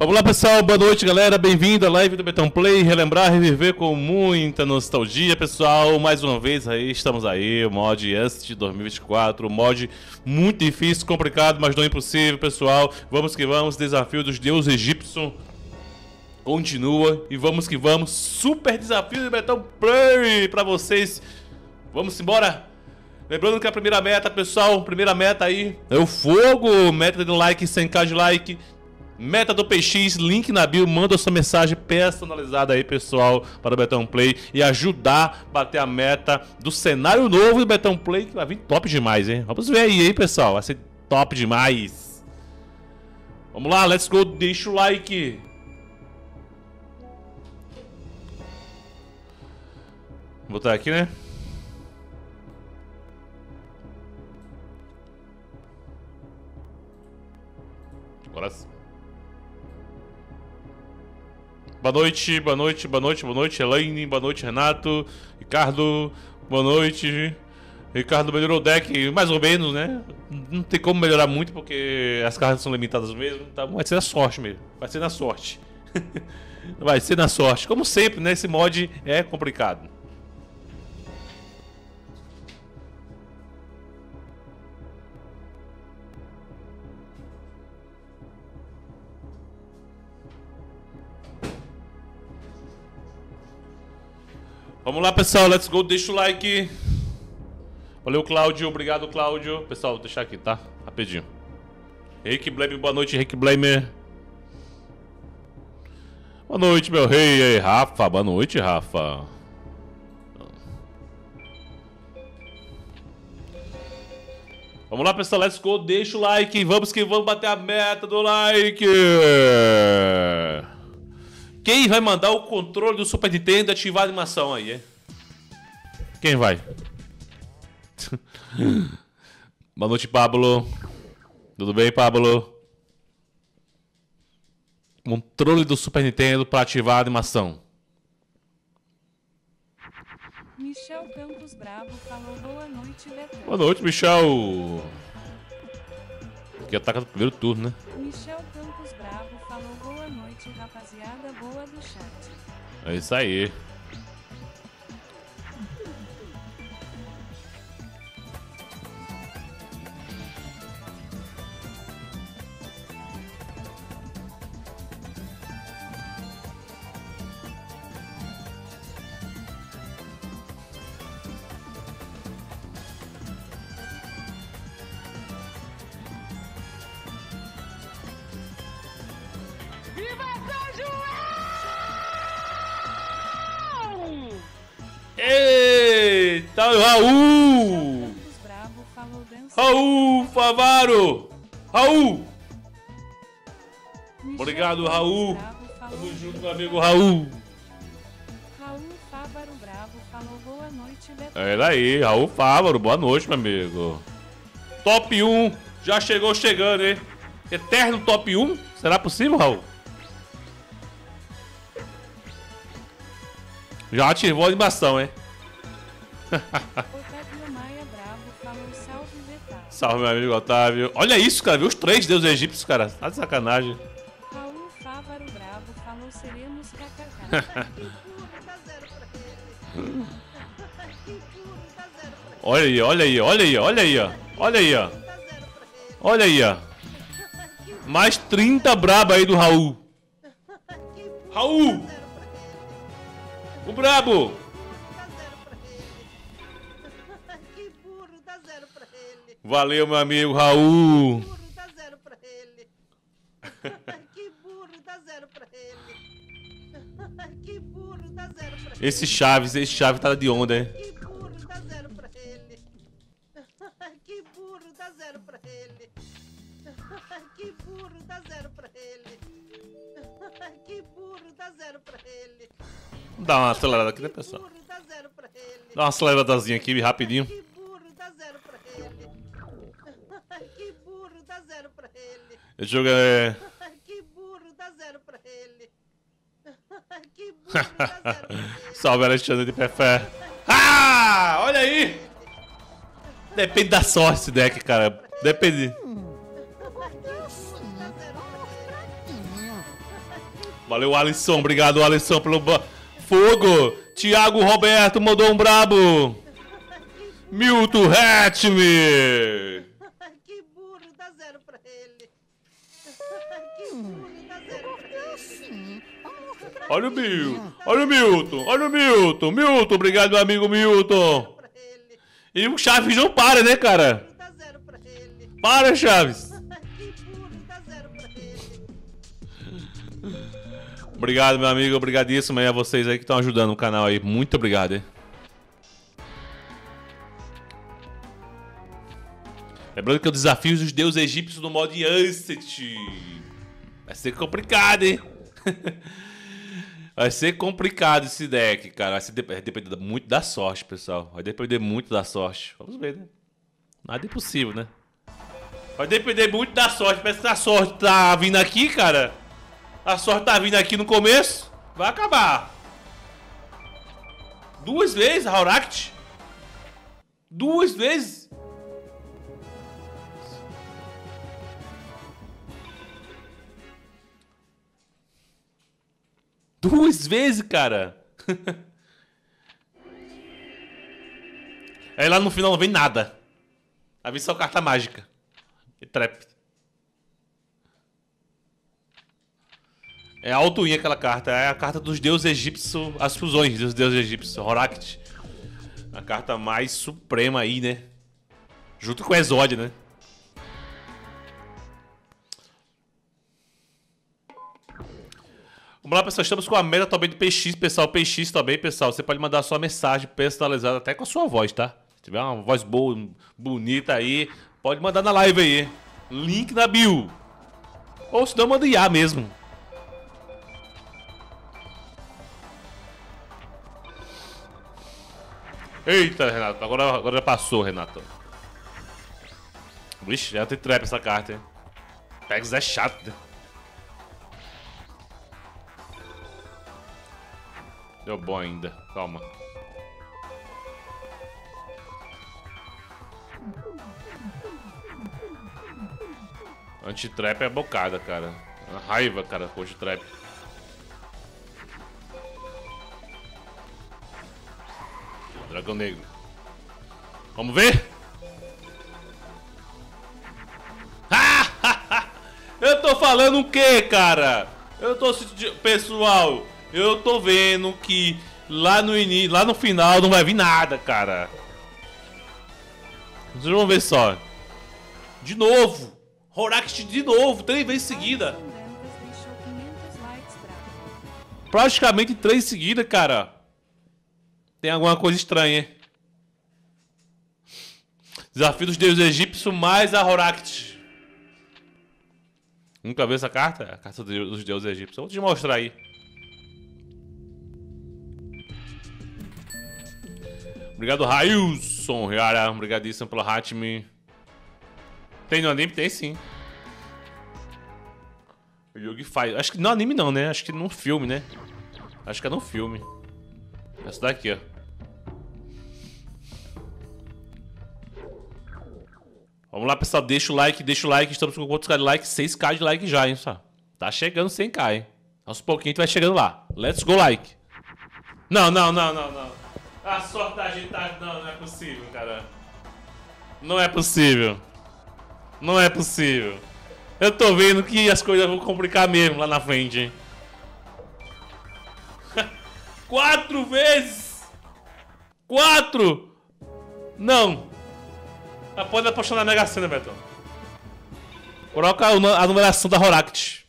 Vamos lá, pessoal, boa noite, galera, bem-vindo à live do Betão Play, relembrar, reviver com muita nostalgia, pessoal, mais uma vez aí, estamos aí, o mod antes de 2024, mod muito difícil, complicado, mas não impossível, pessoal, vamos que vamos, desafio dos deuses egípcios continua e vamos que vamos, super desafio do Betão Play pra vocês, vamos embora. Lembrando que a primeira meta, pessoal, primeira meta aí é o fogo, meta de like, 100k de like. Meta do PX, link na bio, manda sua mensagem personalizada aí, pessoal, para o Betão Play e ajudar a bater a meta do cenário novo do Betão Play, que vai vir top demais, hein? Vamos ver aí, hein, pessoal? Vai ser top demais. Vamos lá, let's go, deixa o like. Vou botar aqui, né? Agora sim. Boa noite, boa noite, boa noite, boa noite, Elaine, boa noite, Renato, Ricardo, boa noite. Ricardo melhorou o deck, mais ou menos, né? Não tem como melhorar muito porque as cartas são limitadas mesmo, então vai ser na sorte mesmo, vai ser na sorte. Vai ser na sorte, como sempre, né? Esse mod é complicado. Vamos lá, pessoal, let's go, deixa o like. Valeu, Cláudio, obrigado, Cláudio. Pessoal, vou deixar aqui, tá? Rapidinho. Rick Blamer, boa noite, Rick Blamer. Boa noite, meu rei. E aí, Rafa, boa noite, Rafa. Vamos lá, pessoal, let's go, deixa o like. Vamos que vamos bater a meta do like. Quem vai mandar o controle do Super Nintendo e ativar a animação aí, é? Quem vai? Boa noite, Pablo. Tudo bem, Pablo? Controle do Super Nintendo para ativar a animação. Michel Campos Bravo falou boa noite, Betão. Boa noite, Michel. Aqui ataca no primeiro turno, né? Michel Campos Bravo falou boa noite, rapaziada boa do chat. É isso aí. Eita, Raul! Raul Favaro! Raul! Obrigado, Raul! Tamo junto, meu amigo Raul! Raul Fávaro Bravo falou boa noite, Betão. É daí, Raul Fávaro, boa noite, meu amigo! Top 1, já chegou chegando, hein? Eterno top 1? Será possível, Raul? Já ativou a animação, hein? Otávio Maia Bravo falou salve, Betão. Salve, meu amigo Otávio. Olha isso, cara. Viu os 3 deuses egípcios, cara. Tá de sacanagem. Raul Fávaro Bravo falou seremos kkk. Olha aí, olha aí, olha aí, olha aí, ó. Olha aí, ó. Olha aí, ó. Mais 30 braba aí do Raul. Raul! O brabo! Valeu, meu amigo Raul. Dá zero pra ele. Que burro, dá zero pra ele. Que burro, dá zero pra ele. Esse Chaves tá de onda, hein? Que burro, dá zero pra ele. Que burro, dá zero pra ele. Que burro, dá zero pra ele. Que burro, dá zero pra ele. Vamos dar uma acelerada aqui, né, pessoal? Que burro, dá zero pra ele. Dá uma aceleradazinha aqui, rapidinho. Que burro, dá zero pra ele. Que burro, dá zero pra ele. Esse jogo é... Que burro, dá zero pra ele. Que burro, dá zero pra ele. Salve, Alexandre de Pefé. Ah! Olha aí! Depende da sorte esse deck, cara. Depende. Valeu, Alisson. Obrigado, Alisson, pelo fogo. Thiago Roberto mandou um brabo. Milton Hatme. Que burro, dá 0 pra ele. Que burro, dá 0 pra ele. Olha o Milton. Olha o Milton. Olha o Milton. Milton, obrigado, meu amigo Milton. Pra ele. E o Chaves não para, né, cara? Dá 0 pra ele. Para, Chaves. Que burro, dá 0 pra ele. Obrigado, meu amigo. Obrigadíssimo aí a vocês aí que estão ajudando o canal aí. Muito obrigado, hein? Lembrando que eu desafio os deuses egípcios no modo Unset. Vai ser complicado, hein? Vai ser complicado esse deck, cara. Vai depender muito da sorte, pessoal. Vai depender muito da sorte. Vamos ver, né? Nada impossível, né? Vai depender muito da sorte. Parece que a sorte tá vindo aqui, cara. A sorte tá vindo aqui no começo. Vai acabar. 2 vezes, Hauract. 2 vezes. Duas vezes, cara. Aí lá no final não vem nada. Aí vem só carta mágica. E trap. É alto-in aquela carta. É a carta dos deuses egípcios. As fusões dos deuses egípcios. Hauract. A carta mais suprema aí, né? Junto com o Exódio, né? Vamos lá, pessoal. Estamos com a meta também do PX, pessoal. PX também, pessoal. Você pode mandar a sua mensagem personalizada até com a sua voz, tá? Se tiver uma voz boa, bonita aí, pode mandar na live aí. Link na bio. Ou se não, manda IA mesmo. Eita, Renato. Agora já passou, Renato. Vixe, já tem trap essa carta, hein? Pegs é chato, né? Deu bom ainda, calma. Anti-trap é bocada, cara. Uma raiva, cara, com anti-trap. Dragão negro. Vamos ver? Eu tô falando o quê, cara? Eu tô... Pessoal... Eu tô vendo que lá no início, lá no final não vai vir nada, cara. Vocês vão ver só. De novo. Hauract de novo, 3 vezes seguida. Praticamente 3 seguidas, cara. Tem alguma coisa estranha, hein? Desafio dos deuses egípcios mais a Hauract. Nunca viu essa carta? A carta dos deuses egípcios. Vou te mostrar aí. Obrigado, Railson. Cara, obrigadíssimo pelo Hatme. Tem no anime? Tem sim. O Yugi faz. Acho que no anime não, né? Acho que no filme, né? Acho que é no filme. Essa daqui, ó. Vamos lá, pessoal. Deixa o like, deixa o like. Estamos com quantos de like? 6k de like já, hein? Só. Tá chegando 100k, hein? Aos pouquinhos a gente vai chegando lá. Let's go, like. Não. A sorte da gente tá... Não é possível, cara. Não é possível. Não é possível. Eu tô vendo que as coisas vão complicar mesmo lá na frente, hein? 4 vezes! 4! Não! Pode apostar na Mega Sena, Beto. Coloca a numeração da Hauract.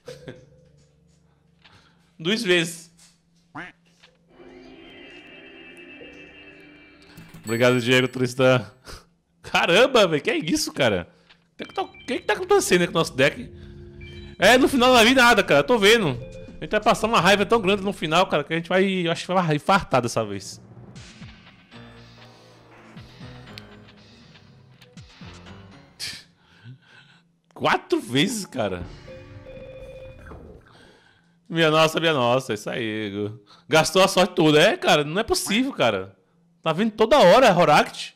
2 vezes. Obrigado, Diego Tristan. Caramba, velho. Que é isso, cara? O que tá acontecendo com o nosso deck? É, no final não vai vir nada, cara. Eu tô vendo. A gente vai passar uma raiva tão grande no final, cara, que a gente vai... Eu acho que vai infartar dessa vez. Quatro vezes, cara. Minha nossa, isso aí. Gastou a sorte toda. É, cara, não é possível, cara. Tá vindo toda hora, Hauract.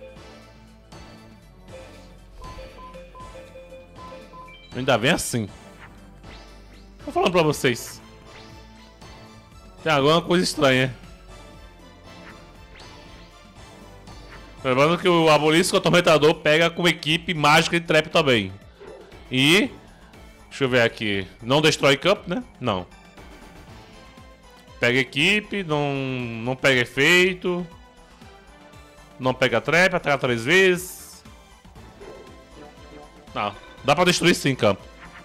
Ainda vem assim. Tô falando pra vocês. Tem alguma coisa estranha. Lembrando que o Abolisco Atormentador pega com equipe mágica e trap também. E... deixa eu ver aqui. Não destrói campo, né? Não. Pega equipe, não pega efeito. Não pega trap, ataca 3 vezes. Não. Dá pra destruir sim campo.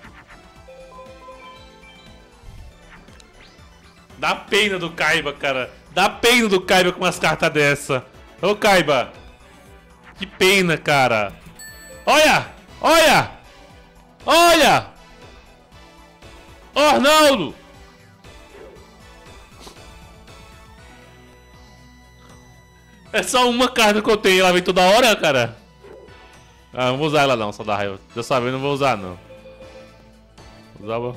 Dá pena do Kaiba, cara. Dá pena do Kaiba com umas cartas dessa. Ô, Kaiba. Que pena, cara. Olha! Olha! Olha! Ô, Arnaldo! É só uma carta que eu tenho. Ela vem toda hora, cara. Ah, não vou usar ela não, só dá raiva. Já sabendo, não vou usar não. Usava.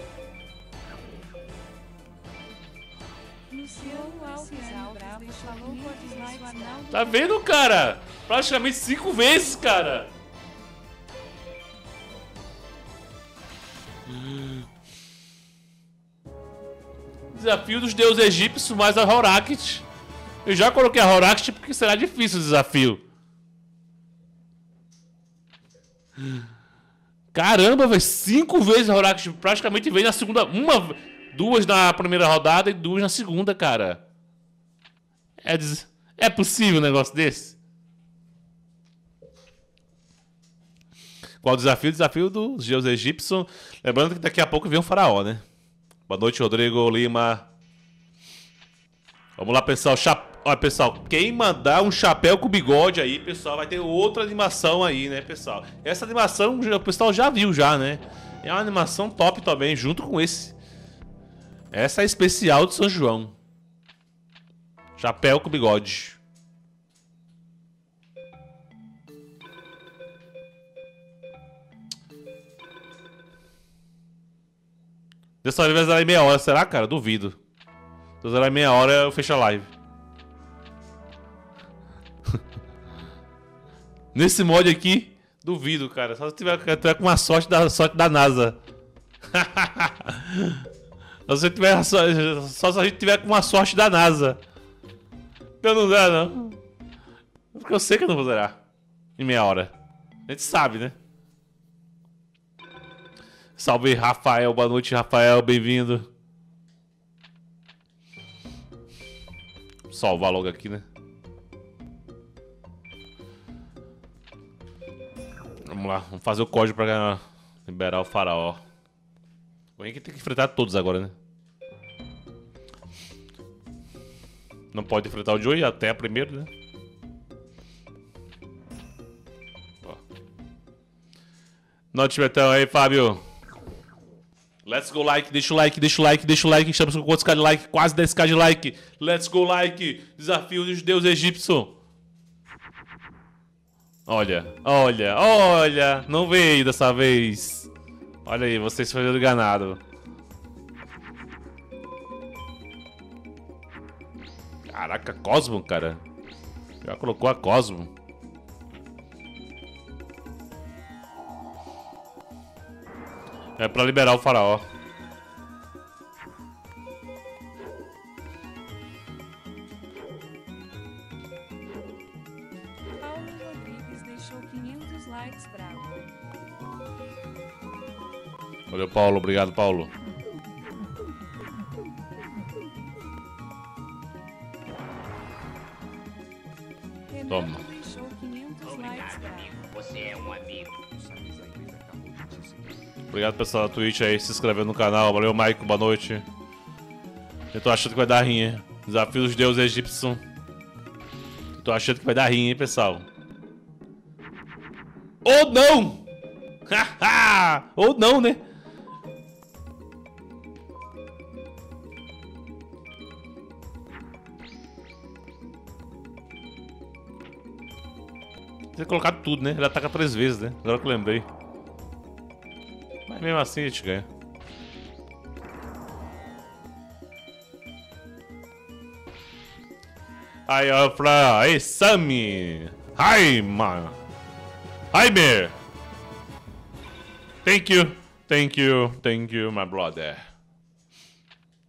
Tá vendo, cara? Praticamente 5 vezes, cara. Desafio dos deuses egípcios mais a Horakit. Eu já coloquei a Horakit porque será difícil o desafio. Caramba, velho. 5 vezes a Horakit. Praticamente veio na segunda. 2 na primeira rodada e 2 na segunda, cara. É possível um negócio desse? Qual o desafio? O desafio dos deuses egípcios. Lembrando que daqui a pouco vem um faraó, né? Boa noite, Rodrigo Lima. Vamos lá, pessoal. Olha, pessoal, quem mandar um chapéu com bigode aí, pessoal, vai ter outra animação aí, né, pessoal? Essa animação o pessoal já viu, já, né? É uma animação top também, junto com esse. Essa é especial de São João. Chapéu com bigode. Dessa vez vai zerar em meia hora, será, cara? Duvido. Se eu zerar em meia hora, eu fecho a live. Nesse mod aqui, duvido, cara. Só se tiver com uma sorte da NASA. Só se a gente tiver com uma sorte da NASA. Eu não zero, não. Porque eu sei que eu não vou zerar em meia hora. A gente sabe, né? Salve, Rafael. Boa noite, Rafael. Bem-vindo. Salvar logo aqui, né? Vamos lá. Vamos fazer o código pra liberar o faraó. O Henrique tem que enfrentar todos agora, né? Não pode enfrentar o Joey até a primeira, né? Ó. Não tiver tão aí, Fábio. Let's go like, deixa o like, deixa o like, deixa o like. Estamos com quantos k de like? Quase 10k de like. Let's go like. Desafio dos deuses egípcios. Olha, olha, olha. Não veio dessa vez. Olha aí, vocês foram enganados. Caraca, Cosmo, cara. Já colocou a Cosmo. É pra liberar o faraó. Paulo Rodrigues deixou 500 likes, bravo. Valeu, Paulo. Obrigado, Paulo. Toma. Deixou 500 likes, bravo. Você é um amigo. Obrigado, pessoal da Twitch aí, se inscrevendo no canal. Valeu, Maico. Boa noite. Eu tô achando que vai dar rinha. Desafio dos deuses egípcios. Eu tô achando que vai dar rinha, hein, pessoal. Ou não! Haha! Ou não, né? Tem que colocar tudo, né? Ele ataca 3 vezes, né? Agora que eu lembrei. Mas mesmo assim a gente ganha. Aí, ó, aí, Sammy! Hi, man! Hi, bear! Thank you, my brother.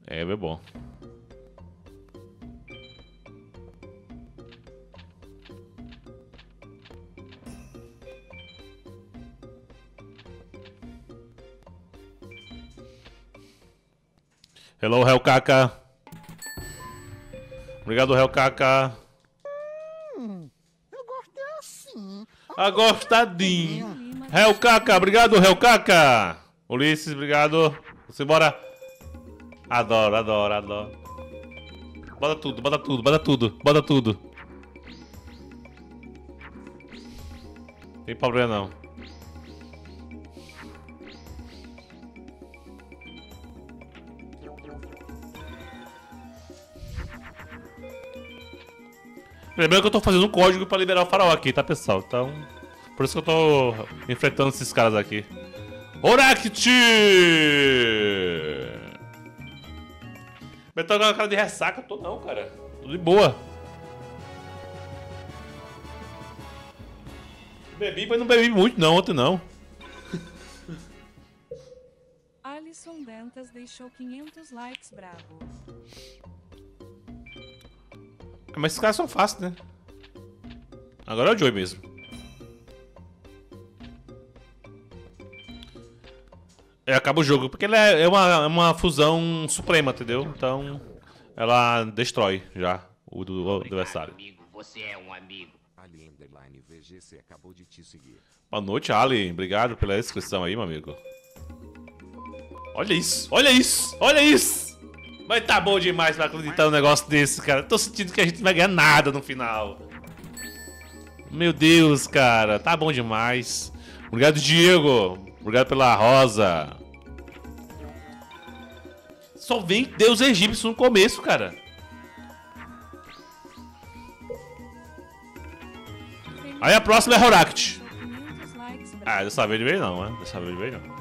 É bom. Hello, Hellcaca. Obrigado, Hellcaca. Eu gosto é assim. Agostadinho. Hellcaca, obrigado, Hellcaca. Ulisses, obrigado. Simbora. Adoro, adoro, adoro. Bota tudo, bota tudo, bota tudo, bota tudo. Tem problema não. Lembrando que eu tô fazendo um código pra liberar o faraó aqui, tá, pessoal? Então, por isso que eu tô enfrentando esses caras aqui. Oract! Eu tô com a cara de ressaca, tô não, cara. Tô de boa. Bebi, mas não bebi muito não, ontem não. Alisson Dantas deixou 500 likes, bravo. Mas esses caras são fáceis, né? Agora é o Joey mesmo. É, acaba o jogo, porque ele é uma fusão suprema, entendeu? Então, ela destrói já o do adversário. Amigo, você é um amigo. Ali underline VGC acabou de te seguir. Boa noite, Ali. Obrigado pela inscrição aí, meu amigo. Olha isso, olha isso, olha isso! Mas tá bom demais pra acreditar num negócio desse, cara. Tô sentindo que a gente não vai ganhar nada no final. Meu Deus, cara. Tá bom demais. Obrigado, Diego. Obrigado pela rosa. Só vem Deus egípcio no começo, cara. Aí a próxima é Horact. Ah, dessa vez ele veio não, né? Dessa vez ele veio não.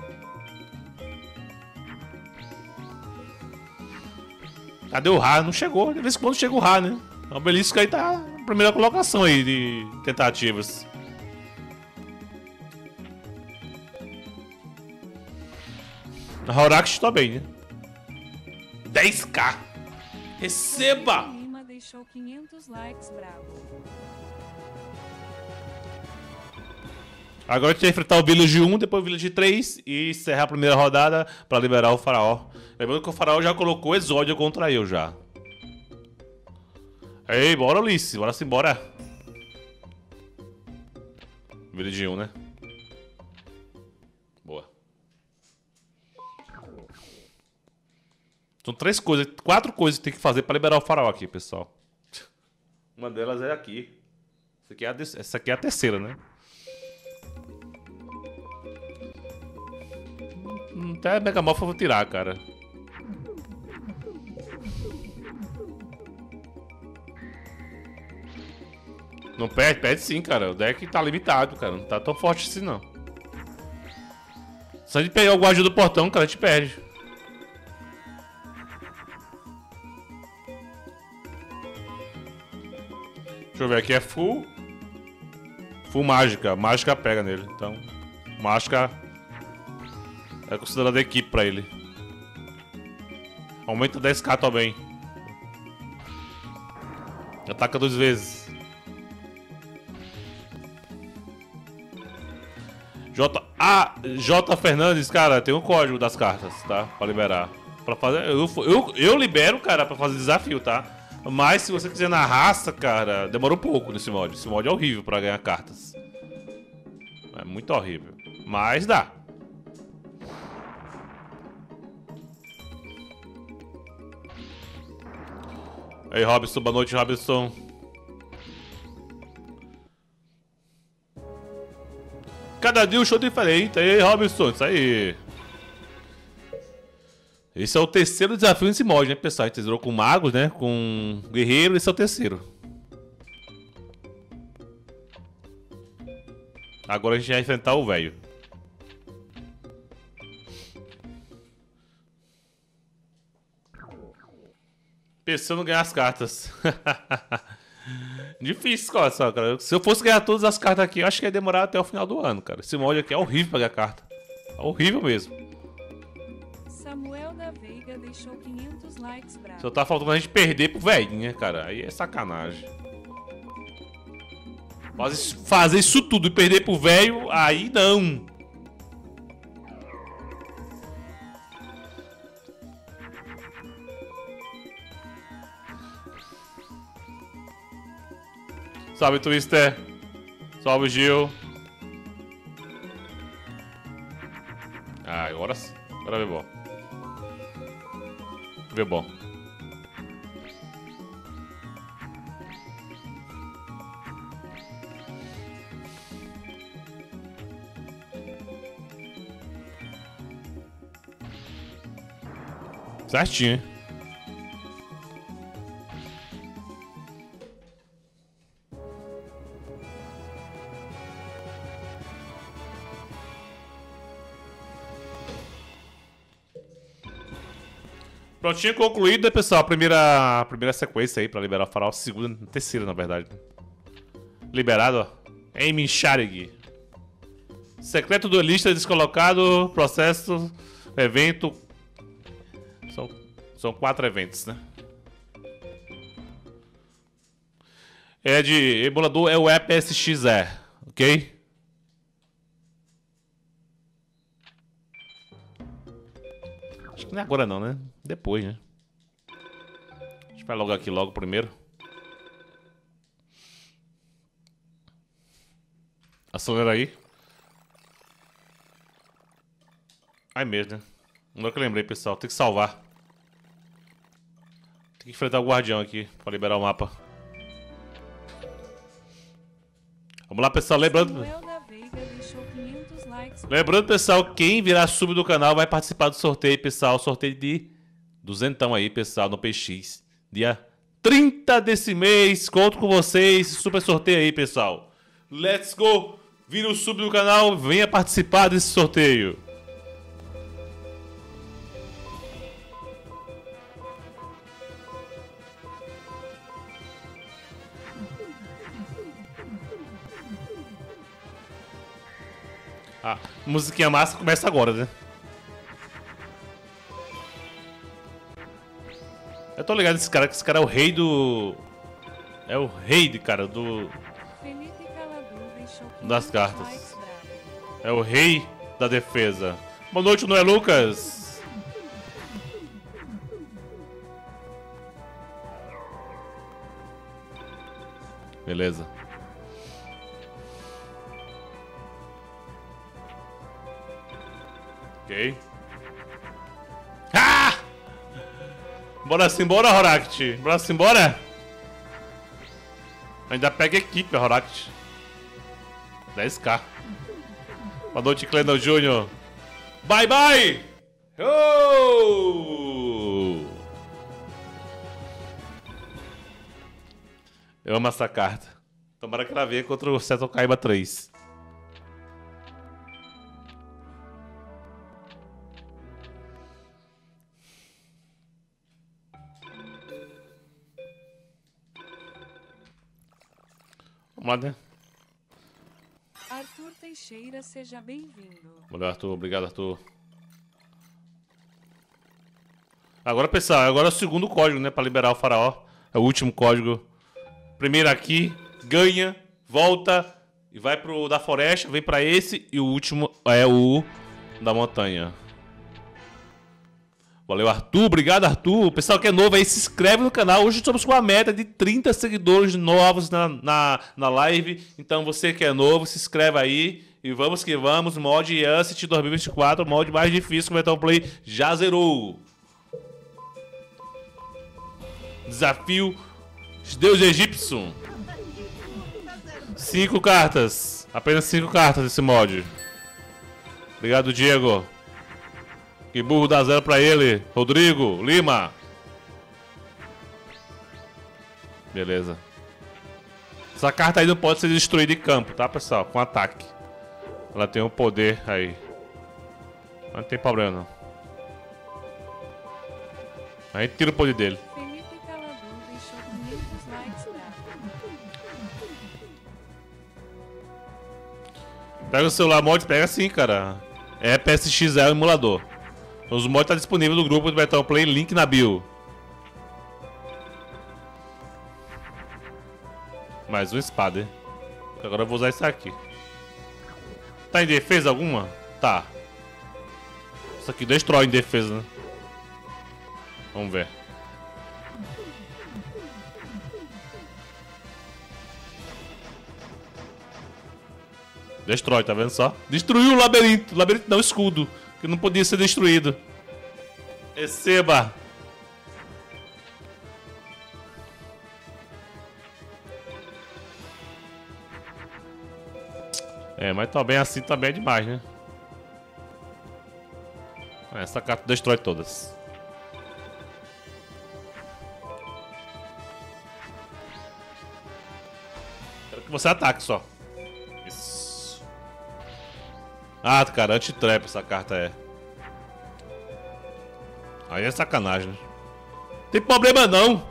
Cadê o Ra? Não chegou. De vez em quando chega o Ra, né? O Obelisco aí tá na primeira colocação aí de tentativas. A Horact tá bem, né? 10k! Receba! Lima deixou 500 likes, bravo. Agora a gente vai enfrentar o Village 1, depois o Village 3 e encerrar a primeira rodada pra liberar o faraó. Lembrando que o faraó já colocou Exódio contra eu já. Ei, bora Ulisses, bora sim, bora. Village 1, né? Boa. São 4 coisas que tem que fazer pra liberar o faraó aqui, pessoal. Uma delas é aqui. Essa aqui é a terceira, né? Até a Megamorph eu vou tirar, cara. Não perde? Perde sim, cara. O deck tá limitado, cara. Não tá tão forte assim, não. Se a gente pegar o guardião do portão, cara, a gente perde. Deixa eu ver aqui. É full. Full mágica. Mágica pega nele. Então, mágica é considerada equipe pra ele. Aumenta 10k também. Ataca 2 vezes. J Fernandes, cara, tem um código das cartas, tá? Pra liberar. Pra fazer, eu libero, cara, pra fazer desafio, tá? Mas se você quiser na raça, cara, demora um pouco nesse mod. Esse mod é horrível pra ganhar cartas. É muito horrível. Mas dá. Aí, Robson, boa noite, Robson. Cada dia um show diferente. Aí, Robson, isso aí. Esse é o terceiro desafio nesse mod, né, pessoal? A gente zerou com magos, né? Com guerreiro, esse é o terceiro. Agora a gente vai enfrentar o velho. Pensando em ganhar as cartas. Difícil, só, cara. Se eu fosse ganhar todas as cartas aqui, eu acho que ia demorar até o final do ano, cara. Esse mod aqui é horrível pra ganhar carta. É horrível mesmo. Samuel da Veiga deixou 500 likes bravo. Só tá faltando a gente perder pro velhinho, cara. Aí é sacanagem. Fazer isso tudo e perder pro velho, aí não. Salve, Twister. Salve, Gil. Ah, agora sim. Agora vê bom. Vê bom. Certinho, hein? Prontinho, concluída, pessoal, a primeira sequência aí pra liberar o farol. Segunda, terceira, na verdade. Liberado, ó. Eamon Sharig. Secreto duelista descolocado, processo, evento. São 4 eventos, né? É de emulador, é o EPSXE, ok? Acho que não é agora não, né? Depois, né? A gente vai logo aqui logo primeiro. Acelera aí. Ai mesmo, né? Não é que eu lembrei, pessoal. Tem que salvar. Tem que enfrentar o guardião aqui pra liberar o mapa. Vamos lá, pessoal. Lembrando, pessoal, quem virar sub do canal vai participar do sorteio, pessoal. Sorteio de 200 aí, pessoal, no PX. Dia 30 desse mês. Conto com vocês. Super sorteio aí, pessoal. Let's go. Vira o sub do canal. Venha participar desse sorteio. Ah, musiquinha massa começa agora, né? Eu tô ligado nesse cara, que esse cara é o rei do... É o rei, cara, do... das cartas. É o rei da defesa. Boa noite, não é, Lucas? Beleza. Ok. Ah! Bora simbora, Horact. Bora simbora. Ainda pega equipe, Horact. 10k. Boa noite, Clendon Jr. Bye, bye! Oh! Eu amo essa carta. Tomara que ela venha contra o Seto Kaiba 3. Vamos lá, né? Arthur Teixeira, seja bem-vindo. Valeu, Arthur. Obrigado, Arthur. Agora, pessoal, agora é o segundo código, né? Pra liberar o faraó. É o último código. Primeiro aqui, ganha, volta e vai pro da floresta, vem pra esse. E o último é o da montanha. Valeu, Arthur. Obrigado, Arthur. O pessoal que é novo aí, se inscreve no canal. Hoje estamos com uma meta de 30 seguidores novos na live. Então, você que é novo, se inscreve aí. E vamos que vamos. Mod Asset 2024, o mod mais difícil que o Metal Play já zerou. Desafio Deus Egípcio. 5 cartas. Apenas 5 cartas esse mod. Obrigado, Diego. Que burro dá 0 pra ele. Rodrigo Lima. Beleza. Essa carta aí não pode ser destruída em campo, tá, pessoal? Com ataque. Ela tem um poder aí. Não tem problema, não. A gente tira o poder dele. Felipe Calador deixou 500 likes bravo. Pega o celular mod, pega sim, cara. É PSX, é o emulador. Os mods tá disponível no grupo do Betão Play, link na bio. Mais uma espada, hein? Agora eu vou usar isso aqui. Tá em defesa alguma? Tá. Isso aqui destrói em defesa, né? Vamos ver. Destrói, tá vendo só? Destruiu o labirinto. Labirinto não, escudo. Que não podia ser destruído. Receba. É, mas também assim também é demais, né? Essa carta destrói todas. Quero que você ataque só. Isso. Ah, cara, anti-trap essa carta é. Aí é sacanagem, né? Tem problema não.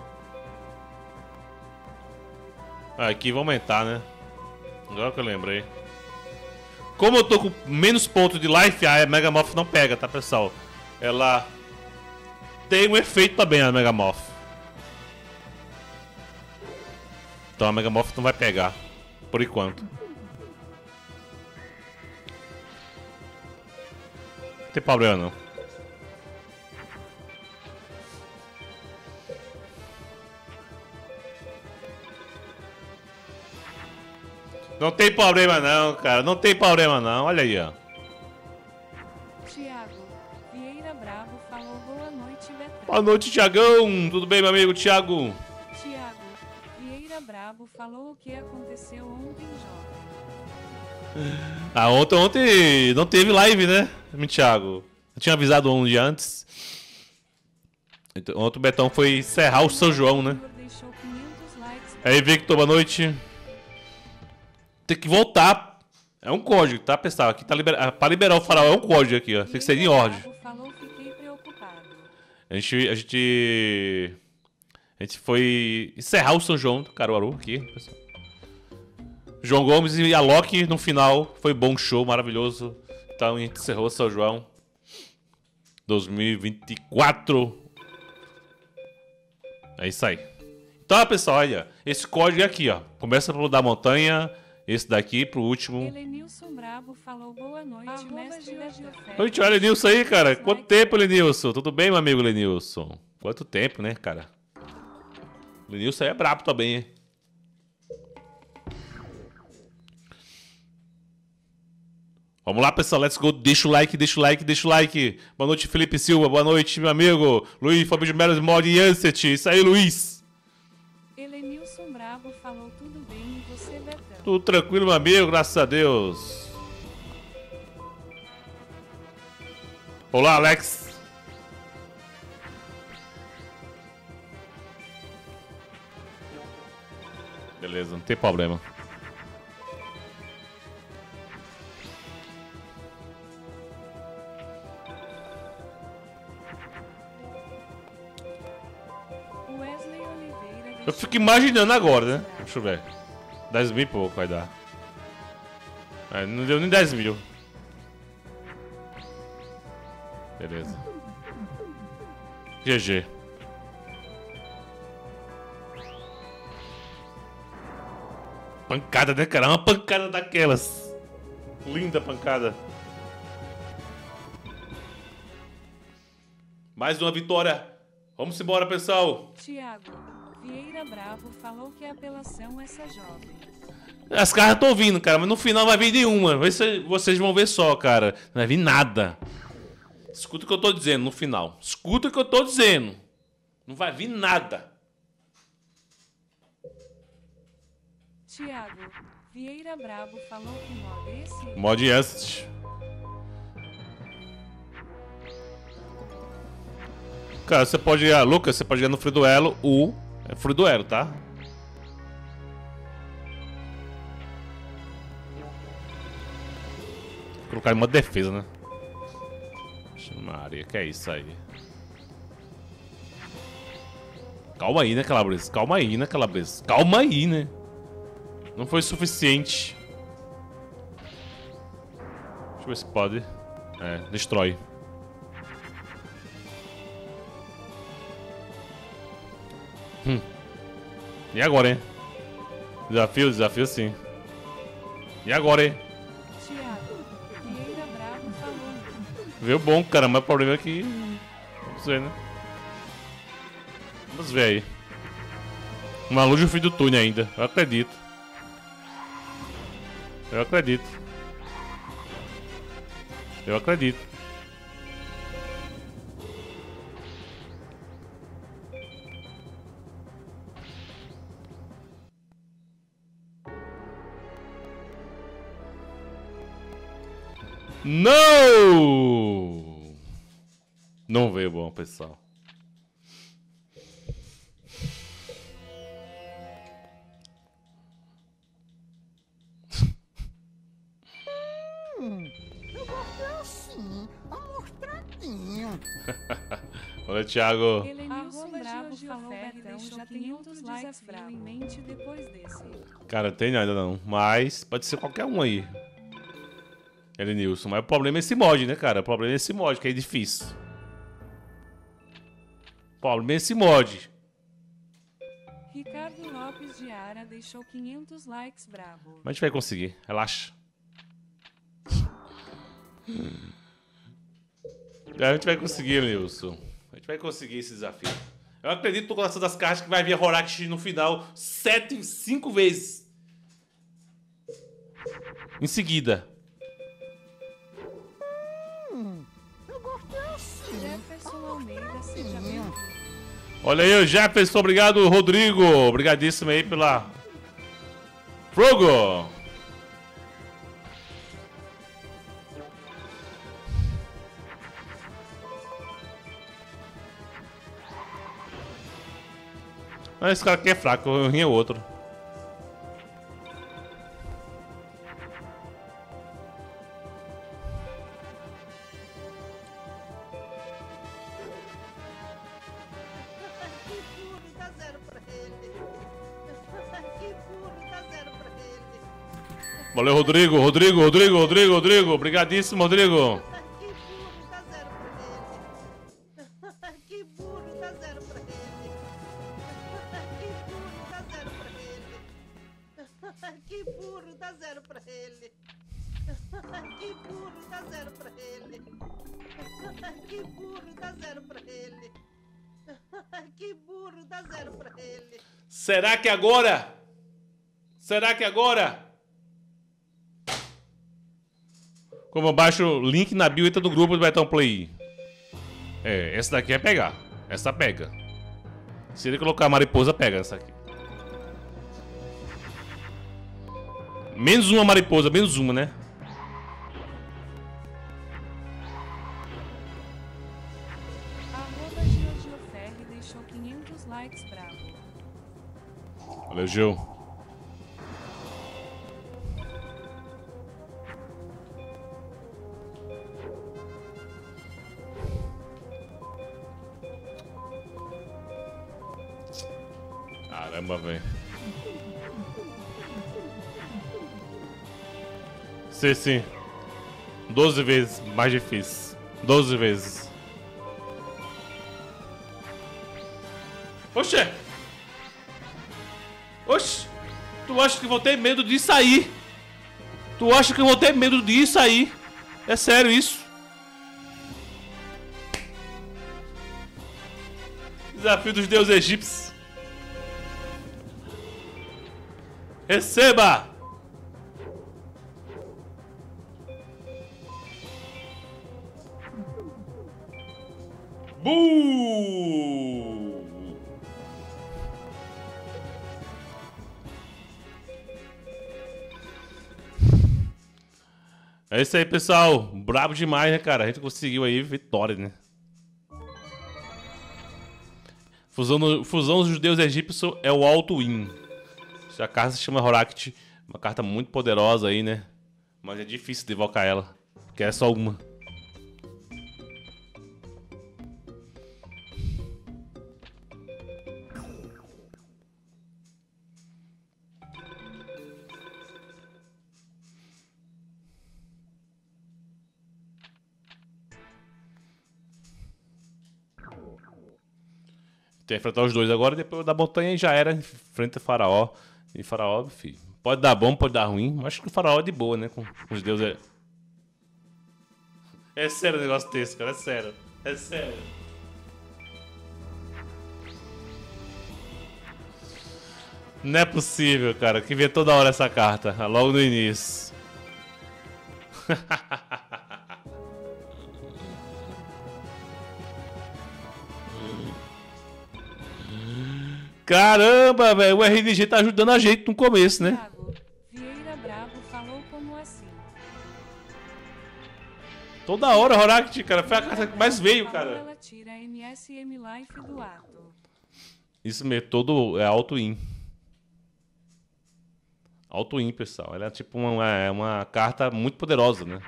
Aqui, vou aumentar, né? Agora que eu lembrei. Como eu tô com menos pontos de life, a Megamorph não pega, tá, pessoal? Ela tem um efeito também, a Megamorph. Então a Megamorph não vai pegar, por enquanto. Não tem problema não. Não tem problema não, cara. Não tem problema não. Olha aí, ó. Thiago Vieira Bravo falou boa noite, Betão. Boa noite, Thiagão. Tudo bem, meu amigo Thiago? Thiago Vieira Bravo falou o que aconteceu ontem, jovem. Ah, ontem não teve live, né, Thiago? Eu tinha avisado um dia antes. Então, ontem o Betão foi encerrar o São João, né? Deixou 500 likes. Aí, Victor, boa noite. Tem que voltar. É um código, tá, pessoal? Aqui tá pra liberar o farol é um código aqui, ó. Tem que ser em ordem. Falou, fiquei preocupado. A gente foi encerrar o São João do Caruaru aqui, pessoal. João Gomes e a Loki no final. Foi bom show, maravilhoso. Então a gente encerrou o São João 2024. É isso aí. Então, pessoal, olha. Esse código é aqui, ó. Começa pelo da montanha. Esse daqui pro último. Elenilson Brabo falou boa noite, mestre da Geofé. Oi, olha, Lenilson aí, cara. Quanto tempo, Lenilson? Tudo bem, meu amigo Lenilson? Quanto tempo, né, cara? Lenilson aí é brabo também, hein? Vamos lá, pessoal. Let's go. Deixa o like, deixa o like, deixa o like. Boa noite, Felipe Silva. Boa noite, meu amigo. Luiz Fabrício Melo, Mod Yanset. Isso aí, Luiz. Elenilson Brabo falou tudo bem e você, Betão? Tudo tranquilo, meu amigo. Graças a Deus. Olá, Alex. Beleza, não tem problema. Wesley Oliveira. Eu fico imaginando agora, né? Deixa eu ver. 10 mil e pouco vai dar. É, não deu nem 10 mil. Beleza. GG. Pancada, né, cara? Uma pancada daquelas. Linda pancada. Mais uma vitória. Vamos embora, pessoal. Thiago Vieira Bravo falou que a apelação é essa jovem. As cartas estão vindo, cara, mas no final não vai vir nenhuma. Vocês vão ver só, cara. Não vai vir nada. Escuta o que eu tô dizendo no final. Escuta o que eu tô dizendo. Não vai vir nada. Thiago Vieira Bravo falou que mod é esse. Mod Est. Cara, você pode ir, Lucas, você pode ir no Free Duelo. É Free Duelo, tá? Vou colocar em modo defesa, né? Maria, que é isso aí? Calma aí, né, Calabresa? Calma aí, né, Calabresa? Calma aí, né? Não foi suficiente. Deixa eu ver se pode. É, destrói. E agora, hein? Desafio sim. E agora, hein? Thiago, Vieira Bravo falou. Veio bom, cara, mas o problema é que... Vamos ver, né? Vamos ver aí. Uma luz no fim do túnel ainda. Eu acredito. Eu acredito. Eu acredito. Não! Não veio bom, pessoal. Eu gostei assim, amostradinho. Olha, Thiago. Helenilson Bravo falou Betão já tem outros likes Bravo em mente depois desse. Cara, não tem ainda não. Mas pode ser qualquer um aí. Elenilson. Mas o problema é esse mod, né, cara? O problema é esse mod, que é difícil. O problema é esse mod. Ricardo Lopes de Ara deixou 500 likes Bravo. Mas a gente vai conseguir. Relaxa. A gente vai conseguir, Elenilson. A gente vai conseguir esse desafio. Eu acredito no coração das cartas que vai vir a Horax no final 5 vezes. Em seguida. Eu gostei assim. Jefferson Almeida, seja bem-vindo. Olha aí, o Jefferson. Obrigado, Rodrigo. Obrigadíssimo aí pela... Frogo. Mas esse cara aqui é fraco, o rim é outro. Que burro, dá zero pra ele. Que burro, dá zero pra ele. Valeu, Rodrigo. Obrigadíssimo, Rodrigo. Que burro, dá zero pra ele. Que burro, dá zero pra ele. Que burro, dá zero pra ele. Que burro, dá zero pra ele. Que burro, dá zero pra ele. Que burro, dá zero pra ele. Será que agora? Será que agora? Como eu baixo o link na bio, entra no grupo do Betão Play. É, essa daqui é pegar. Essa pega. Se ele colocar a mariposa, pega essa aqui. Menos uma mariposa, menos uma, né? Arroba Giorgioferri deixou 500 likes Bravo. Valeu, Gil. Caramba, velho. Sim. 12 vezes mais difícil. 12 vezes. Oxê! Oxe! Tu acha que eu vou ter medo disso aí? Tu acha que eu vou ter medo disso aí? É sério isso? Desafio dos deuses egípcios. Receba! Buuu! É isso aí, pessoal. Brabo demais, né, cara? A gente conseguiu aí vitória, né? Fusão dos deuses egípcios é o Alto Win. Essa carta se chama Horact. Uma carta muito poderosa aí, né? Mas é difícil de invocar ela. Porque é só uma. Tem que enfrentar os dois agora, depois da montanha já era. Enfrenta o faraó. E faraó, filho. Pode dar bom, pode dar ruim. Mas acho que o faraó é de boa, né? Com os deuses. É sério o negócio desse, cara. É sério. É sério. Não é possível, cara, que vê toda hora essa carta, logo no início. Caramba, velho, o RNG tá ajudando a gente no começo, né? Thiago Vieira Bravo falou como assim? Toda hora, Horact, cara, foi a carta que mais veio, Falou, cara. ela tira MSM Life do ato. Isso mesmo, todo é auto-in. Auto-in, pessoal. Ela é tipo uma carta muito poderosa, né?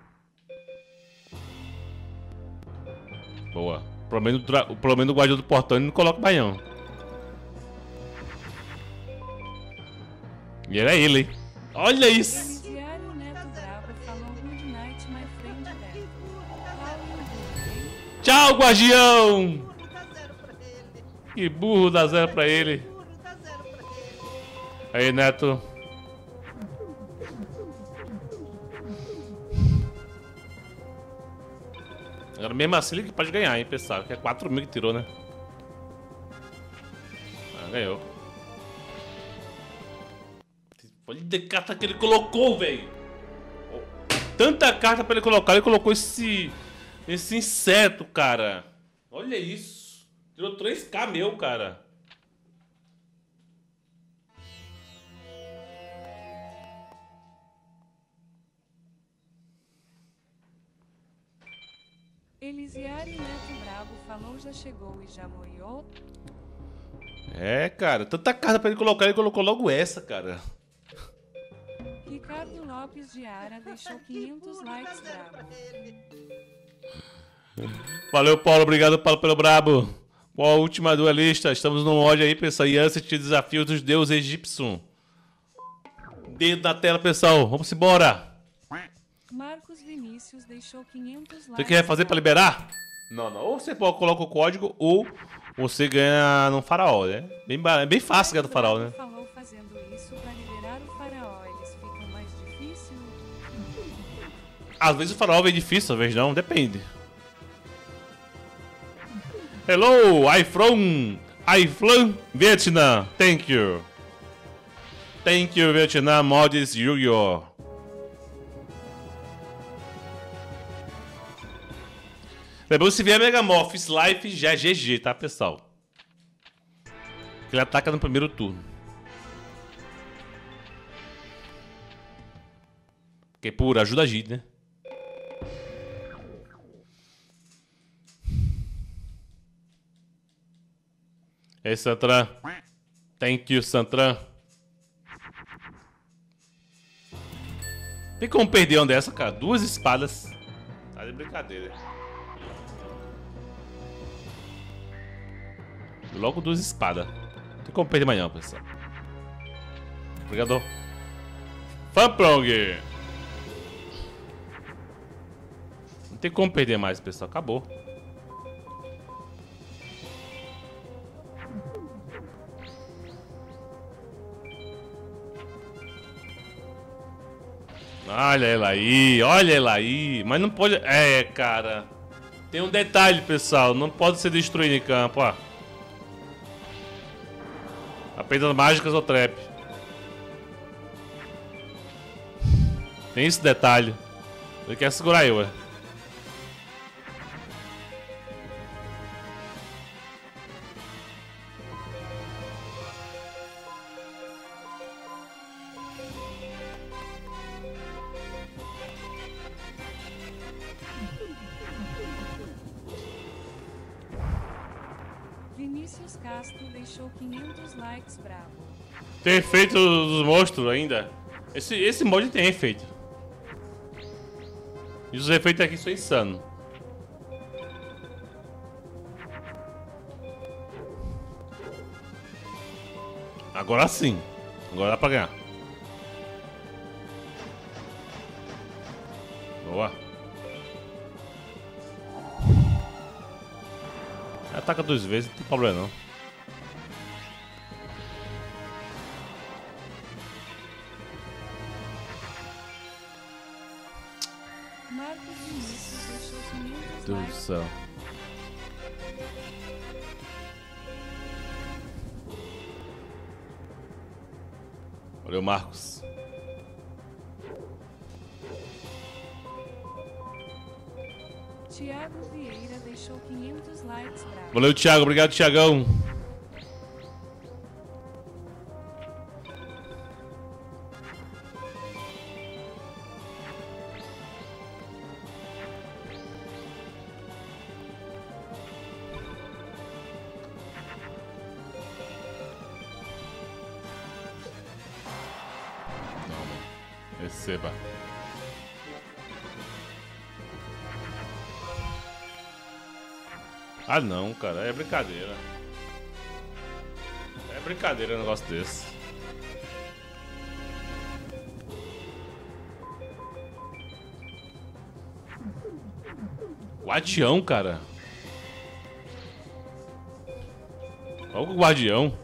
Boa. Pelo menos o guardião do portão ele não coloca o baião. E era ele, hein? Olha isso! Elisiário Neto Bravo falou good night, my friend Beto. Tchau, guardião! Burro dá zero pra ele. Que burro, dá zero pra ele. Burro dá zero pra ele. Aí, Neto. Agora mesmo assim ele pode ganhar, hein, pessoal. Que é 4.000 que tirou, né? Ah, ganhou. Olha a carta que ele colocou, velho. Tanta carta pra ele colocar. Ele colocou esse inseto, cara. Olha isso. Tirou 3k meu, cara. Elisiário Neto Bravo falou já chegou e já moiou. É, cara. Tanta carta pra ele colocar. Ele colocou logo essa, cara. Ricardo Lopes de Ara deixou 500 likes bravo. Valeu, Paulo. Obrigado, Paulo, pelo brabo. Qual a última duelista? Estamos no mod aí, pessoal. E antes de desafio dos deuses egípcios. Dedo na tela, pessoal. Vamos embora. Marcos Vinícius deixou 500 likes. Você quer fazer pra liberar? Não, não. Ou você coloca o código ou você ganha no faraó, né? Bem fácil ganhar do faraó, né? Falou fazendo isso pra liberar o faraó. Eles ficam mais difícil. Às vezes o faraó vem difícil, às vezes não. Depende. Hello, I from Vietnam. Thank you. Thank you, Vietnam. Mods Yu-Gi-Oh! Lembrando, se vier Megamorphs Life, já é GG, tá, pessoal? Ele ataca no primeiro turno. Porque por ajuda a gente, né? E aí, Santran. Thank you, Santran. Tem como perder uma dessa, cara? 2 espadas. Tá de brincadeira. Logo 2 espadas. Não tem como perder amanhã, pessoal. Obrigado. Fanprong. Não tem como perder mais, pessoal. Acabou. Olha ela aí, olha ela aí. Mas não pode... É, cara. Tem um detalhe, pessoal. Não pode ser destruído em campo, ó. Apenas mágicas ou trap. Tem esse detalhe. Ele quer segurar eu, é. Vinícius Castro deixou 500 likes bravo. Tem efeito dos monstros ainda. Esse mod tem efeito. E os efeitos aqui são insanos. Agora sim. Agora dá pra ganhar. Boa. Ataca 2 vezes, não tem problema não. Deus do céu. Valeu, Marcos. Thiago Vieira deixou 500 likes bravo. Valeu, Thiago. Obrigado, Thiagão. Receba. Ah não, cara, é brincadeira. É brincadeira um negócio desse. Guardião, cara. Olha o guardião.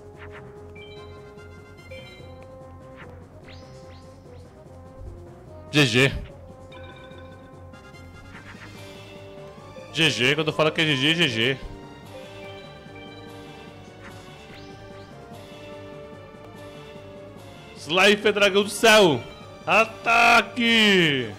GG. GG, quando eu falo que é GG, GG. Slifer, dragão do céu. Ataque!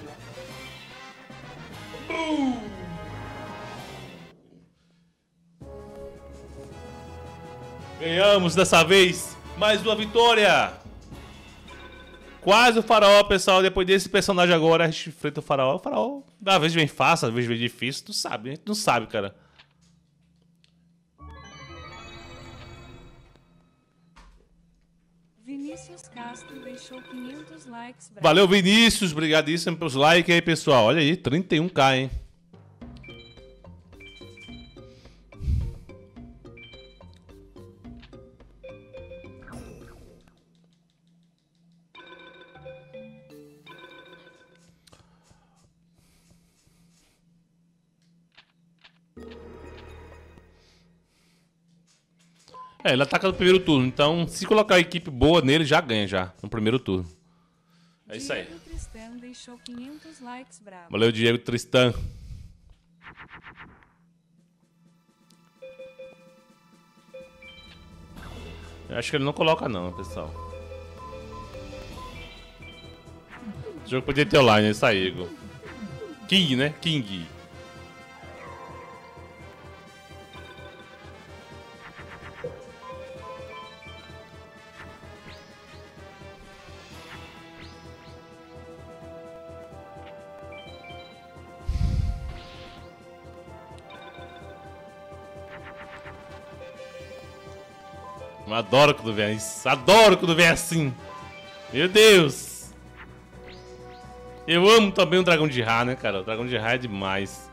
Ganhamos dessa vez. Mais uma vitória. Quase o faraó, pessoal. Depois desse personagem agora, a gente enfrenta o faraó. O faraó, às vezes vem fácil, às vezes vem difícil. Tu sabe, a gente não sabe, cara. Vinícius Castro deixou 500 likes bravo. Valeu, Vinícius. Obrigadíssimo pelos likes aí, pessoal. Olha aí, 31k, hein. É, ele ataca no primeiro turno, então se colocar a equipe boa nele, já ganha já, no primeiro turno. É isso aí. Diego Tristan deixou 500 likes bravo. Valeu, Diego Tristan. Eu acho que ele não coloca não, pessoal. O jogo podia ter online, é isso aí, Igor. King, né? King. Eu adoro quando vem isso. Adoro quando vem assim. Meu Deus. Eu amo também o Dragão de Ra, né, cara? O Dragão de Ra é demais.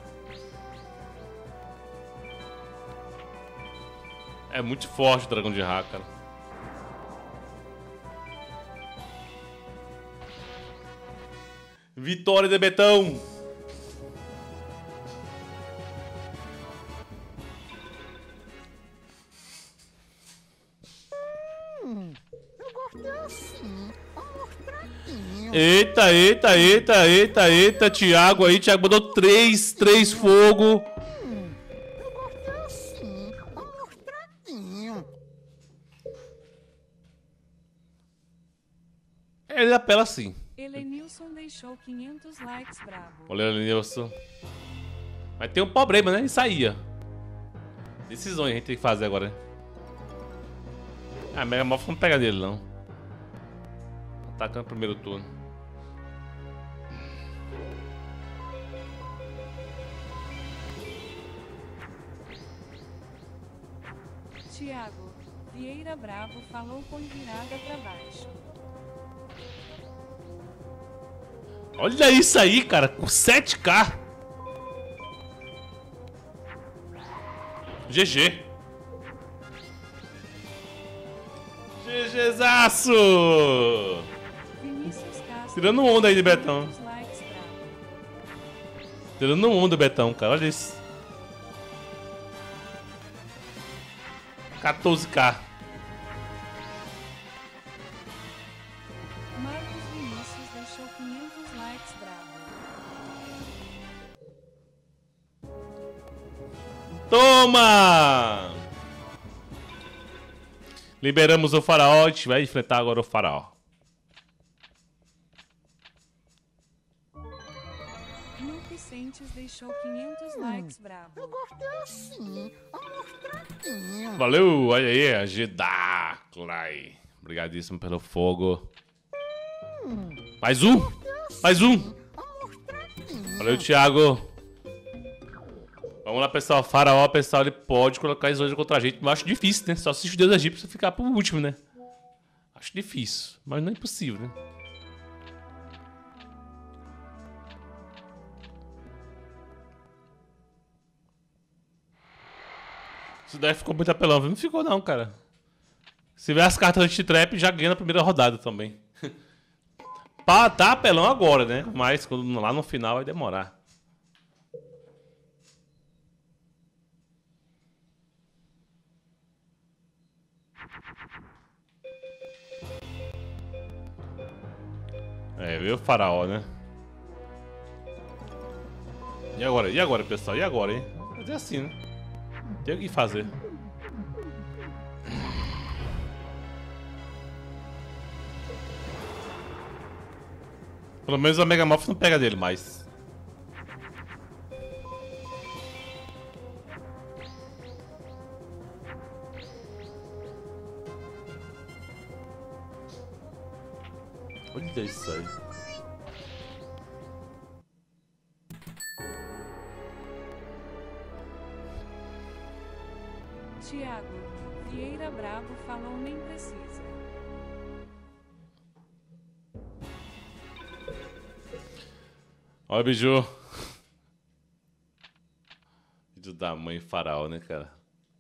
É muito forte o Dragão de Ra, cara. Vitória de Betão. Eu gosto é assim, amostradinho. Eita, eita, eita, eita, eita. Thiago aí, Thiago mandou 3 fogo. Eu gosto é assim, amostradinho. Ele apela assim. Helenilson deixou 500 likes bravo. Olha, Nilson. Mas tem um problema, né? Isso aí, ó. Decisões a gente tem que fazer agora, né? Ah, Mega Morph não pega nele, não. Atacando no primeiro turno. Thiago Vieira Bravo falou com virada pra baixo. Olha isso aí, cara. Com 7k. GG. GGzaço. Vinícius Castro Tirando onda aí de deixou Betão. 500 likes bravo. Tirando onda, Betão, cara. Olha isso. 14k. Marcos Vinícius deixou 500 likes bravo. Toma! Liberamos o faraó, a gente vai enfrentar agora o faraó. Lucicentes deixou 500 likes brabo. Eu gostei assim, amostradinho. Valeu, olha aí, a Gedaclay. Obrigadíssimo pelo fogo. Mais um! Mais um! Amostradinho. Valeu, Thiago. Vamos lá, pessoal. Faraó, pessoal, ele pode colocar exódio contra a gente. Mas eu acho difícil, né? Só se os deuses egípcios ficar por último, né? Acho difícil, mas não é impossível, né? Isso daí ficou muito apelão. Não ficou não, cara. Se vier as cartas anti-trap, já ganha na primeira rodada também. Tá apelão agora, né? Mas quando, lá no final vai demorar. É, veio o faraó, né? E agora, pessoal? E agora, hein? Fazer assim, né? Tem o que fazer. Pelo menos a Megamorph não pega dele mais. Olha isso aí. Tiago Vieira Brabo falou nem precisa. Olha o biju. Vídeo da mãe faraó, né, cara?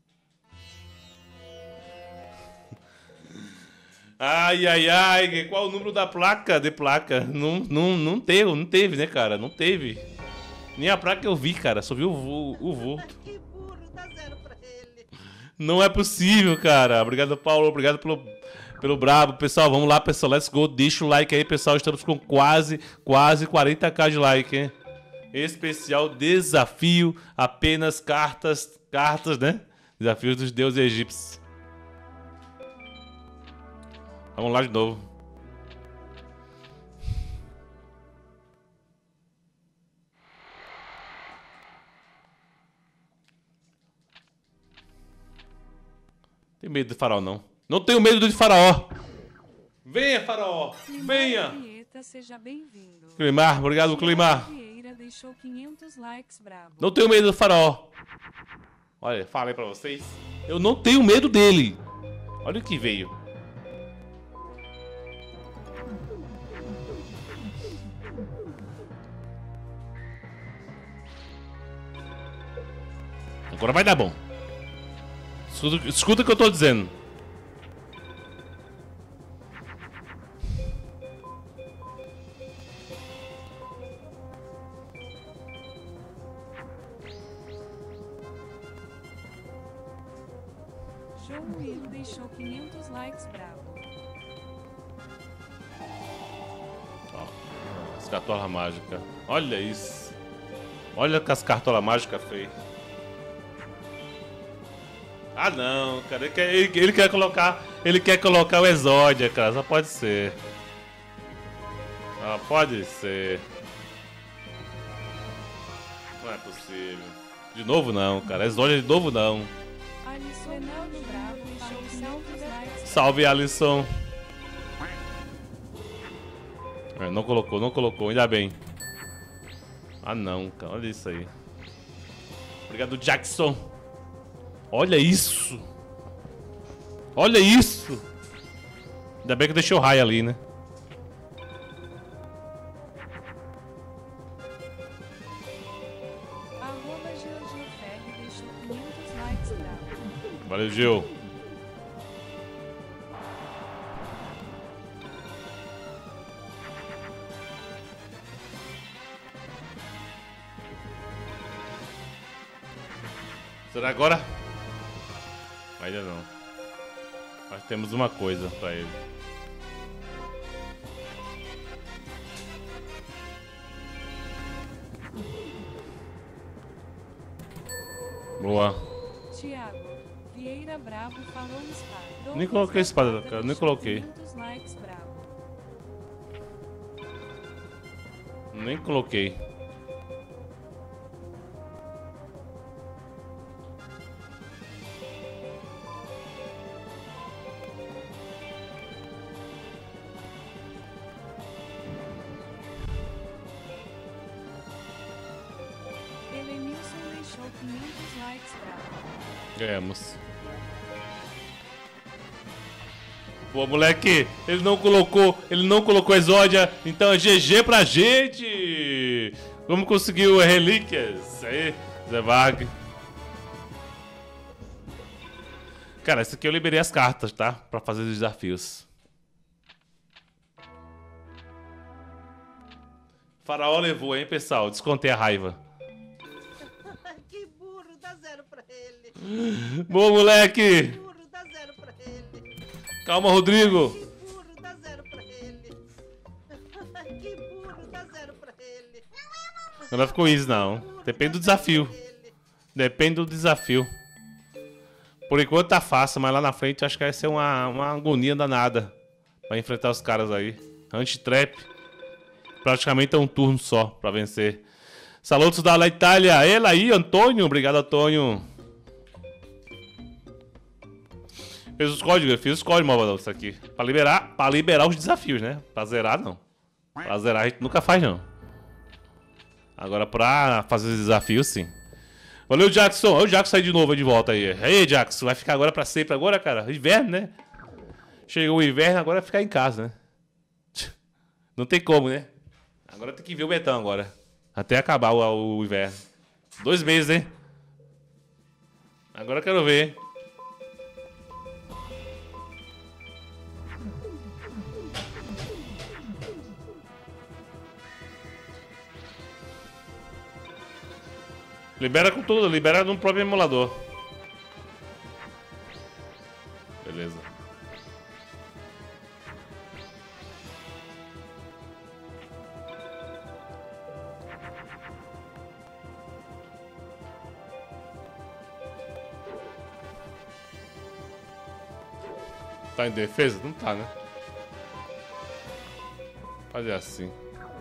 Ai, ai, ai. Qual o número da placa? De placa? Não teve, né, cara? Não teve. Nem a placa eu vi, cara. Só vi o vulto. Que burro, dá 0 pra ele. Não é possível, cara. Obrigado, Paulo. Obrigado pelo brabo. Pessoal, vamos lá, pessoal. Let's go. Deixa o like aí, pessoal. Estamos com quase 40k de like, hein? Especial desafio. Apenas cartas, né? Desafio dos deuses egípcios. Vamos lá de novo. Tenho medo de faraó, não. Não tenho medo de faraó. Venha, faraó. Venha. Vieta, seja bem-vindo. Climar, obrigado, Climar. Vieira deixou 500 likes brabo. Não tenho medo do faraó. Olha, falei pra vocês. Eu não tenho medo dele. Olha o que veio. Agora vai dar bom. Escuta o que eu tô dizendo. João Will deixou 500 likes brabo. Ó, as cartolas mágicas. Olha isso. Olha que as cartolas mágicas feias. Ah não, cara, ele quer colocar o Exódia, cara, só pode ser. Ah, pode ser. Não é possível. De novo não, cara, Exódia de novo não. Alisson Ronaldo Bravo deixou 500 likes. Salve, Alisson. É, não colocou, ainda bem. Ah não, cara, olha isso aí. Obrigado, Jackson. Olha isso! Olha isso! Ainda bem que eu deixei o raio ali, né? @GeoGeoFeg deixou 500 likes brabo. Valeu, Gil. Será agora? Ainda não. Mas temos uma coisa pra ele. Boa. Thiago Vieira Bravo falou espada. Nem coloquei espada, cara. Nem coloquei. 500 likes, bravo. Nem coloquei. Elenilson deixou 500 likes, bravo. Ganhamos. Pô, moleque, ele não colocou Exódia, então é GG pra gente! Vamos conseguir o relíquias? Aí, Zé Vag. Cara, esse aqui eu liberei as cartas, tá? Pra fazer os desafios. Faraó levou, hein, pessoal? Descontei a raiva. Que burro, dá 0 pra ele. Boa, moleque! Que burro, dá 0 pra ele. Calma, Rodrigo! Que burro, dá 0 pra ele. Que burro, dá 0 pra ele. Não vai ficar isso, não. Depende do desafio. Depende do desafio. Por enquanto tá fácil, mas lá na frente acho que vai ser uma agonia danada pra enfrentar os caras aí. Anti-trap. Praticamente é um turno só pra vencer. Saludos da Itália. Ele aí, Antônio. Obrigado, Antônio. Fez os códigos? Eu fiz os códigos, malvadão, isso aqui. Pra liberar os desafios, né? Pra zerar, não. Pra zerar a gente nunca faz, não. Agora pra fazer os desafios, sim. Valeu, Jackson. Olha o Jackson aí de novo, aí de volta aí. Aí, Jackson. Vai ficar agora pra sempre agora, cara? Inverno, né? Chegou o inverno, agora vai ficar em casa, né? Não tem como, né? Agora tem que ver o Betão agora. Até acabar o inverno. 2 meses, hein? Agora eu quero ver, hein? Libera com tudo, libera no próprio emulador. Beleza. Tá em defesa? Não tá, né? Fazer assim.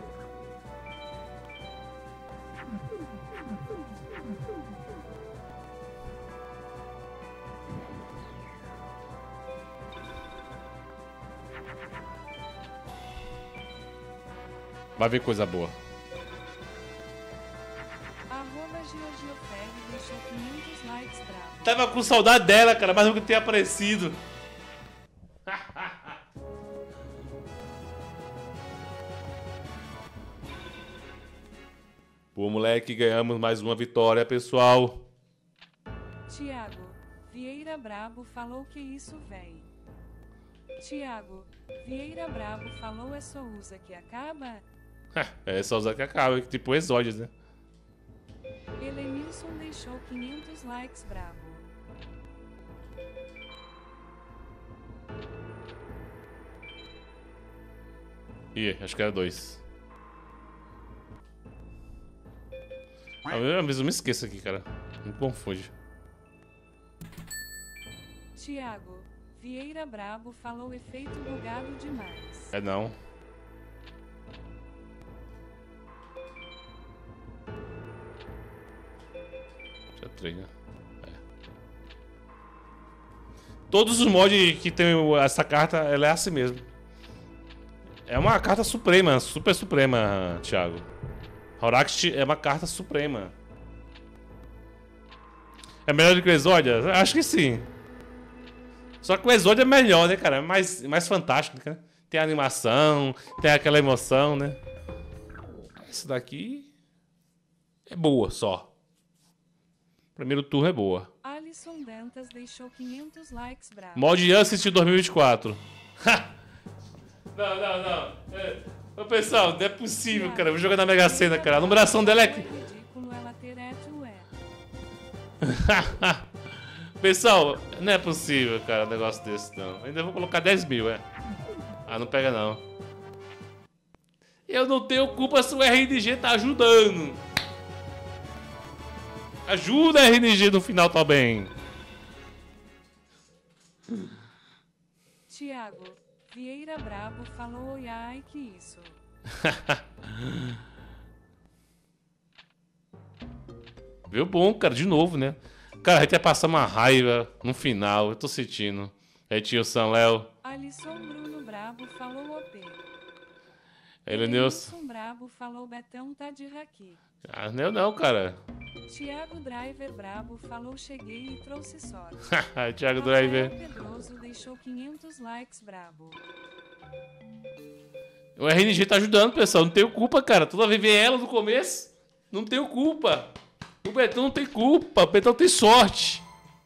Vai ver coisa boa. Arroba Giorgioferri deixou 500 likes, bravo. Tava com saudade dela, cara, mas nunca tinha aparecido. Pô, moleque, ganhamos mais uma vitória, pessoal. Thiago Vieira Brabo falou que isso, véi. Thiago Vieira Brabo falou é só usa que acaba? É só usar que acaba, tipo exódios, né? Elenilson deixou 500 likes, bravo. Ih, acho que era 2. Às vezes eu me esqueço aqui, cara. Me confunde. Thiago Vieira Brabo falou efeito bugado demais. É não. Já 3, né? É. Todos os mods que tem essa carta, ela é assim mesmo. É uma carta suprema, super suprema, Thiago. Horax é uma carta suprema. É melhor do que o Exódia? Acho que sim. Só que o Exódia é melhor, né, cara? É mais fantástico, né? Tem animação, tem aquela emoção, né? Essa daqui é boa só. Primeiro turno é boa. Alisson Dantas deixou 500 likes, bravo. Mod Ancient 2024. Não. Ô, pessoal, não é possível, cara. Eu vou jogar na Mega Sena, cara. A numeração dela é... É ridículo ela ter eto, é. Pessoal, não é possível, cara, um negócio desse, não. Ainda vou colocar 10 mil, é. Ah, não pega, não. Eu não tenho culpa se o RNG tá ajudando. Ajuda a RNG no final também. Tiago Vieira Brabo falou oi, ai, que isso. Viu bom, cara, de novo, né? Cara, a gente ia passar uma raiva no final, eu tô sentindo. Aí tinha o São Léo. Alisson Bruno Brabo falou OP. Elenilson. Brabo falou Betão tá de raqui. Ah, não, cara. Thiago Driver Brabo falou cheguei e trouxe sorte. Thiago Driver. Rafael Pedroso deixou 500 likes Brabo. O RNG tá ajudando, pessoal. Não tenho culpa, cara. Toda vez vem ela no começo. Não tenho culpa. O Betão não tem culpa. O Betão tem sorte.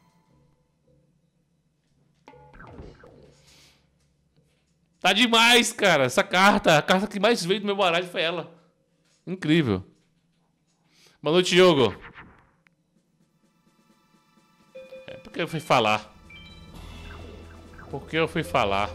Tá demais, cara. Essa carta. A carta que mais veio do meu baralho foi ela. Incrível. Boa noite, Diogo. É porque eu fui falar. Porque eu fui falar.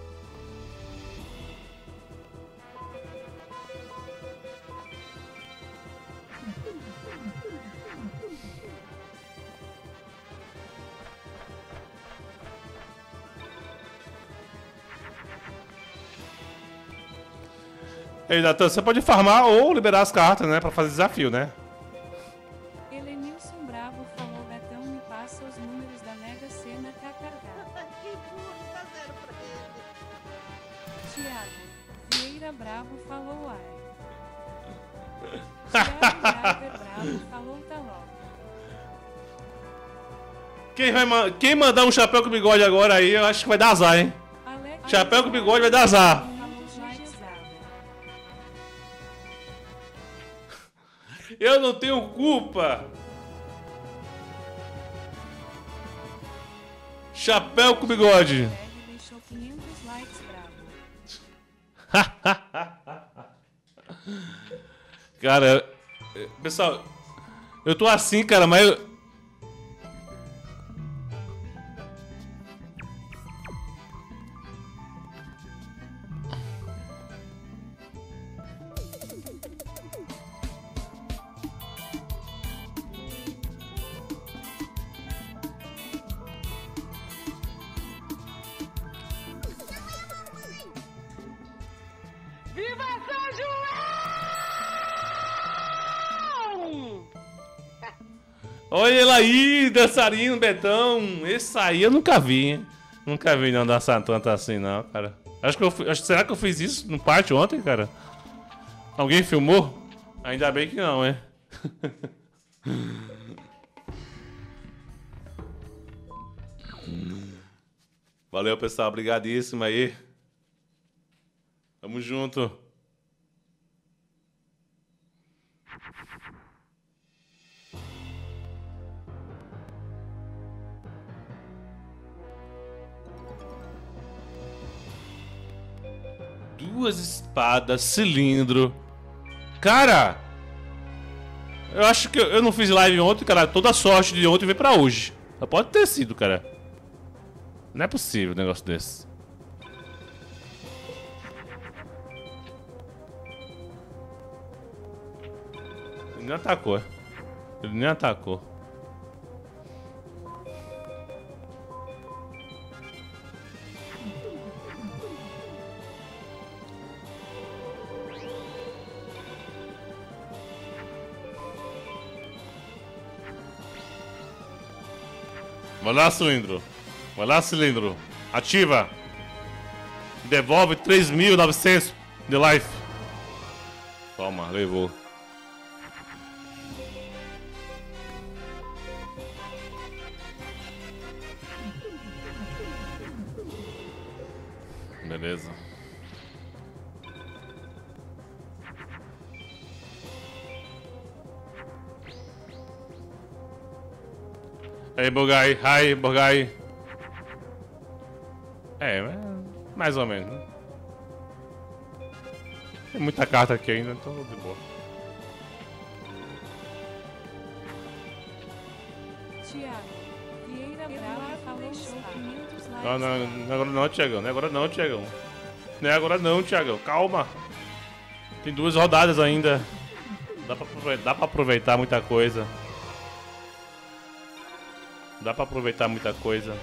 Ei, Natan, você pode farmar ou liberar as cartas, né? Pra fazer desafio, né? Elenilson Brabo falou Betão me passa os números da Mega Sena KKK. Que burro, dá 0 pra ele. Thiago Vieira Brabo falou ai. Thiago Driver Brabo falou tá logo. Quem mandar um chapéu com bigode agora aí, eu acho que vai dar azar, hein? Chapéu com bigode vai dar azar. Eu não tenho culpa. Chapéu com bigode. Deixou 500 likes Brabo. Cara, pessoal, eu tô assim, cara, mas eu... Viva São João! Olha ele aí, dançarino, Betão. Esse aí eu nunca vi, hein? Nunca vi não dançar tanto assim, não, cara. Será que eu fiz isso no pátio ontem, cara? Alguém filmou? Ainda bem que não, hein? Valeu, pessoal. Obrigadíssimo aí. Tamo junto. Duas espadas, cilindro. Cara! Eu acho que eu não fiz live ontem, cara. Toda a sorte de ontem veio pra hoje. Só pode ter sido, cara. Não é possível um negócio desse. Ele nem atacou. Ele nem atacou. Vai lá, cilindro. Vai lá, cilindro. Ativa. Devolve 3.900 de life. Toma, levou. Beleza. Aí, Bogai. Hi, Bogai. É, mais ou menos. Tem muita carta aqui ainda, então de boa. Thiago Vieira Bravo falou show 500 likes. Não, não é agora não, Thiagão. Não é agora não, Thiagão. Não é agora não, Thiagão. Calma. Tem 2 rodadas ainda. Dá pra aproveitar muita coisa. Dá pra aproveitar muita coisa.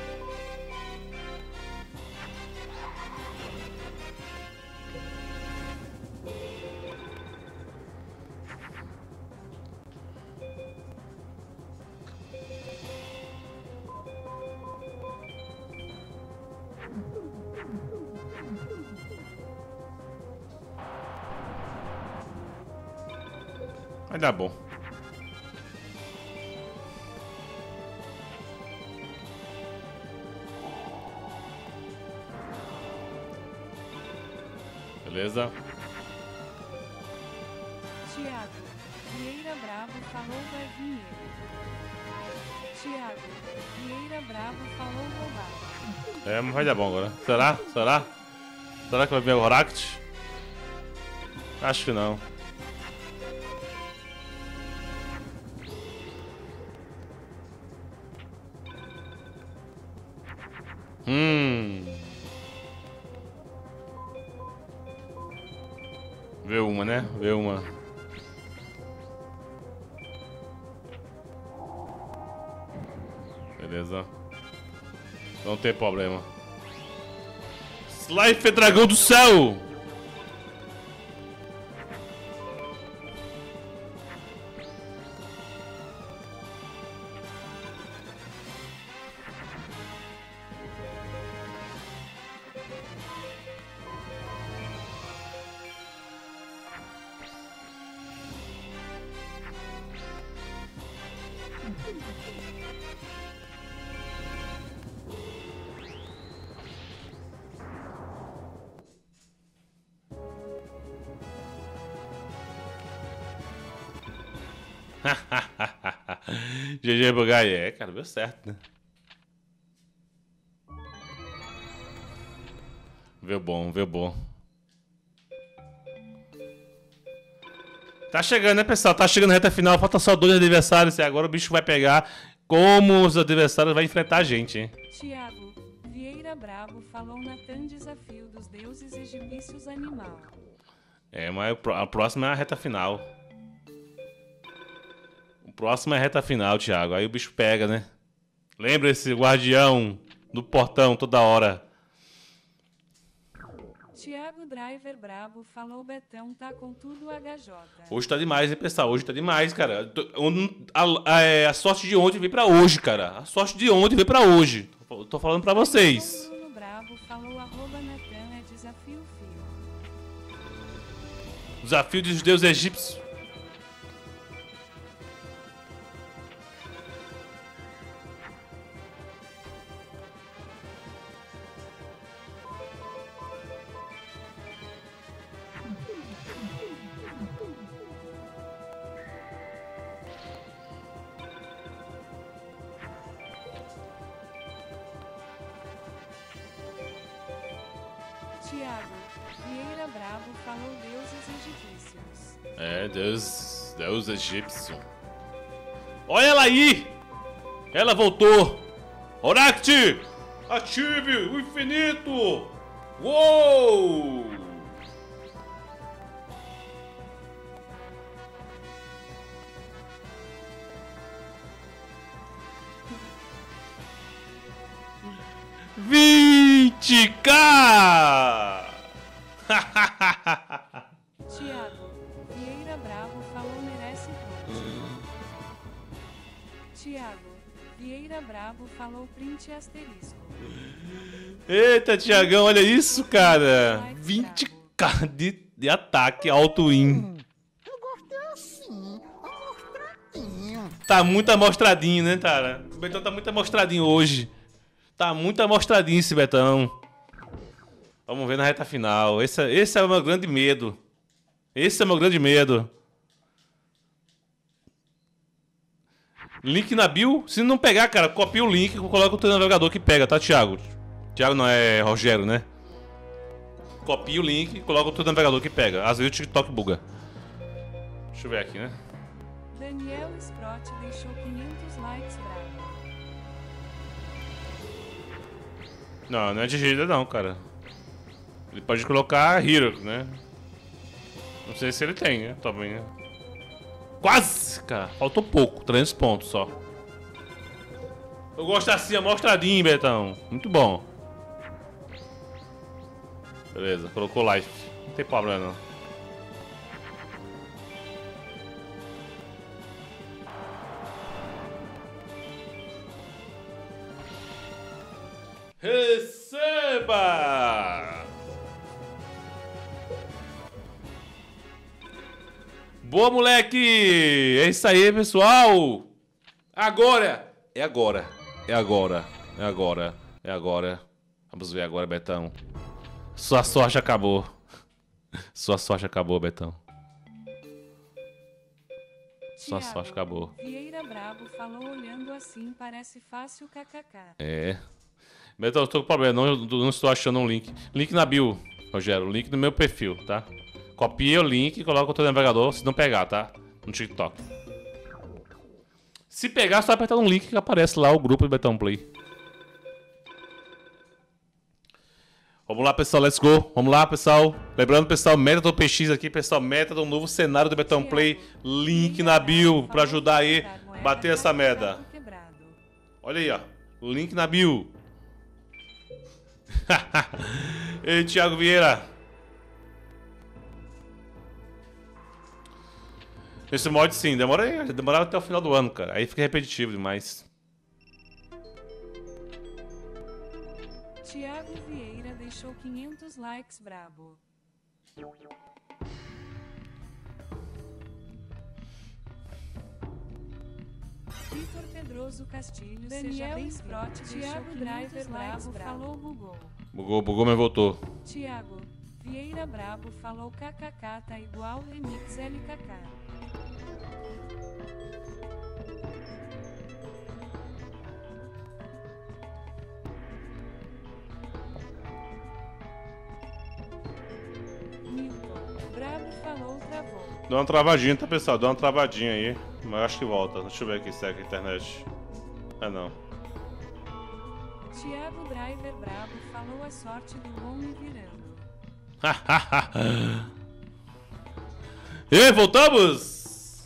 Vai dar bom. Beleza? Tiago Vieira Bravo falou da vinheta. Tiago Vieira Bravo falou roubado. É, mas vai dar bom agora. Será? Será? Será que vai vir o Horact? Acho que não. Vê uma, né? Vê uma. Beleza. Não tem problema. Slife é dragão do céu! GG Bugai, é, cara, deu certo, né? Vê bom, vê bom. Tá chegando, né, pessoal? Tá chegando a reta final, falta só 2 adversários e agora o bicho vai pegar como os adversários vão enfrentar a gente, hein? Tiago Vieira Bravo falou Natan desafio dos deuses egípcios animal. É, mas a próxima é a reta final. O próximo é a reta final, Thiago. Aí o bicho pega, né? Lembra esse guardião do portão toda hora. Tiago Driver Brabo falou Betão tá com tudo HJ. Hoje tá demais, hein, pessoal? Hoje tá demais, cara. A sorte de ontem veio pra hoje, cara. A sorte de ontem veio pra hoje. Tô falando pra vocês. O Bruno Brabo falou @Natan é desafio fio. Desafio dos deuses egípcios. Tiago Vieira Bravo falou deuses egípcios. É, Deus egípcio. Olha ela aí! Ela voltou! Horact! Ative o infinito! Uou! Tiago Vieira Bravo falou merece ponte. Tiago Vieira Bravo falou print asterisco. Eita, Thiagão, olha isso, cara! 20k de ataque auto-win. Eu gostei assim, amostradinho. Tá muito amostradinho, né, cara? O Betão tá muito amostradinho hoje. Tá muito amostradinho esse Betão. Vamos ver na reta final. Esse é o meu grande medo. Esse é o meu grande medo. Link na bio. Se não pegar, cara, copia o link e coloca o teu navegador que pega, tá, Thiago? Thiago não, é Rogério, né? Copia o link e coloca o teu navegador que pega. Às vezes o TikTok buga. Deixa eu ver aqui, né? Daniel Sprott deixou 500 likes bravo. Não é de jeito não, cara. Ele pode colocar Hero, né? Não sei se ele tem, né? Também, né? Quase, cara. Faltou pouco. 300 pontos só. Eu gosto assim, amostradinho, Betão. Muito bom. Beleza, colocou life. Não tem problema não. Receba! Boa, moleque! É isso aí, pessoal! Agora! É agora! É agora! É agora! É agora! Vamos ver agora, Betão. Sua sorte acabou. Sua sorte acabou, Betão. Sua Thiago, sorte acabou. Vieira Brabo falou olhando assim, parece fácil kkk. É. Betão, eu tô com problema, não estou achando um link. Link na bio, Rogério. Link no meu perfil, tá? Copia o link e coloca o teu navegador, se não pegar, tá? No TikTok. Se pegar, só apertar um link que aparece lá o grupo do Betão Play. Vamos lá, pessoal, let's go. Vamos lá, pessoal. Lembrando, pessoal, meta do PX aqui, pessoal, meta do novo cenário do Betão Play. Link na bio pra ajudar aí a bater essa meta. Olha aí, ó. O link na bio. Ei, Thiago Vieira. Esse mod sim, demorava até o final do ano, cara. Aí fica repetitivo demais. Thiago Vieira deixou 500 likes brabo. Vitor Pedroso Castilho, Daniel seja Sprott, bem-vindo. Thiago Driver Bravo, falou bugou. Bugou, mas voltou. Thiago Vieira Brabo falou kkk tá igual remix LKK. Milton Brabo falou travou. Dá uma travadinha, tá, pessoal? Dá uma travadinha aí. Mas acho que volta. Deixa eu ver aqui se é que a internet. Ah, não. Thiago Driver Brabo falou a sorte do homem virando. E voltamos!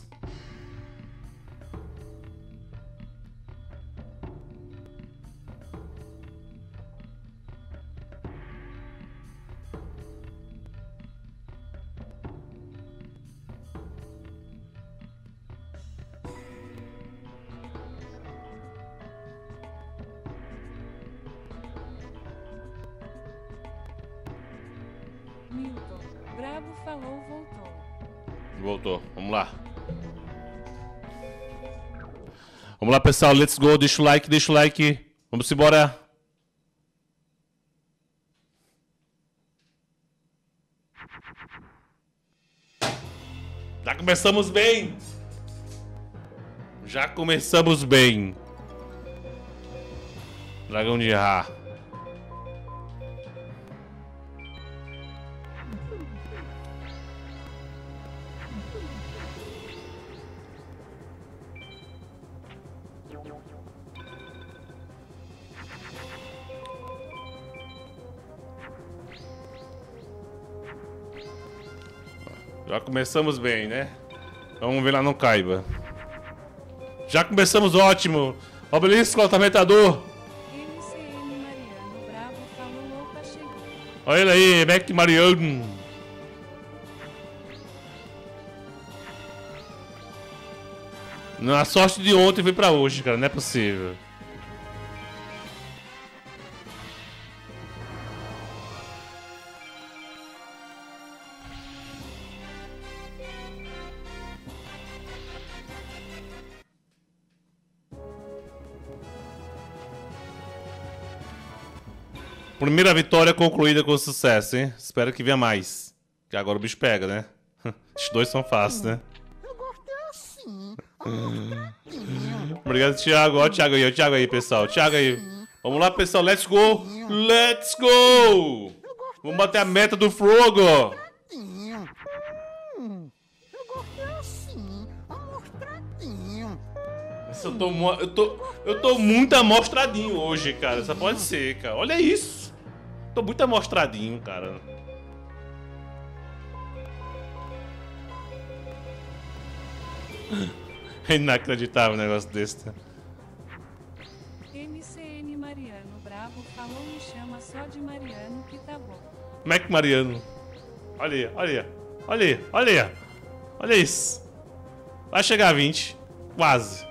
Milton Brabo falou voltou. Voltou, vamos lá. Vamos lá, pessoal, let's go. Deixa o like, deixa o like. Vamos embora. Já começamos bem. Já começamos bem. Dragão de Ra. Já começamos bem, né? Vamos ver lá no Caiba. Já começamos ótimo. Obelisco, atormentador. MCM Mariano Brabo falou opa chegou. Olha ele aí, Mac Mariano. A sorte de ontem foi pra hoje, cara. Não é possível. Primeira vitória concluída com sucesso, hein? Espero que venha mais. Que agora o bicho pega, né? Os dois são fáceis, né? Eu gostei assim, amostradinho. Obrigado, Thiago. Ó, o Thiago aí, pessoal. Thiago aí. Vamos lá, pessoal. Let's go. Let's go. Vamos bater a meta do Frogo. Amostradinho. Eu gostei assim, amostradinho. Eu tô muito amostradinho hoje, cara. Só pode ser, cara. Olha isso. Tô muito amostradinho, cara. É inacreditável um negócio desse. MCN Mariano Brabo falou me chama só de Mariano que tá bom. Mac Mariano. Olha aí, olha aí. Olha aí, olha aí. Olha isso. Vai chegar a 20. Quase.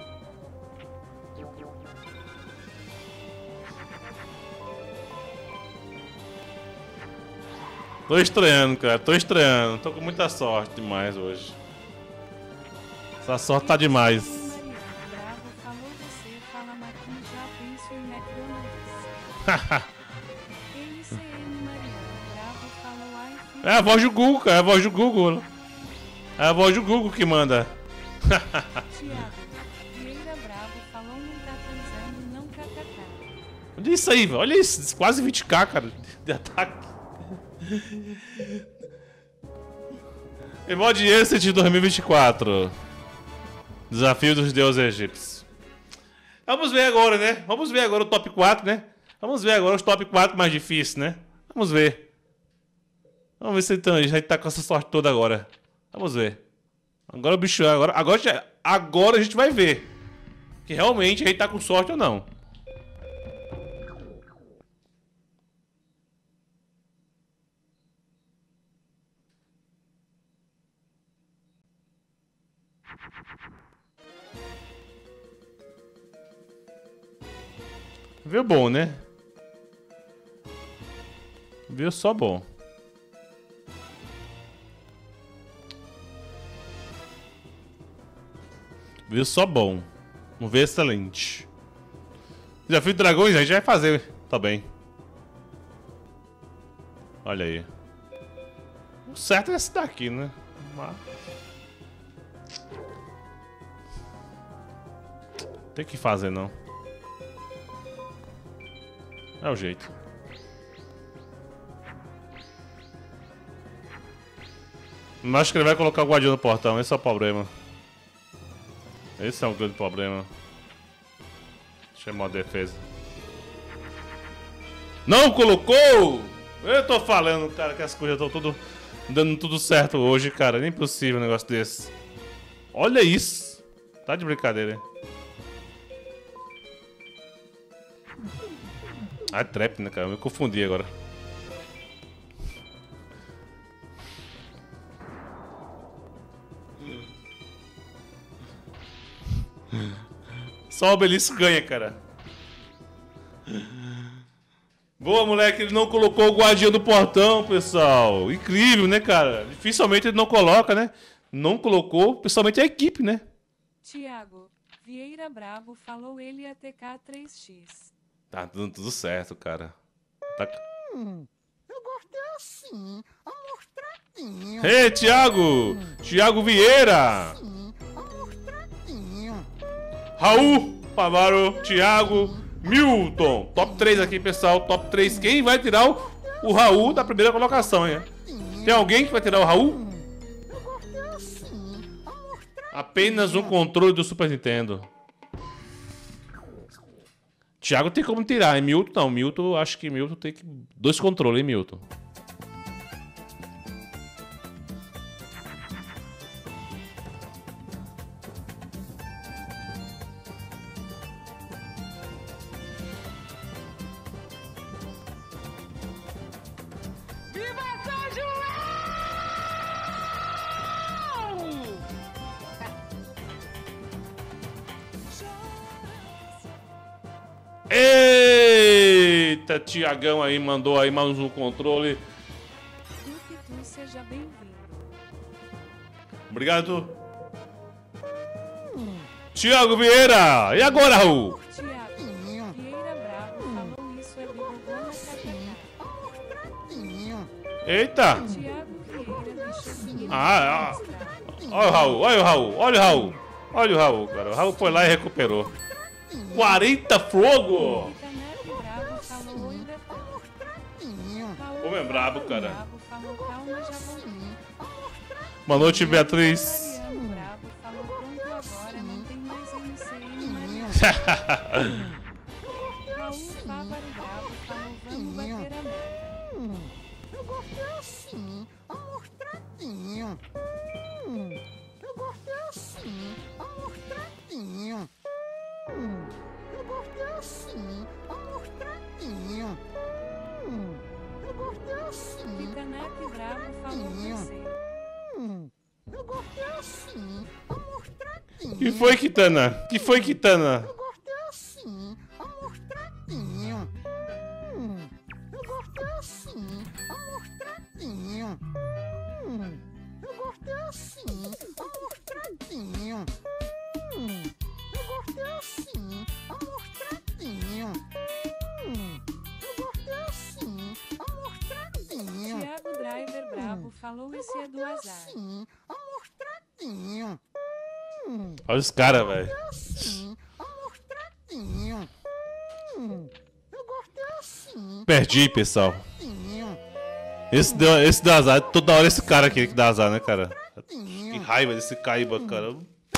Tô estranhando, cara. Tô estranhando. Tô com muita sorte demais hoje. Essa sorte tá demais. Mariano Brabo falou você fala Marquinhos já penso em McDonald's. MCN Mariano Brabo falou ai filho. É a voz do Google, cara. É a voz do Google. É a voz do Google que manda. Tiago Vieira Brabo falou não tá transando não kkk. Olha isso aí, velho. Olha isso. Quase 20k, cara. De ataque. Emoji Ancient 2024. Desafio dos deuses egípcios. Vamos ver agora, né? Vamos ver agora o top 4, né? Vamos ver agora os top 4 mais difíceis, né? Vamos ver. Vamos ver se então, a gente tá com essa sorte toda agora. Vamos ver. Agora o bicho. Agora a gente vai ver. Que realmente a gente tá com sorte ou não. Viu bom, né? Viu só bom. Viu só bom. Vamos ver excelente. Desafio de dragões a gente vai fazer também. Olha aí. O certo é esse daqui, né? Mas... tem que fazer não. É o jeito. Não acho que ele vai colocar o guardião no portão, esse é o problema. Esse é um grande problema. Chamou a defesa. Não colocou! Eu tô falando, cara, que as coisas estão tudo dando tudo certo hoje, cara. Nem possível um negócio desse. Olha isso! Tá de brincadeira, hein? Ah, é trap, né, cara? Eu me confundi agora. Só o obelisco ganha, cara. Boa, moleque. Ele não colocou o guardião do portão, pessoal. Incrível, né, cara? Dificilmente ele não coloca, né? Não colocou, principalmente a equipe, né? Tiago Vieira Brabo falou ele ia TK 3x. Tá dando tudo certo, cara. Tá... Eu gostei assim, amostradinho. Ei, Thiago! Thiago Vieira! Sim, amostradinho. Raul, Pavaro, Thiago, Milton. Top 3 aqui, pessoal. Top 3. Quem vai tirar o Raul da primeira colocação, hein? Tem alguém que vai tirar o Raul? Eu gostei assim, amostradinho. Apenas um controle do Super Nintendo. Thiago tem como tirar, hein? Milton não. Milton, acho que Milton tem que... 2 controles, hein, Milton? Viva São João! Eita, Tiagão aí mandou aí mais um controle. Que tu seja bem-vindo. Obrigado. Thiago Vieira. E agora, Raul? Tiago Vieira Brabo falou isso é bigogona kkk. Amostradinho. Eita. Tiago Vieira deixou Ah, olha o Raul, olha o Raul, olha o Raul. Olha o Raul, cara. O Raul foi lá e recuperou. 40 fogo! Canap Brabo falou oi Betão. Amostradinho. Raul Homem brabo, cara. Brabo falou calma já voltei. Boa noite, Beatriz. Mariano Brabo falou pronto agora não tem mais MCN Mariano. Raul Fávaro Brabo falou vamos bater a meta. Eu gostei assim, amostradinho. Eu gostei assim, amostradinho. Eu Eu gostei assim, amostradinho. Eu gostei assim. Kitanak Bravo falou você. Eu gostei assim, amostradinho. Que foi, Kitana? Que foi, Kitana? Eu gostei assim, amostradinho. Eu gostei assim, amostradinho. Eu gostei assim, amostradinho. Eu gostei assim, amostradinho. Eu gostei assim, amostradinho. Thiago Driver Bravo falou esse é do azar. Assim, amostradinho. Olha os caras, velho. Assim, amostradinho. Eu gostei assim, Perdi, pessoal. amostradinho. Esse dá azar. Toda hora esse cara aqui que dá azar, né, cara? Que raiva desse Kaiba, cara.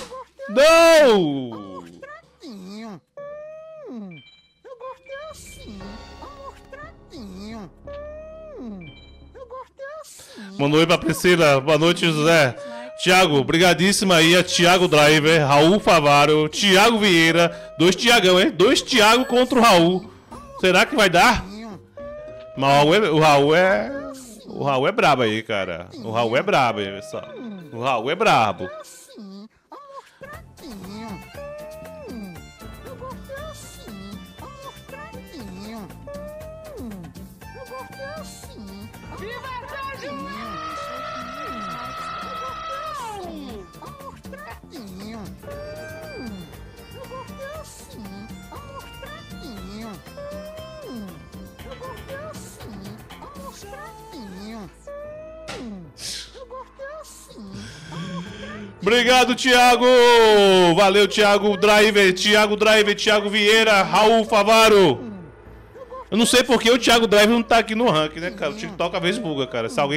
Não! Amostradinho. Eu gostei assim, amostradinho. Eu gostei assim. Boa noite pra Priscila. Boa noite, José. Thiago, brigadíssima aí a Thiago Driver, Raul Favaro, Thiago Vieira. 2 Thiagão, hein? 2 Thiago contra o Raul. Será que vai dar? Mas o Raul é... O Raul é brabo aí, cara. O Raul é brabo aí, pessoal. O Raul é brabo. Assim, amostradinho. Eu gostei assim, amostradinho. Eu gostei assim. Viva amostradinho. Eu gostei assim, amostradinho. Eu gostei assim, amostradinho. Eu gostei assim, amostradinho. Obrigado, Thiago! Valeu, Thiago Driver, Thiago Vieira, Raul Favaro. Eu não sei porque o Thiago Driver não tá aqui no ranking, né, cara? O TikTok às vezes buga, cara. Se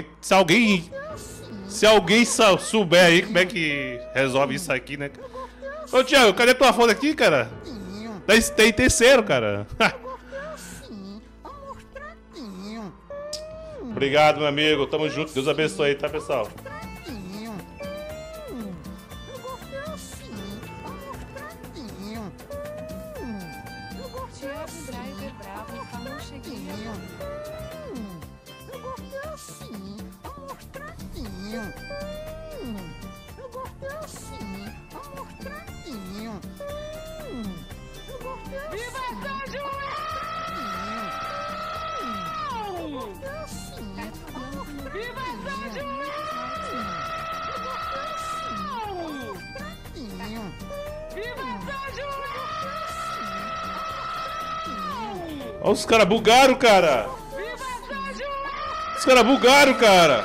alguém souber aí como é que resolve isso aqui, né? Ô, Thiago, cadê tua foto aqui, cara? Tá em terceiro, cara. Assim, amostradinho. Obrigado, meu amigo. Tamo junto. Deus abençoe aí, tá, pessoal? Amostradinho. Eu gostei assim, amostradinho. Eu gostei Thiago assim, Driver Bravo falou cheguei agora. eu gostei assim, amostradinho. Eu gostei assim, amostradinho. Eu gostei assim. Viva São João! Eu gostei assim, Viva São João! Olha os caras bugaram, cara. Os caras bugaram, cara.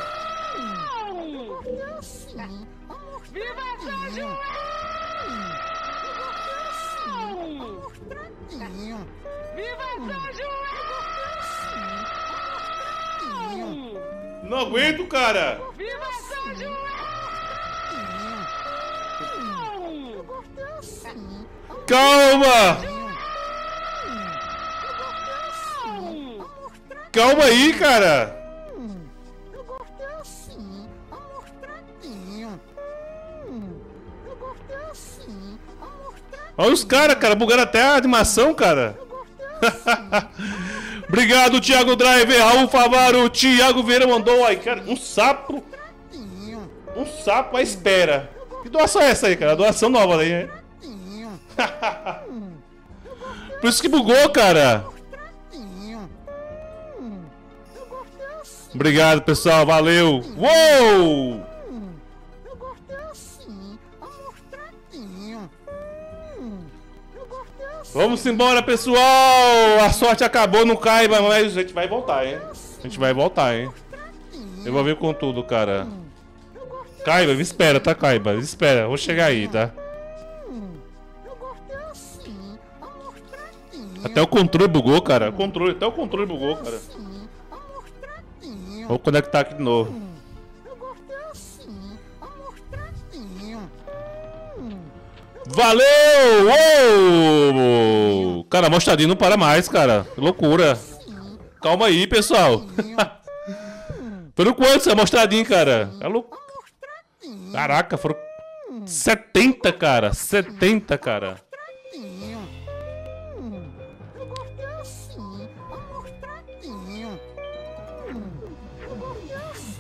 Não aguento, cara. Calma. Calma aí, cara. Eu gostei assim, amostradinho. Eu gostei assim, amostradinho. Olha os caras, cara. Bugaram até a animação, cara. Obrigado, Thiago Driver, Raul Favaro, Thiago Vieira mandou aí, cara, um sapo à espera. Que doação é essa aí, cara? Doação nova aí, hein? Por isso que bugou, cara. Obrigado, pessoal, valeu. Uou! Eu gostei assim, amostradinho. Eu gostei assim, Vamos embora, pessoal. A sorte acabou no Kaiba, mas a gente vai voltar, hein? A gente vai voltar, hein? Eu vou vir com tudo, cara. Kaiba, me espera, tá, Kaiba? Me espera, vou chegar aí, tá? eu gostei assim, amostradinho. Até o controle bugou, cara. Até o controle bugou, cara. Assim, amostradinho. Vou conectar aqui de novo. Eu gostei assim, amostradinho. Valeu! Uou! Cara, a mostradinha não para mais, cara. Que loucura. Calma aí, pessoal. Foram quantos a mostradinha, cara? É louco. Caraca, foram 70, cara. 70, cara.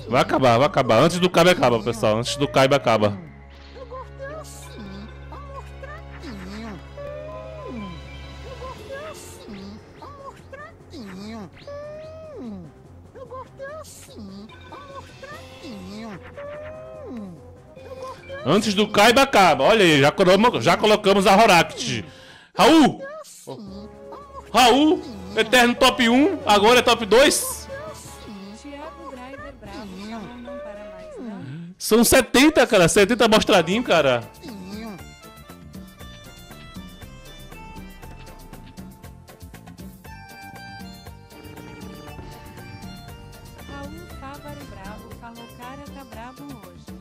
Vai acabar, vai acabar. Antes do Caiba acaba, pessoal. Antes do Caiba acaba. Eu gosto é assim, amostradinho. Eu gosto é assim, amostradinho. Eu gosto é assim, amostradinho. Eu gosto é Antes do Caiba acaba. Olha aí, já colocamos a Horact. Raul! assim, Raul! Eterno top 1, agora é top 2. Thiago Driver Bravo falou não para mais não. São 70, cara. 70 mostradinho, cara. amostradinho. Raul Fávaro Bravo falou cara tá bravo hoje.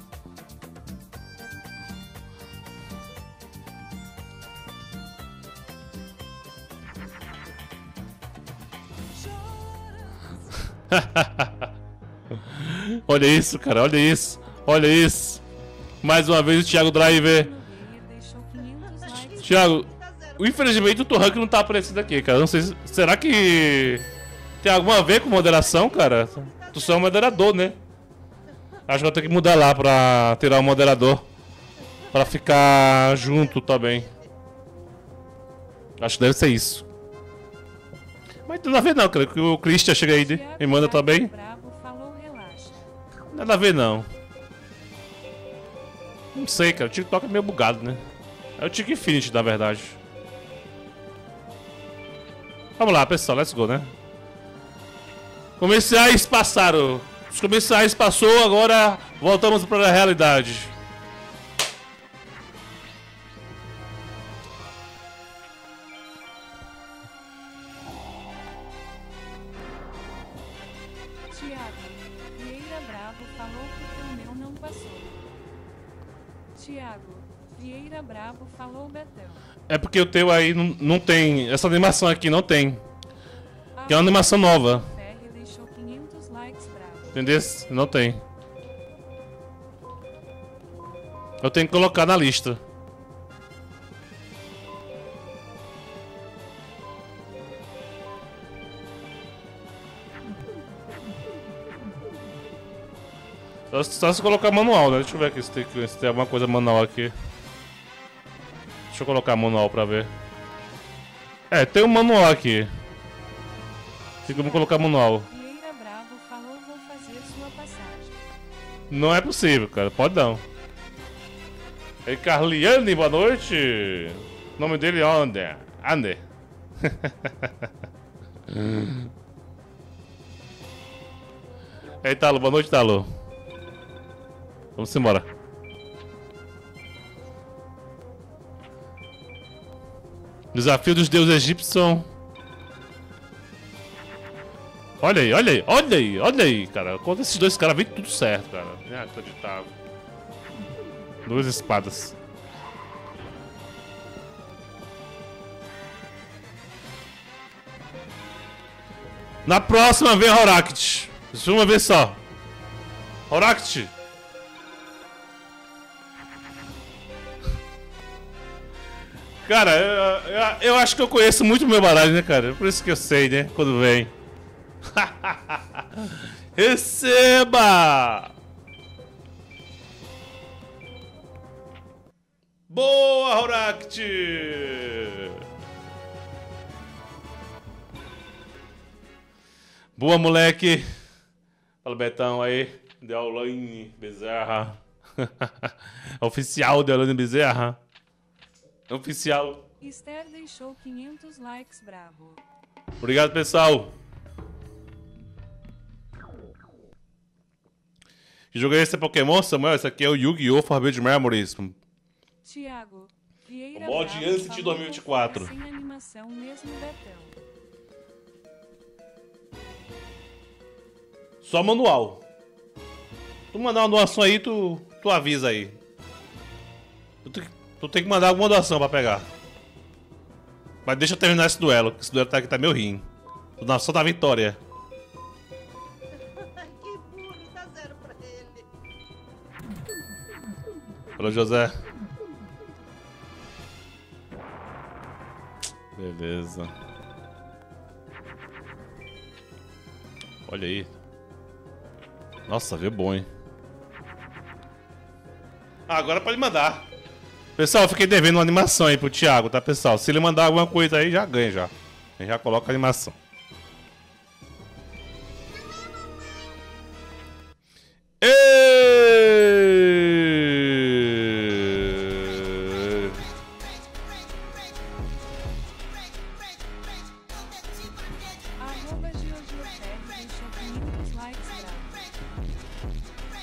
Olha isso, cara. Olha isso. Olha isso. Mais uma vez o Thiago Driver. Nogueira deixou 500 likes. Thiago, infelizmente o Turrank não tá aparecendo aqui, cara. Não sei se... Será que tem alguma a ver com moderação, cara? Tu só é um moderador, né? Acho que eu vou ter que mudar lá pra tirar o moderador. Pra ficar junto também. Acho que deve ser isso. Mas não tem nada a ver não, cara. Que o Christian chega aí Thiago e manda Driver também. Bravo falou relaxa. Nada a ver não. Não sei, cara. O TikTok é meio bugado, né? É o Tik Infinity, na verdade. Vamos lá, pessoal. Let's go, né? Comerciais passaram. Os comerciais passou, agora voltamos para a realidade. Thiago Vieira Bravo falou que o meu não passou. Thiago Vieira Bravo falou Betão. É porque o teu aí não tem. Essa animação aqui não tem. Que é uma animação nova. Ferre deixou 500 likes bravo. Entendeu? Não tem. Eu tenho que colocar na lista. Só se colocar manual, né? Deixa eu ver aqui se tem alguma coisa manual aqui. Deixa eu colocar manual pra ver. É, tem um manual aqui. Tem como colocar manual. Vieira Bravo falou vou fazer sua passagem. Não é possível, cara. Pode não. Ei, Carliane, boa noite. O nome dele é Ander. Ander. Ei, Talo, boa noite, Talo. Vamos embora. Desafio dos deuses egípcios. Olha aí, olha aí, olha aí, olha aí, cara. Quando esses dois caras vem tudo certo, cara. Inacreditável. Duas espadas. Na próxima vem Horact. Uma vez só. Horact. Cara, eu acho que eu conheço muito o meu baralho, né, cara? Por isso que eu sei, né? Quando vem. Receba! Boa, Horact! Boa, moleque! Fala, Betão aí. De Aulaine Bezerra. Oficial de Aulaine Bezerra. Oficial. Esther deixou 500 likes bravo. Obrigado, pessoal. Que jogo é esse? É Pokémon, Samuel? Esse aqui é o Yu-Gi-Oh! Forbidden Memories. Thiago Vieira O mod Bravo Ancient falou 2024. sem animação mesmo Betão. Só manual. Tu mandar uma doação aí, tu avisa aí. Tu tem que mandar alguma doação pra pegar. Mas deixa eu terminar esse duelo, que esse duelo tá aqui, tá meio ruim. Só da vitória. Que burro, dá 0 pra ele. Falou, José. Beleza. Olha aí. Nossa, veio bom, hein? Agora pode mandar. Pessoal, eu fiquei devendo uma animação aí pro Thiago, tá, pessoal? Se ele mandar alguma coisa aí, já ganha, já. A gente já coloca a animação. Arroba GeorgioFer deixou 500 likes bravo.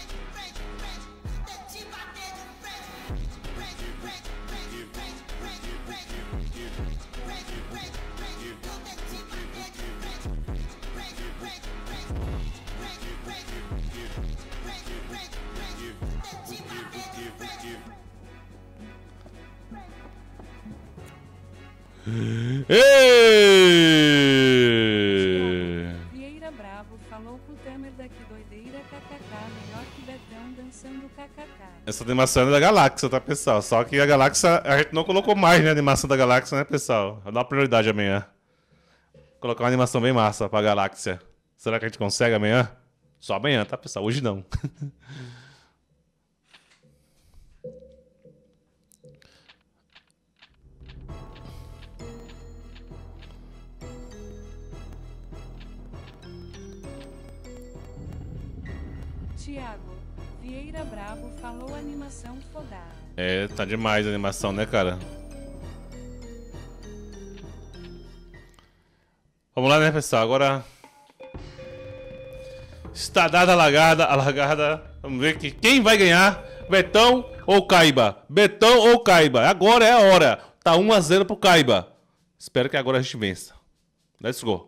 Vieira Brabo falou pro Tamer daqui doideira kkk, melhor que Betão dançando kkk. Essa animação é da Galáxia, tá, pessoal? Só que a Galáxia, a gente não colocou mais, né, a animação da Galáxia, né, pessoal? Vou dar prioridade amanhã. Colocar uma animação bem massa pra Galáxia. Será que a gente consegue amanhã? Só amanhã, tá, pessoal? Hoje não. Thiago Vieira Brabo falou animação fodada. É, tá demais a animação, né, cara? Vamos lá, né, pessoal? Agora está dada a largada. Vamos ver quem vai ganhar, Betão ou Kaiba? Betão ou Kaiba? Agora é a hora. Tá 1-0 pro Kaiba. Espero que agora a gente vença. Let's go.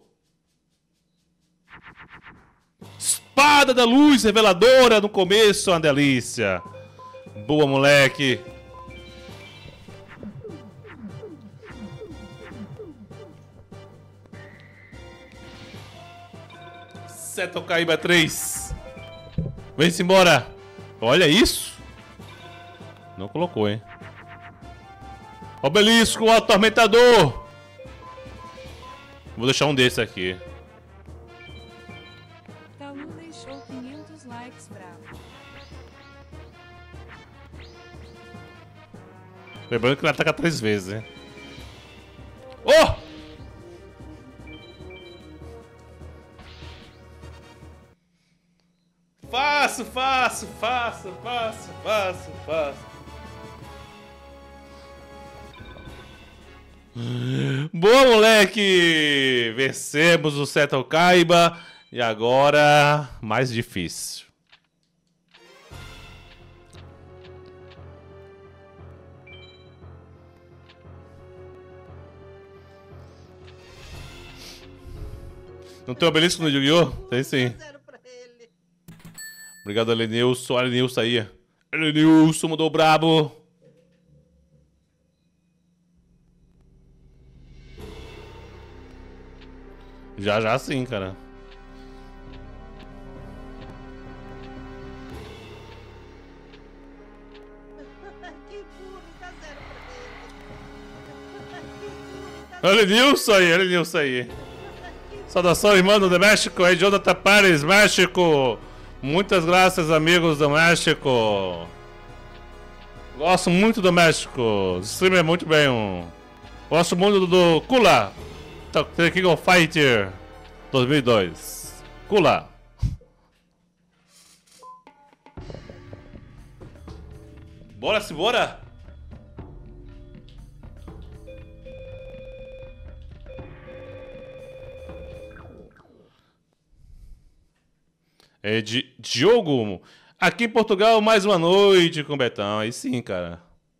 Espada da luz reveladora no começo, uma delícia. Boa, moleque. Seto Kaiba 3. Vem-se embora. Olha isso. Não colocou, hein? Obelisco, o atormentador. Vou deixar um desses aqui. Talu deixou 500 likes bravo. Lembrando que ele ataca 3 vezes, hein? Oh! Fácil. Boa, moleque! Vencemos o Seto Kaiba. E agora, mais difícil. Não tem obelisco no Yu-Gi-Oh? Tem sim. Obrigado, Elenilson. Olha, Elenilson aí. Elenilson mandou brabo. Já sim, cara. Que burro, dá 0 pra ele. Elenilson aí. Saudações, irmão do México. Aí, Jonathan Pares, México. Muitas graças, amigos do México. Gosto muito do México. O stream é muito bem. Gosto muito do Kula. The King of Fighter 2002. Kula. Bora. É Diogo. Aqui em Portugal, mais uma noite com o Betão. Aí sim, cara.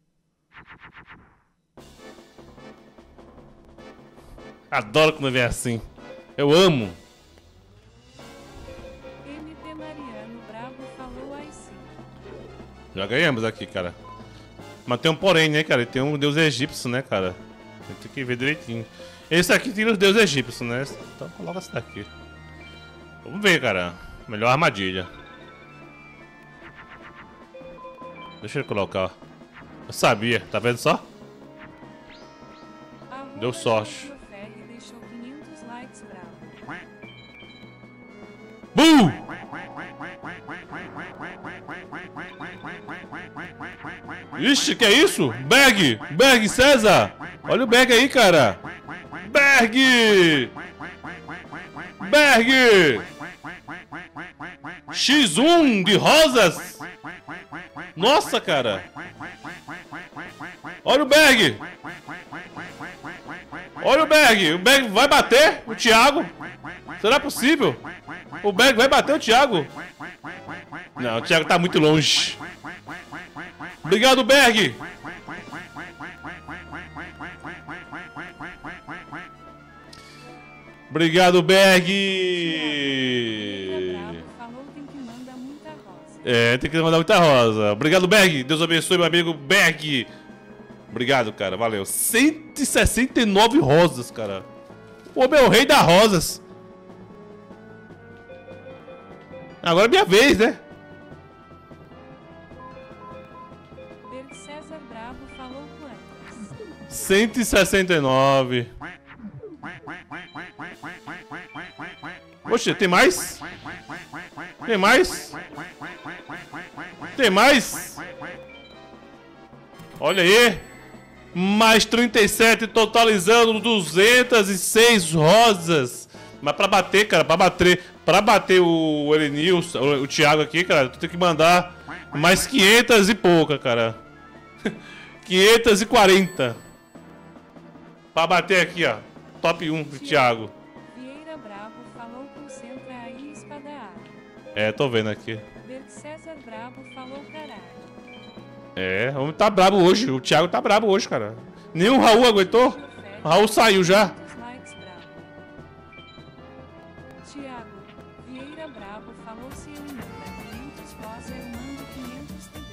Adoro quando vem assim. Eu amo. MP Mariano Brabo falou aí sim. Já ganhamos aqui, cara. Mas tem um porém, né, cara? Tem um deus egípcio, né, cara? Tem que ver direitinho. Esse aqui tira os deuses egípcios, né? Então coloca esse daqui. Vamos ver, cara. Melhor armadilha. Deixa eu colocar. Eu sabia, tá vendo só? Deu sorte. Deixou 500 likes bravo. Boom! Ixi, que é isso? Berg! Berg, César! Olha o Berg aí, cara! Berg! Berg! X1 de rosas! Nossa, cara! Olha o Berg! Olha o Berg! O Berg vai bater o Thiago? Será possível? O Berg vai bater o Thiago? Não, o Thiago tá muito longe. Obrigado, Berg! Obrigado, Berg! Falou tem que mandar muita rosa. É, tem que mandar muita rosa. Obrigado, Berg! Deus abençoe, meu amigo Berg! Obrigado, cara. Valeu. 169 rosas, cara. Pô, meu rei das rosas. Agora é minha vez, né? Berg César Brabo falou quantas? 169. Poxa, tem mais? Tem mais? Tem mais? Olha aí. Mais 37, totalizando 206 rosas. Mas pra bater, cara, pra bater o Elenilson, o Thiago aqui, cara, tu tem que mandar mais 500 e pouca, cara. 540. Pra bater aqui, ó. Top 1 do Thiago. Vieira Brabo falou concentra aí espada A. É, tô vendo aqui. Berg César Brabo falou caralho. É, o homem tá brabo hoje. O Thiago tá brabo hoje, cara. Nem o Raul aguentou. O Raul saiu já. 500 likes Brabo. Thiago Vieira Brabo falou se eu mando 500 rosa eu mando 500 TB.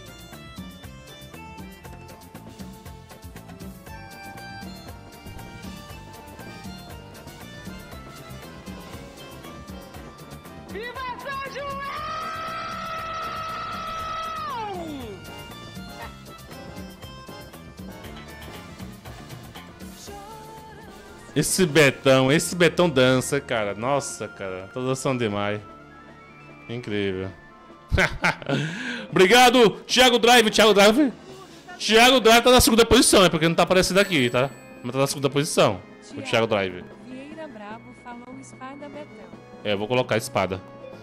Viva São João! Esse Betão dança, cara. Nossa, cara. Tô dançando demais. Incrível. Obrigado, Thiago Drive. Thiago Drive tá na segunda posição, é porque não tá aparecendo aqui, tá? Mas tá na segunda posição. O Thiago Drive. Vieira Brabo falou espada Betão. É, eu vou colocar a espada.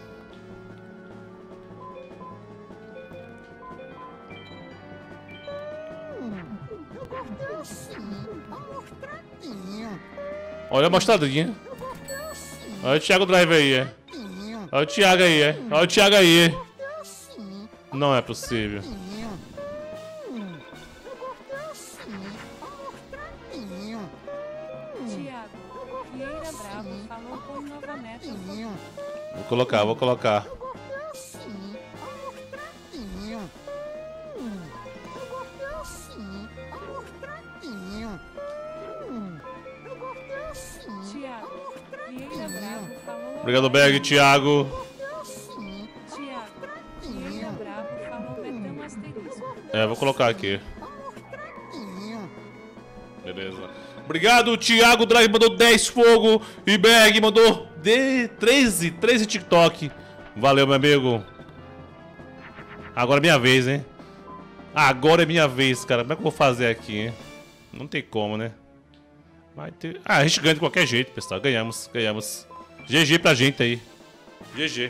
Eu gostei assim, amostradinho. Olha a mostradinha. Eu gostei assim, Olha o Thiago Drive aí, é. amostradinho. Olha o Thiago aí, é. Olha o Thiago aí. Eu gostei assim, Não é possível. amostradinho. Eu gostei assim, amostradinho. Thiago Vieira Brabo falou com nova meta. Amostradinho. Vou colocar. Eu gostei assim, amostradinho. Eu gostei assim, amostradinho. Eu gostei assim, Thiago Vieira Brabo falou. Obrigado, Berg, Thiago. gostei assim, Thiago Vieira Brabo falou Betão asterisco. É, vou colocar aqui. amostradinho. Beleza. Obrigado, Thiago Drive mandou 10 fogo. E Berg mandou 13 TikTok. Valeu, meu amigo. Agora é minha vez, hein? Agora é minha vez, cara. Como é que eu vou fazer aqui, hein? Não tem como, né? Vai ter... Ah, a gente ganha de qualquer jeito, pessoal. Ganhamos. GG pra gente aí. GG.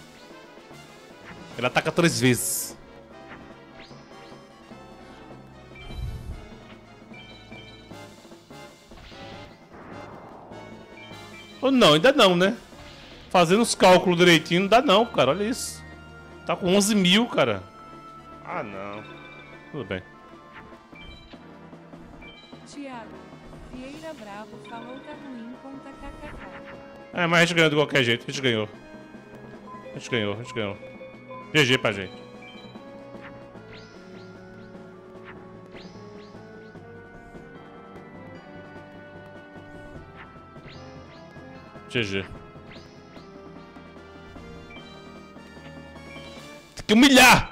Ele ataca 3 vezes. Ou não, ainda não, né? Fazendo os cálculos direitinho, não dá não, cara. Olha isso. Tá com 11 mil, cara. Ah, não. Tudo bem. Thiago Vieira Brabo falou tá ruim conta kkk. É, mas a gente ganhou de qualquer jeito. A gente ganhou. GG pra gente. GG. Tem que humilhar!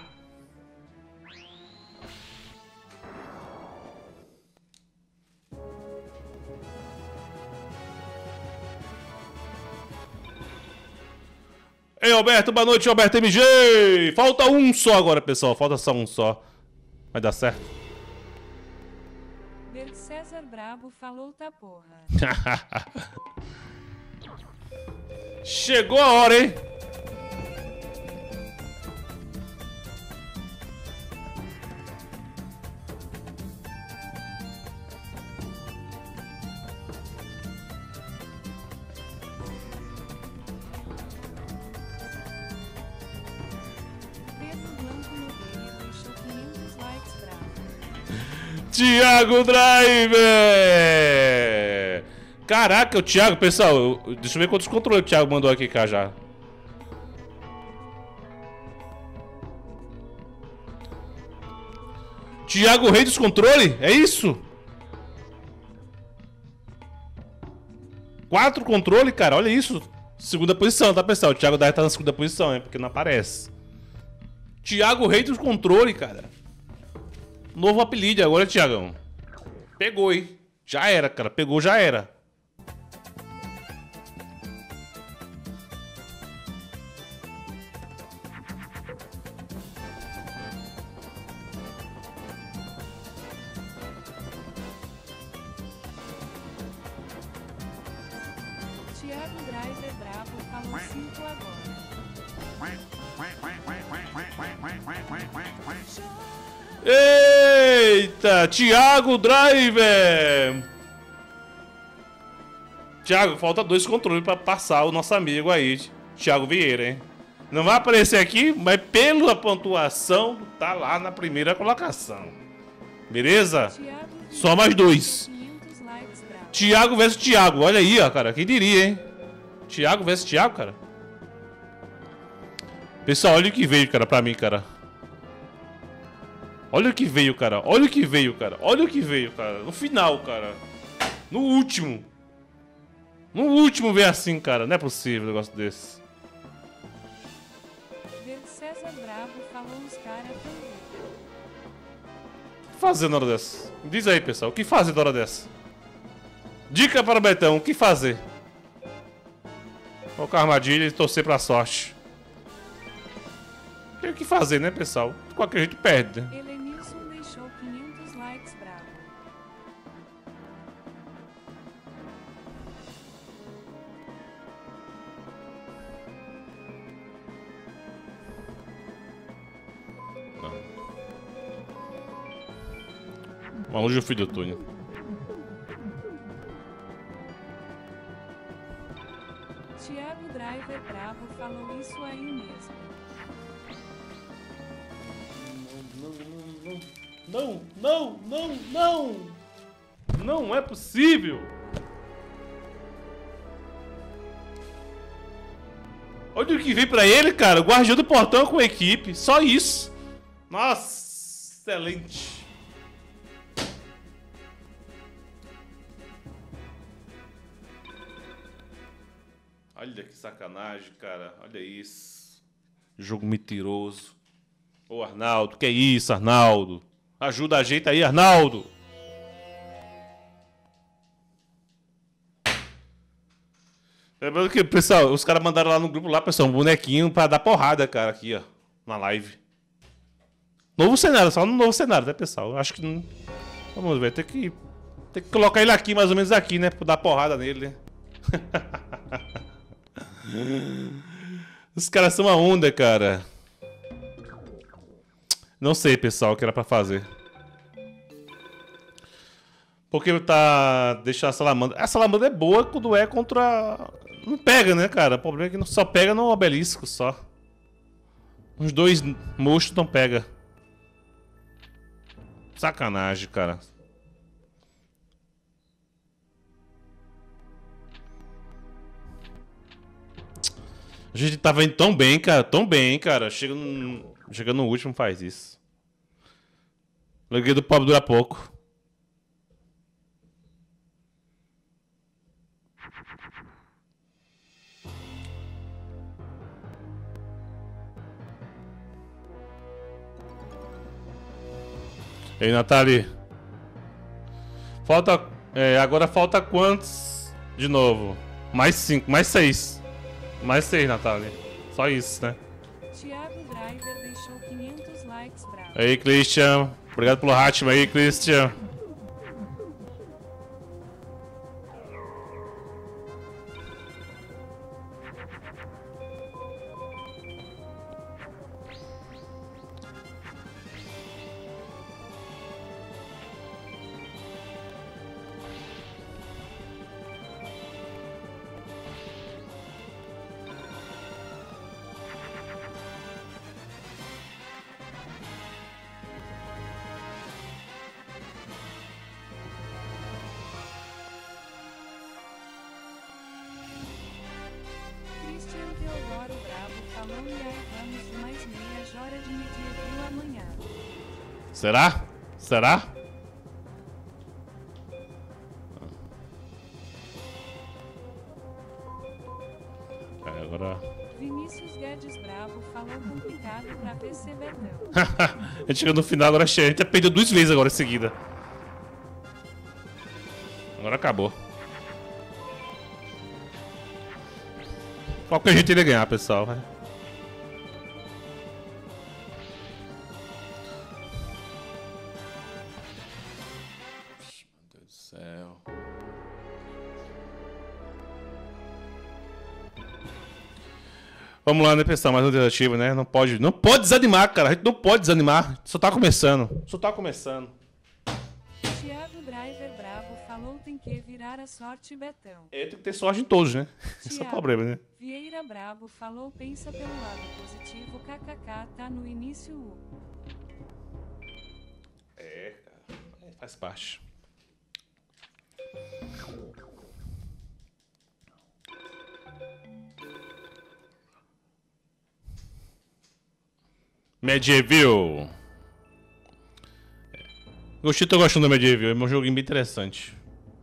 Ei, Alberto, boa noite, Alberto MG! Falta um só agora, pessoal. Falta só um só. Vai dar certo. Ver César Brabo falou tá porra. Chegou a hora, hein? Pedro Blanco Nogueira deixou 500 likes bravo. Thiago Driver! Caraca, o Thiago, pessoal, deixa eu ver quantos controles o Thiago mandou aqui cá já. Thiago, rei dos controles? É isso? 4 controles, cara, olha isso. Segunda posição, tá, pessoal? O Thiago Driver tá na segunda posição, hein? Porque não aparece. Thiago, rei dos controles, cara. Novo apelido agora, Thiagão. Pegou, hein? Já era, cara. Pegou, já era. Thiago Driver Brabo falou 5 agora. Eita! Thiago Driver! Thiago, falta 2 controles pra passar o nosso amigo aí, Thiago Vieira, hein? Não vai aparecer aqui, mas pela pontuação tá lá na primeira colocação. Beleza? Thiago Só mais 2. 500 likes bravo. Thiago versus Thiago. Olha aí, ó, cara. Quem diria, hein? Thiago versus Thiago, cara. Pessoal, olha o que veio, cara, pra mim, cara. Olha o que veio, cara. Olha o que veio, cara. Olha o que veio, cara. No final, cara. No último. No último veio assim, cara. Não é possível um negócio desse. Ver César Brabo falou os caras também. O que fazer na hora dessa? Diz aí, pessoal. O que fazer na hora dessa? Dica para o Betão. O que fazer? Colocar armadilha e torcer pra sorte. Tem o que fazer, né, pessoal? De qualquer jeito perde, né? Helenilson deixou 500 likes bravo. Longe o filho do túnel. Thiago Driver Brabo falou isso aí mesmo. Não, não, não, não! Não é possível! Olha o que veio pra ele, cara. O guardião do portão com a equipe. Só isso. Nossa, excelente. Olha que sacanagem, cara. Olha isso. Jogo mentiroso. Ô, Arnaldo, que é isso, Arnaldo? Ajuda a gente aí, Arnaldo. Lembrando que, pessoal, os caras mandaram lá no grupo lá, pessoal, um bonequinho pra dar porrada, cara, aqui, ó, na live. Novo cenário, só no novo cenário, né, pessoal? Acho que não... Vamos ver, tem que colocar ele aqui, mais ou menos aqui, né, pra dar porrada nele, né? Os caras são uma onda, cara. Não sei, pessoal, o que era pra fazer. Porque tá... Deixar a salamandra... A salamandra é boa quando é contra... Não pega, né, cara? O problema é que não só pega no obelisco, só. Os 2 monstros não pega. Sacanagem, cara. A gente tava indo tão bem, cara. Tão bem, cara. Chega no último, faz isso. O alegria do pobre dura pouco. E aí, Nathalie? Falta... agora falta quantos? De novo. Mais 5, mais 6. Mais 6, Nathalie. Só isso, né? Thiago Driver deixou 500 likes bravo. Aí, Christian. Obrigado pelo Hatman aí, Christian. Christian Teodoro Bravo falou e aí vamos de mais meia hora de medieval amanhã. Será? Será? É, agora... Vinícius Guedes Bravo falou complicado pra PC Betão. A gente chegou no final, agora cheio. A gente perdeu 2 vezes agora em seguida. Agora acabou. Qual que a gente iria ganhar, pessoal? Meu Deus do céu. Vamos lá, né, pessoal? Mais uma tentativa, né? Não pode desanimar, cara. A gente não pode desanimar. Só tá começando. Só tá começando. Thiago Driver Bravo falou tem que virar a sorte Betão. É, tem que ter sorte em todos, né? Esse é o Thiago problema, né? Vieira Bravo falou pensa pelo lado positivo kkk tá no início U. É, cara. Faz parte. Medieval. Tô gostando do Medieval. É um joguinho bem interessante.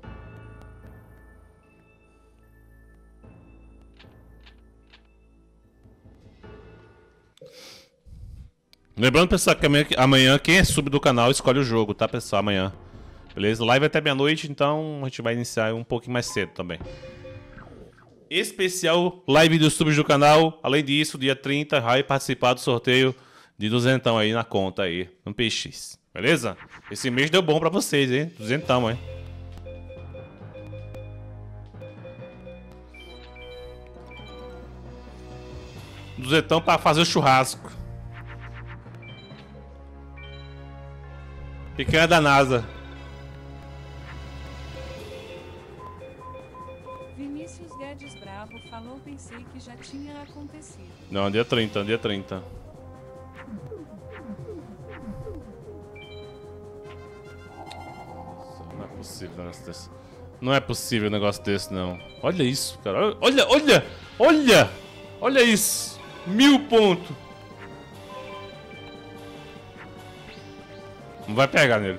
Lembrando, pessoal, que amanhã quem é sub do canal escolhe o jogo, tá, pessoal? Amanhã. Beleza? Live até meia-noite, então a gente vai iniciar um pouquinho mais cedo também. Especial live dos subs do canal. Além disso, dia 30 vai participar do sorteio de 200 aí na conta aí, no PX. Beleza? Esse mês deu bom pra vocês, hein? 200, hein? Duzentão pra fazer o churrasco. Picanha da NASA. Vinícius Guedes Bravo falou pensei que já tinha acontecido. Não, dia 30, dia 30. Não é possível um negócio desse. Não é possível um negócio desse, não. Olha isso, cara. Olha, olha, olha! Olha isso! 1000 pontos! Não vai pegar nele.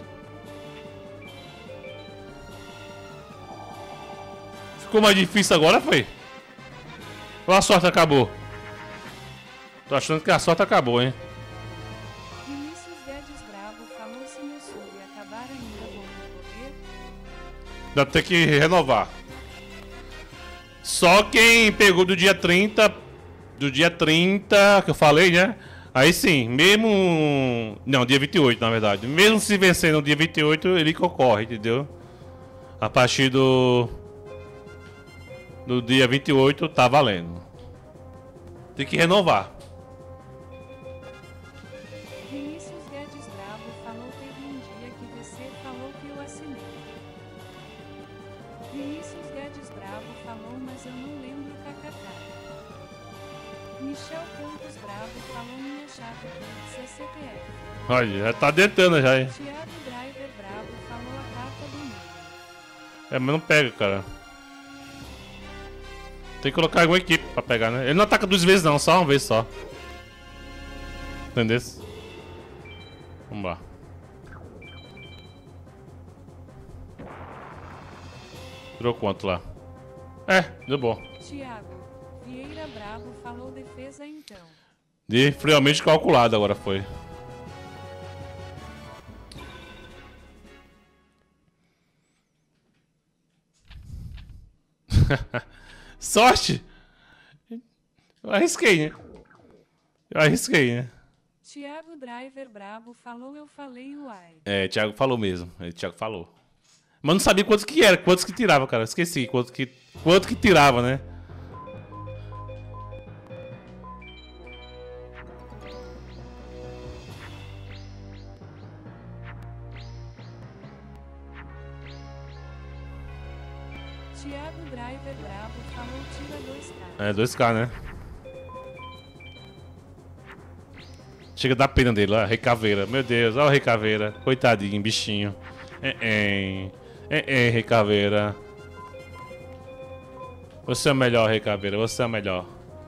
Ficou mais difícil agora, foi? Ou a sorte acabou? Tô achando que a sorte acabou, hein? Vinícius Guedes Bravo falou se meu sub acabar ainda vou morrer. Dá pra ter que renovar. Só quem pegou do dia 30... Do dia 30, que eu falei, né? Aí sim, mesmo... Não, dia 28, na verdade. Mesmo se vencer no dia 28, ele concorre, entendeu? A partir do dia 28, tá valendo. Tem que renovar. Vinícius Guedes Bravo falou teve um dia que você falou que eu assinei. Vinícius Guedes Bravo falou mas eu não lembro kkk. Michel Campos Bravo falou minha chave Pix é CPF. Olha, já tá dentando já, hein? Thiago Driver Bravo falou a carta do meio. É, mas não pega, cara. Tem que colocar alguma equipe pra pegar, né? Ele não ataca 2 vezes não, só uma vez só. Entendeu? Vamos lá. Tirou quanto lá? É, deu bom. Thiago Vieira Bravo falou defesa então. De friamente calculado agora foi. Sorte! Eu arrisquei, né? Eu arrisquei, né? Thiago Driver Brabo falou, eu falei uai. É, Thiago falou mesmo. Thiago falou. Mas não sabia quantos que era, quantos que tirava, cara. Esqueci quanto que tirava, né? Thiago Driver Brabo falou, tira 2K. É, 2K, né? Chega a dar pena dele, ó, Rei Caveira. Meu Deus, ó o Rei Caveira. Coitadinho, bichinho. Rei Caveira. Você é o melhor, Rei Caveira. Você é o melhor.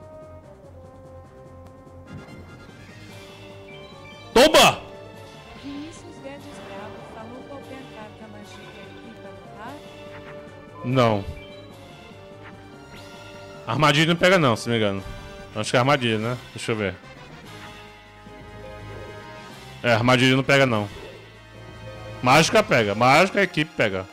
Toma! Vinícius Guedes Brabo falou, qualquer carta mágica equipa no par? Não. Armadilha não pega não, se não me engano. Acho que é armadilha, né? Deixa eu ver. É, armadilha não pega não. Mágica pega. Mágica a equipe pega.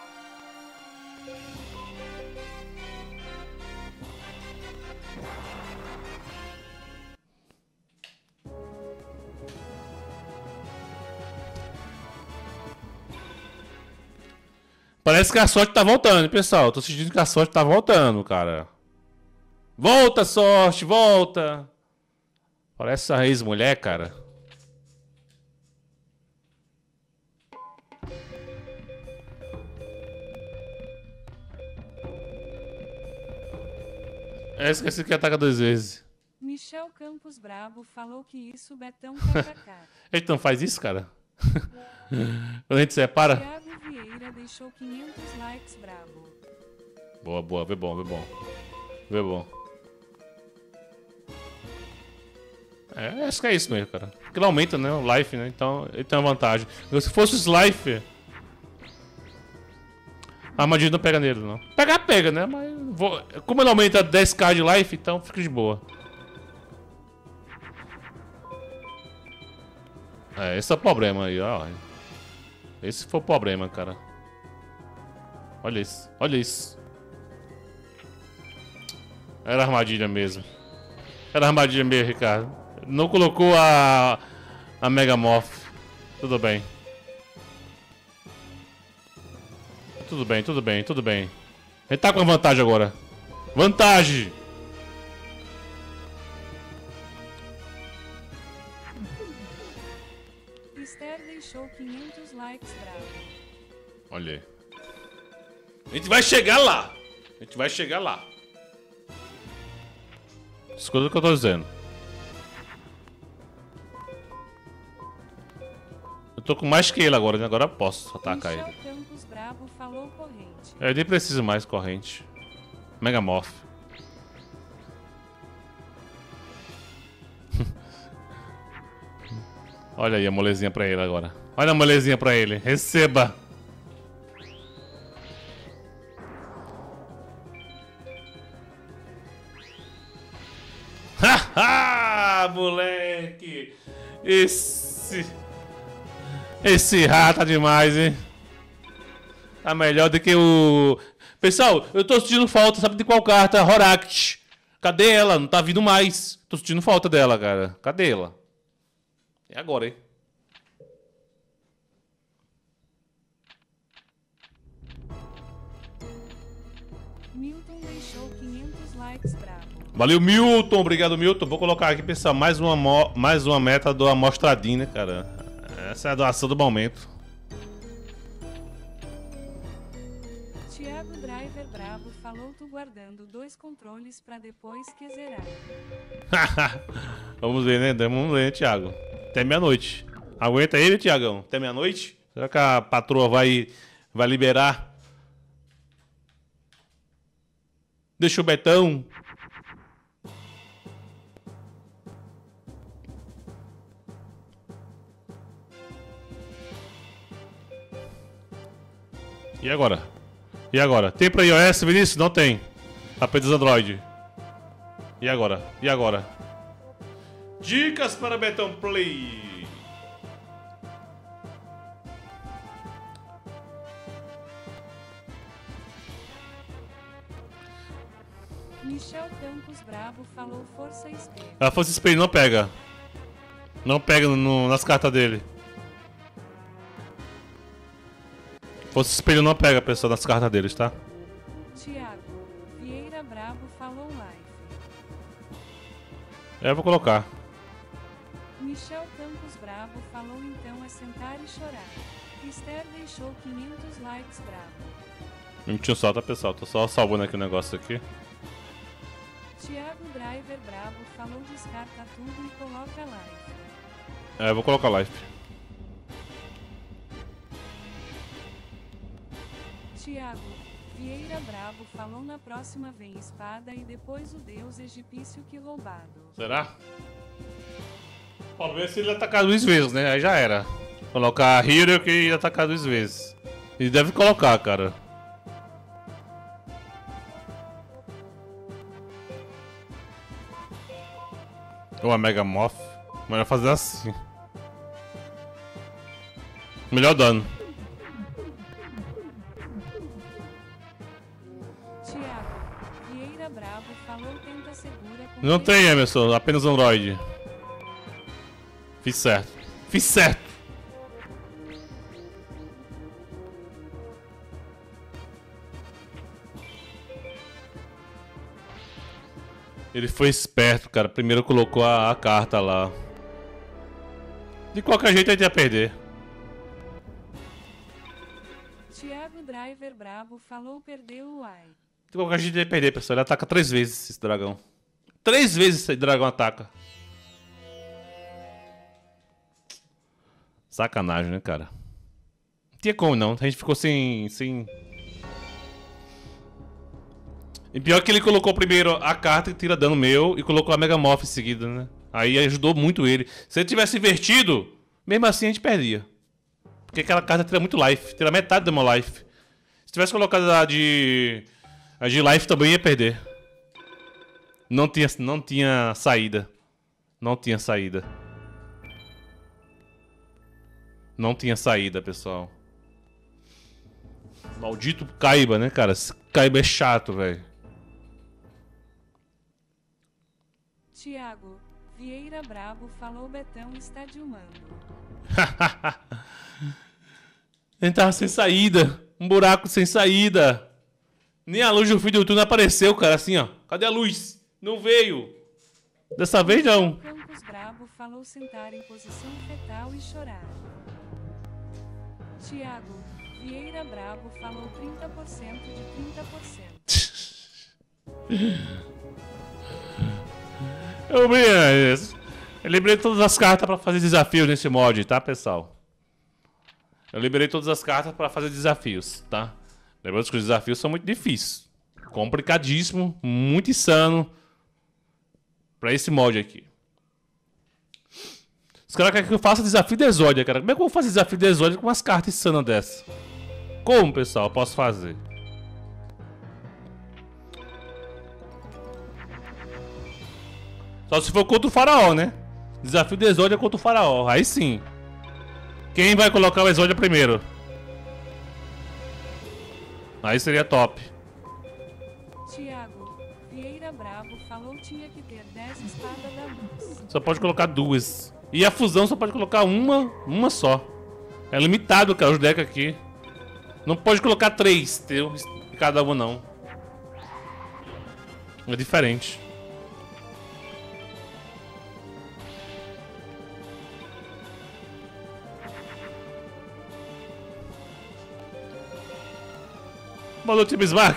Parece que a sorte tá voltando, hein, pessoal. Tô sentindo que a sorte tá voltando, cara. Volta, sorte, volta. Parece essa ex-mulher, cara. Esqueci que ataca 2 vezes. Michel Campos Brabo falou que isso Betão kkk. A gente não faz isso, cara? Quando a gente separa. Thiago Vieira deixou 500 likes Brabo. Boa, boa, vê bom, vê bom. Vê bom. É, acho que é isso mesmo, cara. Porque ele aumenta, né? O life, né? Então ele tem uma vantagem. Se fosse os life, a armadilha não pega nele, não. Pegar, pega, né? Mas como ele aumenta 10k de life, então fica de boa. É, esse é o problema aí, ó. Esse foi o problema, cara. Olha isso, olha isso. Era armadilha mesmo. Era armadilha mesmo, Ricardo. Não colocou a Megamorph. Tudo bem. Tudo bem, tudo bem, tudo bem. A gente tá com a vantagem agora. Vantagem! Esther deixou 500 likes Brabo. Olha aí. A gente vai chegar lá. A gente vai chegar lá. Escuta o que eu tô dizendo. Eu tô com mais que ele agora, né? Agora eu posso atacar Michel ele. Campos Brabo falou corrente. Eu nem preciso mais corrente. Megamorph. Olha aí a molezinha pra ele agora. Olha a molezinha pra ele. Receba. Haha, moleque. Esse rato tá demais, hein? Tá melhor do que o... Pessoal, eu tô sentindo falta, sabe de qual carta? Horact. Cadê ela? Não tá vindo mais. Tô sentindo falta dela, cara. Cadê ela? É agora, hein? Milton deixou 500 likes Brabo. Valeu, Milton. Obrigado, Milton. Vou colocar aqui, pessoal, mais uma meta do Amostradinho, né, cara? Essa é a doação do momento. Thiago Driver Brabo falou, tu guardando 2 controles pra depois que zerar. Vamos ver, né? Vamos ver, né, Thiago? Até meia-noite. Aguenta ele, Thiagão? Até meia-noite? Será que a patroa vai liberar? Deixa o Betão. E agora? E agora? Tem pra iOS, Vinícius? Não tem. Apenas Android. E agora? E agora? Dicas para Betão Play. Michel Campos Brabo falou força espelho. A Força Espelho não pega. Não pega nas cartas dele. Fosse espelho, não pega, pessoal, nas cartas deles, tá? Tiago Vieira Brabo falou live. Eu vou colocar. Michel Campos Brabo falou então é sentar e chorar. Esther deixou 500 likes brabo. Minutinho só, tá, pessoal? Tô só salvando aqui o negócio aqui. Tiago Driver Brabo falou descarta tudo e coloca live. Eu vou colocar live. Tiago Vieira Brabo falou na próxima vem espada e depois o deus egípcio que roubado. Será? Pode ver se ele atacar 2 vezes, né? Aí já era. Colocar Hero que ia atacar 2 vezes. E deve colocar, cara. Ou a Mega Moth. Melhor fazer assim. Melhor dano. Tiago Vieira Brabo falou tenta segura com Não tem, Emerson. Apenas Android. Fiz certo. Fiz certo. Ele foi esperto, cara. Primeiro colocou a carta lá. De qualquer jeito a gente ia perder. Tiago Driver Brabo falou perdeu o ai. De qualquer jeito a gente ia perder, pessoal. Ele ataca 3 vezes esse dragão. 3 vezes esse dragão ataca. Sacanagem, né, cara? Não tinha como não. A gente ficou sem... E pior que ele colocou primeiro a carta que tira dano meu e colocou a Mega Moth em seguida, né? Aí ajudou muito ele. Se ele tivesse invertido, mesmo assim a gente perdia. Porque aquela carta tira muito life. Tira metade do meu life. Se tivesse colocado a de life também ia perder. Não tinha saída. Não tinha saída. Não tinha saída, pessoal. Maldito Kaiba, né, cara? Esse Kaiba é chato, velho. Tiago Vieira Brabo falou Betão está dilmando. Ele tava sem saída. Um buraco sem saída. Nem a luz do fim do túnel apareceu, cara. Assim, ó. Cadê a luz? Não veio. Dessa vez, não. Campos Brabo falou sentar em posição fetal e chorar. Tiago Vieira Brabo falou 30% de 30%. Eu liberei todas as cartas pra fazer desafios nesse mod, tá, pessoal? Eu liberei todas as cartas pra fazer desafios, tá? Lembrando que os desafios são muito difíceis. Complicadíssimo, muito insano. Pra esse mod aqui. Os caras querem que eu faça desafio de Exódia, cara. Como é que eu vou fazer desafio de Exódia com umas cartas insanas dessas? Como, pessoal, eu posso fazer? Só se for contra o faraó, né? Desafio de Exódia contra o faraó. Aí sim. Quem vai colocar o Exódia primeiro? Aí seria top. Tiago Vieira Brabo falou tinha que ter 10 espadas da luz. Só pode colocar 2. E a fusão só pode colocar uma só. É limitado, cara, os decks aqui. Não pode colocar 3, entendeu? Cada uma não. É diferente. Boa noite, Bismarck.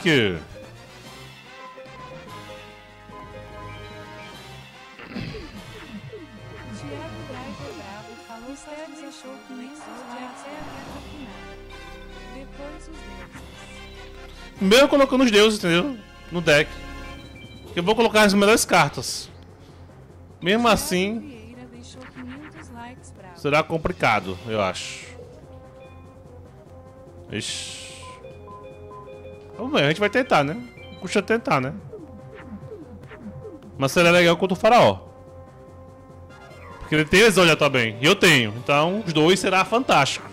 Tiago Driver Brabo falou Steves achou que nem só de até a reta final. Depois os deuses. Mesmo colocando os deuses, entendeu? No deck. Eu vou colocar as melhores cartas. Mesmo Tiago assim, Vieira deixou 500 likes bravo. será complicado, eu acho. Ixi. Vamos ver, a gente vai tentar, né? Custa tentar, né? Mas seria legal contra o faraó. Porque ele tem Exódia também. E eu tenho. Então, os dois será fantástico.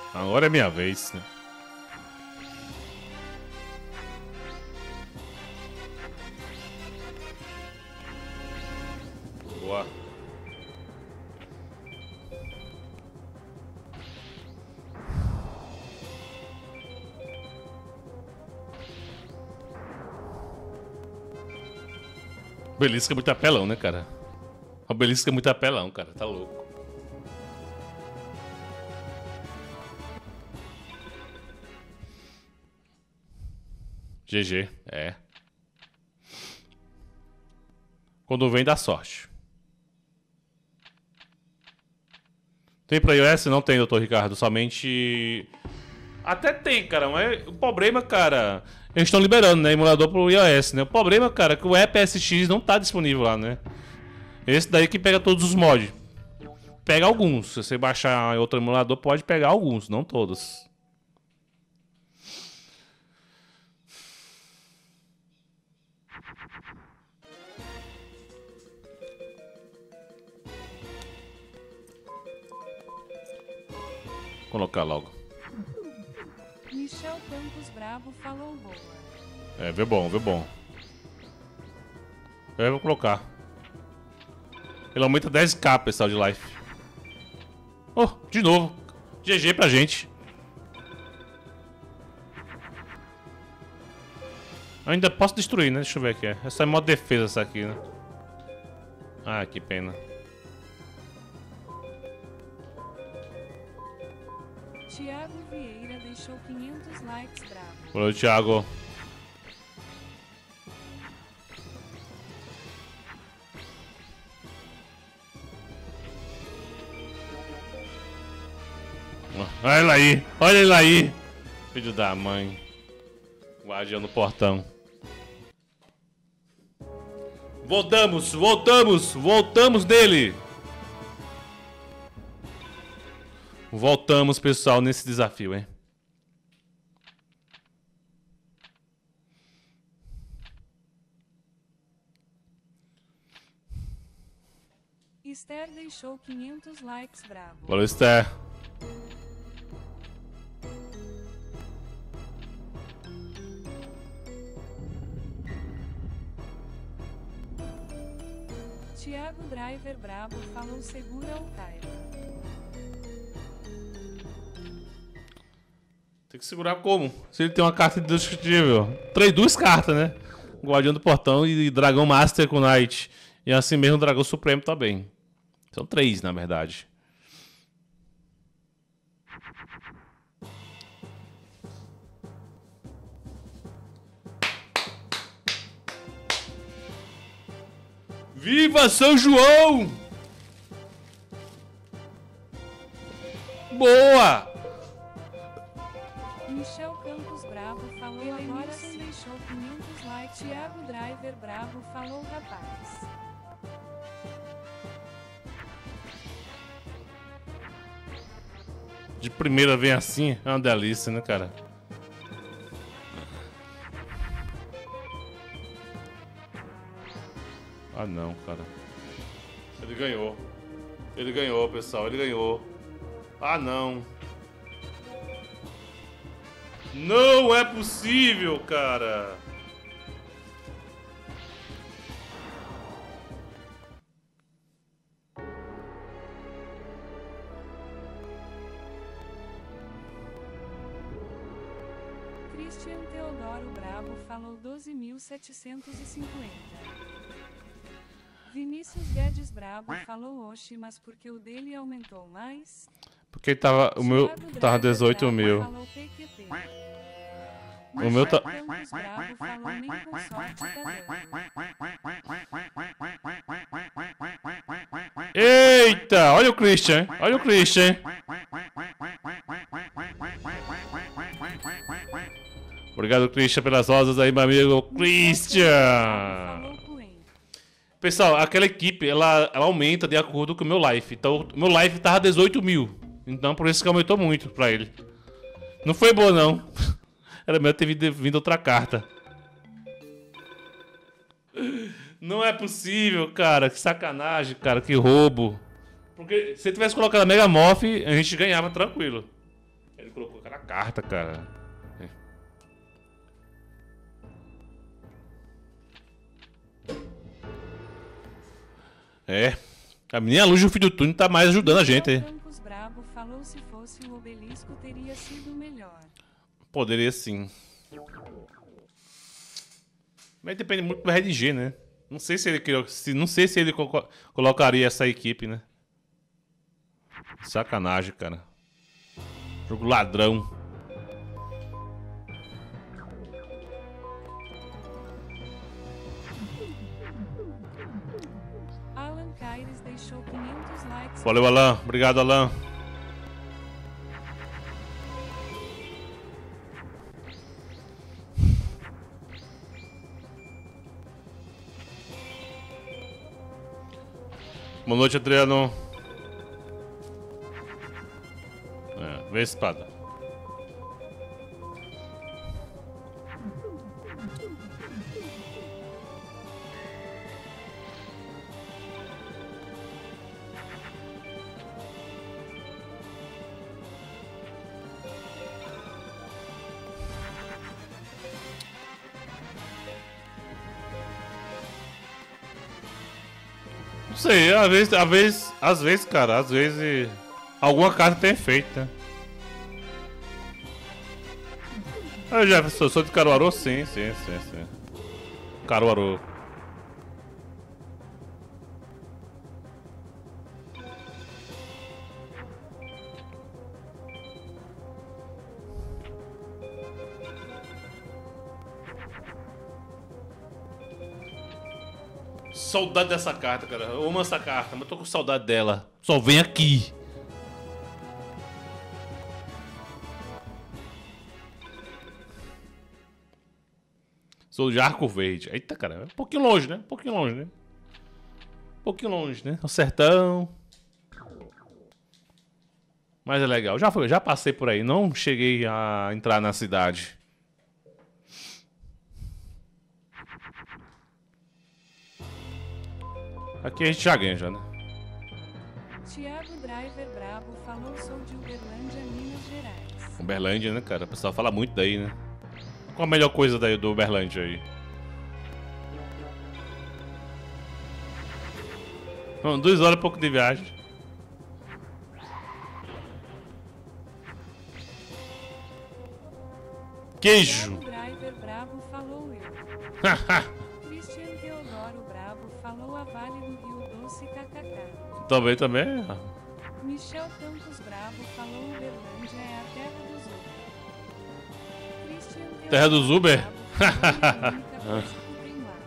Agora é minha vez, né? Boa. Belisca é muito apelão, né, cara? O Belisca é muito apelão, cara. Tá louco. GG, é. Quando vem, dá sorte. Tem pra iOS? Não tem, doutor Ricardo. Somente... Até tem, cara. Mas o problema, cara... Eles estão liberando, né? Emulador pro iOS, né? O problema, cara, é que o EPSX não tá disponível lá, né? Esse daí que pega todos os mods. Pega alguns. Se você baixar em outro emulador, pode pegar alguns, não todos. Vou colocar logo. Michel Campos Brabo falou boa. É, vê bom, vê bom. Eu vou colocar. Ele aumenta 10k, pessoal, de life. Oh, de novo. GG pra gente. Eu ainda posso destruir, né? Deixa eu ver aqui. Essa é modo defesa, essa aqui, né? Ah, que pena. Thiago Vieira deixou 500 likes bravo. Valeu, Thiago. Olha ele aí, olha ele aí. Filho da mãe. Guardião no portão. Voltamos, voltamos, voltamos dele. Voltamos, pessoal, nesse desafio, hein? Esther deixou 500 likes bravo. Valeu, Esther. Thiago Driver Brabo falou segura o time. Tem que segurar como? Se ele tem uma carta indestrutível. Duas cartas, né? Guardião do Portão e Dragão Master com Knight. E assim mesmo o Dragão Supremo também. São 3, na verdade. Viva São João! Boa! Michel Campos Bravo falou agora sim deixou 500 likes. Thiago Driver Bravo falou rapaz. De primeira vem assim, é uma delícia, né, cara? Ah, não, cara. Ele ganhou. Ele ganhou, pessoal. Ele ganhou. Ah, não. Não é possível, cara. Christian Teodoro Brabo falou 12.750. Vinícius Guedes Brabo falou oxi, mas porque o dele aumentou mais? Porque tava, o meu tava 18 mil. Falou PQP. O meu tá... Campos Brabo falou nem com sorte tá dando. Eita, olha o Christian, olha o Christian. Obrigado, Christian, pelas rosas aí, meu amigo Christian. Pessoal, aquela equipe, ela aumenta de acordo com o meu life. Então, o meu life tava 18 mil. Então, por isso que aumentou muito pra ele. Não foi bom, não. Era melhor ter vindo outra carta. Não é possível, cara. Que sacanagem, cara. Que roubo. Porque se ele tivesse colocado a Mega Morph, a gente ganhava tranquilo. Ele carta, cara. É. A menina Luz do Filho do Túnel tá mais ajudando a gente aí. Campos Brabo falou se fosse o obelisco teria sido melhor. Poderia sim. Mas depende muito do RDG, né? Não sei se ele não sei se ele colocaria essa equipe, né? Sacanagem, cara. Jogo ladrão. Alan Caires deixou 500 likes. Valeu, Alan. Obrigado, Alan. Boa noite, Adriano. Vê a espada. Não sei, às vezes, cara, às vezes alguma carta tem efeito, né? Eu já sou de Caruaru? Sim. Caruaru. Saudade dessa carta, cara. Eu amo essa carta, mas tô com saudade dela. Só vem aqui. Sou de Arco Verde. Eita, cara. É um pouquinho longe, né? Um pouquinho longe, né? O sertão. Mas é legal. Já passei por aí. Não cheguei a entrar na cidade. Aqui a gente já ganha, já, né? Thiago Driver Brabo falou sou de Uberlândia, Minas Gerais. Uberlândia, né, cara? O pessoal fala muito daí, né? Qual a melhor coisa daí do Uberlândia aí? 2 horas e pouco de viagem. Queijo! Thiago Driver Brabo falou eu. Christian Teodoro Brabo falou a Vale do Rio Doce kkk. Também. Michel Campos Brabo falou Uberlândia é a terra dos Uber. Christian Teodoro Terra dos Uber? Brabo falou a única coisa que tem lá.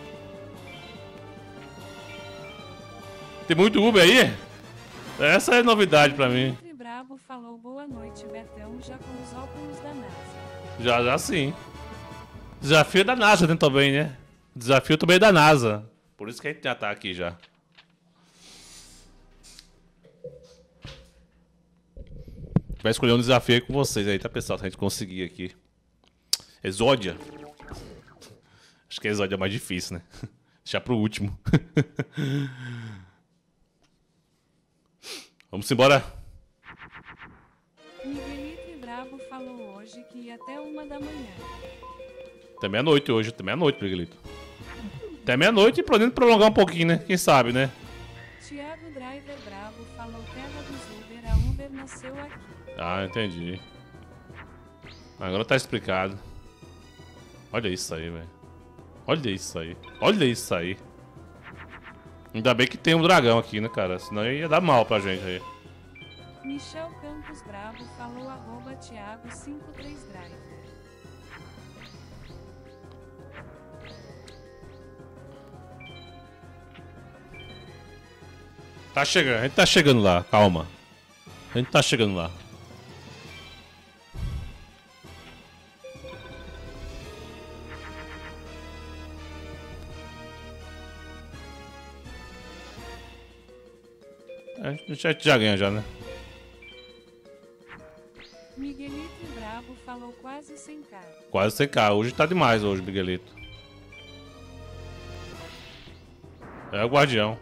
Tem muito Uber aí? Essa é novidade pra mim. Dimitri Brabo falou boa noite Betão já com os óculos da NASA. Já sim. Desafio da NASA, né, também, né? Desafio também da NASA. Por isso que a gente já tá aqui já. Vai escolher um desafio aí com vocês aí, tá, pessoal? Se a gente conseguir aqui. Exódia. Acho que a Exódia é mais difícil, né? Deixar pro último. Vamos embora. Miguelito Brabo falou hoje que ia até 1 da manhã. Até meia-noite hoje, até meia-noite, Miguelito. Até meia-noite e podendo prolongar um pouquinho, né? Quem sabe, né? Thiago Driver Brabo falou terra dos Uber, a Uber nasceu aqui. Ah, entendi. Agora tá explicado. Olha isso aí, velho. Olha isso aí. Olha isso aí. Ainda bem que tem um dragão aqui, né, cara? Senão ia dar mal pra gente aí. Michel Campos Brabo falou @Thiago53 Driver. Tá chegando, a gente tá chegando lá, calma. A gente tá chegando lá. A gente já ganha já, né? Miguelito Brabo falou quase 100k. Quase 100k. Hoje tá demais hoje, Miguelito. É o guardião.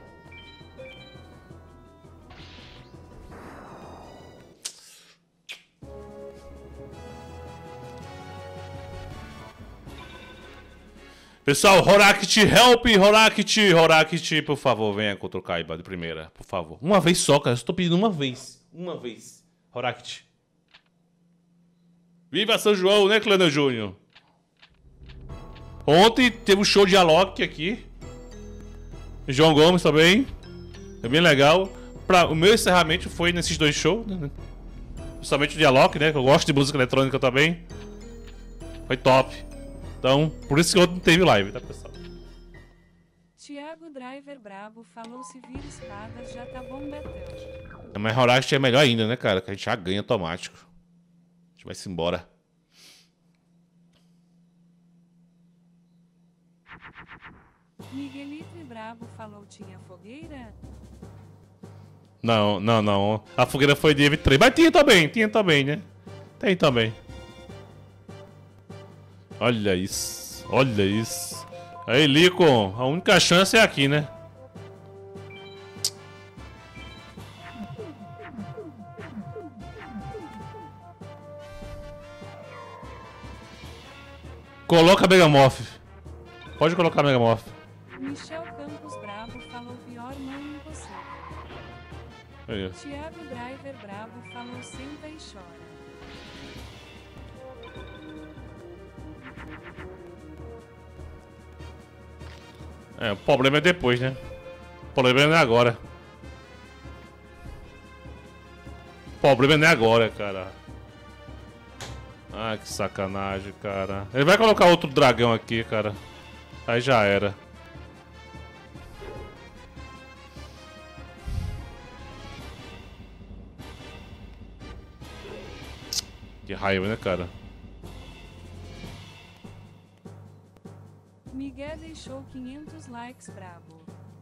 Pessoal, Horakit, help! Horakit, por favor, venha contra o Kaiba de primeira, por favor. Uma vez só, cara. Eu estou pedindo uma vez. Uma vez. Horakit. Viva São João, né, Clânio Júnior? Ontem teve um show de Alok aqui. João Gomes também. É bem legal. O meu encerramento foi nesses dois shows, né? Principalmente o de Alok, né? Que eu gosto de música eletrônica também. Foi top. Então, por isso que ontem não teve live, tá, pessoal? Thiago Driver Brabo falou: se vira espadas já tá bom, Betão. Mas Horakit é melhor ainda, né, cara? Que a gente já ganha automático. A gente vai-se embora. Miguelito Brabo falou: tinha fogueira? Não, não, não. A fogueira foi de EV3. Mas tinha também, né? Tem também. Olha isso. Olha isso. Aí, Licon, a única chance é aqui, né? Coloca a Megamorph. Pode colocar a Megamorph. Michel Campos Brabo falou: pior não impossível. Aí. Thiago Driver Brabo falou: senta e chora. É, o problema é depois, né? O problema não é agora. O problema não é agora, cara. Ah, que sacanagem, cara. Ele vai colocar outro dragão aqui, cara. Aí já era. Que raiva, né, cara? Miguel deixou 500 likes brabo.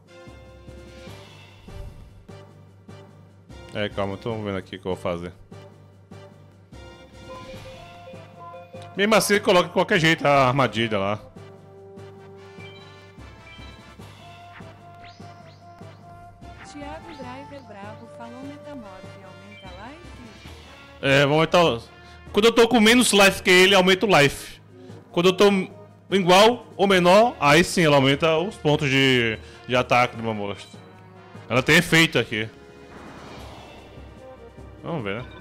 É, calma, tô vendo aqui o que eu vou fazer. Mesmo assim, ele coloca de qualquer jeito a armadilha lá. Thiago Driver Brabo falou: metamorfe aumenta a life? É, vamos aumentar. Quando eu tô com menos life que ele, aumenta o life. Quando eu tô igual ou menor, aí sim ela aumenta os pontos de ataque do meu monstro. Ela tem efeito aqui. Vamos ver, né?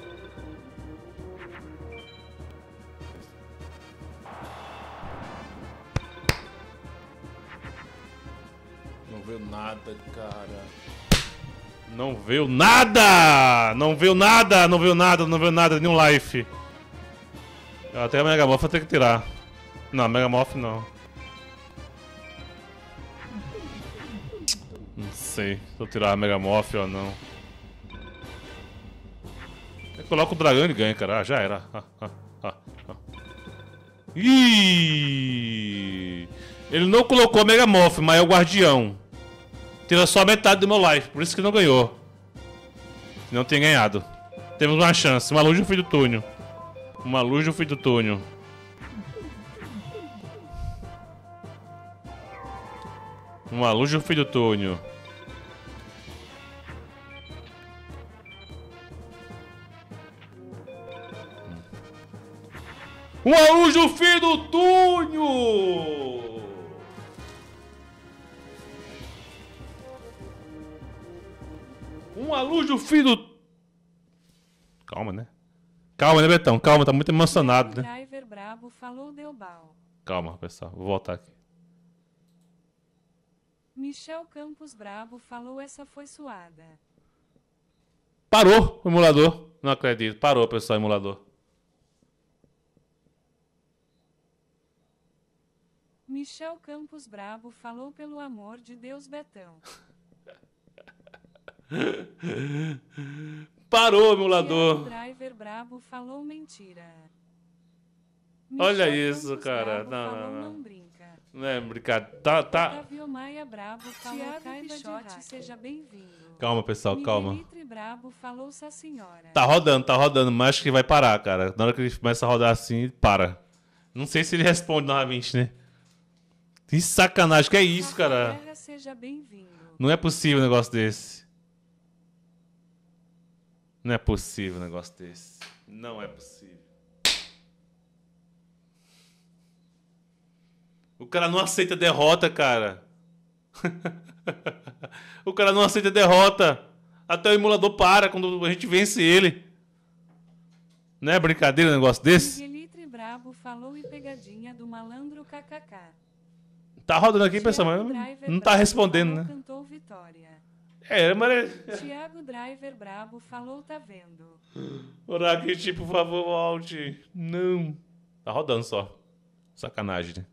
Não veio nada, cara. Não veio nada! Não veio nada! Não veio nada! Não veio nada! Nenhum life. Até a Megamorph eu tenho que tirar. Não, Megamorph não. Não sei se eu tirar a Megamorph ou não. Eu coloco o dragão e ganha, cara. Ah, já era. Ih! Ele não colocou a Megamorph, mas é o guardião. Tira só metade do meu life, por isso que não ganhou. Não tem ganhado. Temos uma chance. Uma luz no fim do túnel. Uma luz no fim do túnel. Uma luz no fim do túnel. Uma luz no fim do túnel! Uma luz no fim do... Calma, né? Calma, né, Betão? Calma, tá muito emocionado, né? Driver Brabo falou: deu bal. Calma, pessoal. Vou voltar aqui. Michel Campos Brabo falou: essa foi suada. Parou o emulador. Não acredito. Parou, pessoal, o emulador. Michel Campos Brabo falou: pelo amor de Deus, Betão. Parou o emulador. Thiago Driver Brabo falou: mentira. Olha Michel isso, Campos cara. Brabo Não, falou: não, não. não brinca. Não é brincadeira. Tá. Otávio Maia Brabo falou: Thiago Pichote, seja bem-vindo. Calma, pessoal, calma. Miguelito Brabo falou: essa senhora. Tá rodando, mas acho que vai parar, cara. Na hora que ele começa a rodar assim, para. Não sei se ele responde novamente, né? Que sacanagem, que é isso, cara? Guerra, seja bem-vindo. Não é possível um negócio desse. Não é possível um negócio desse. Não é possível. O cara não aceita derrota, cara. O cara não aceita derrota. Até o emulador para quando a gente vence ele. Não é brincadeira um negócio desse? Miguelitre Brabo falou e pegadinha do malandro kkk. Tá rodando aqui, pessoal, mas não tá respondendo, né? Cantou Vitória. Mas... Thiago Driver Brabo falou tá vendo. Orakit, por favor, volte. Não. Tá rodando só. Sacanagem, né?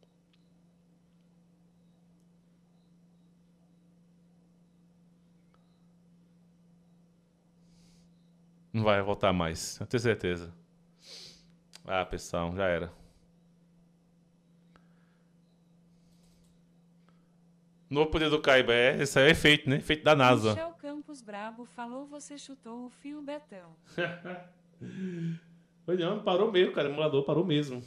Não vai voltar mais, eu tenho certeza. Ah, pessoal, já era. Novo poder do Kaiba, esse aí é efeito, né? Efeito da NASA. Michel Campos Brabo falou você chutou o fio Betão. Não, parou mesmo, cara. O emulador parou mesmo.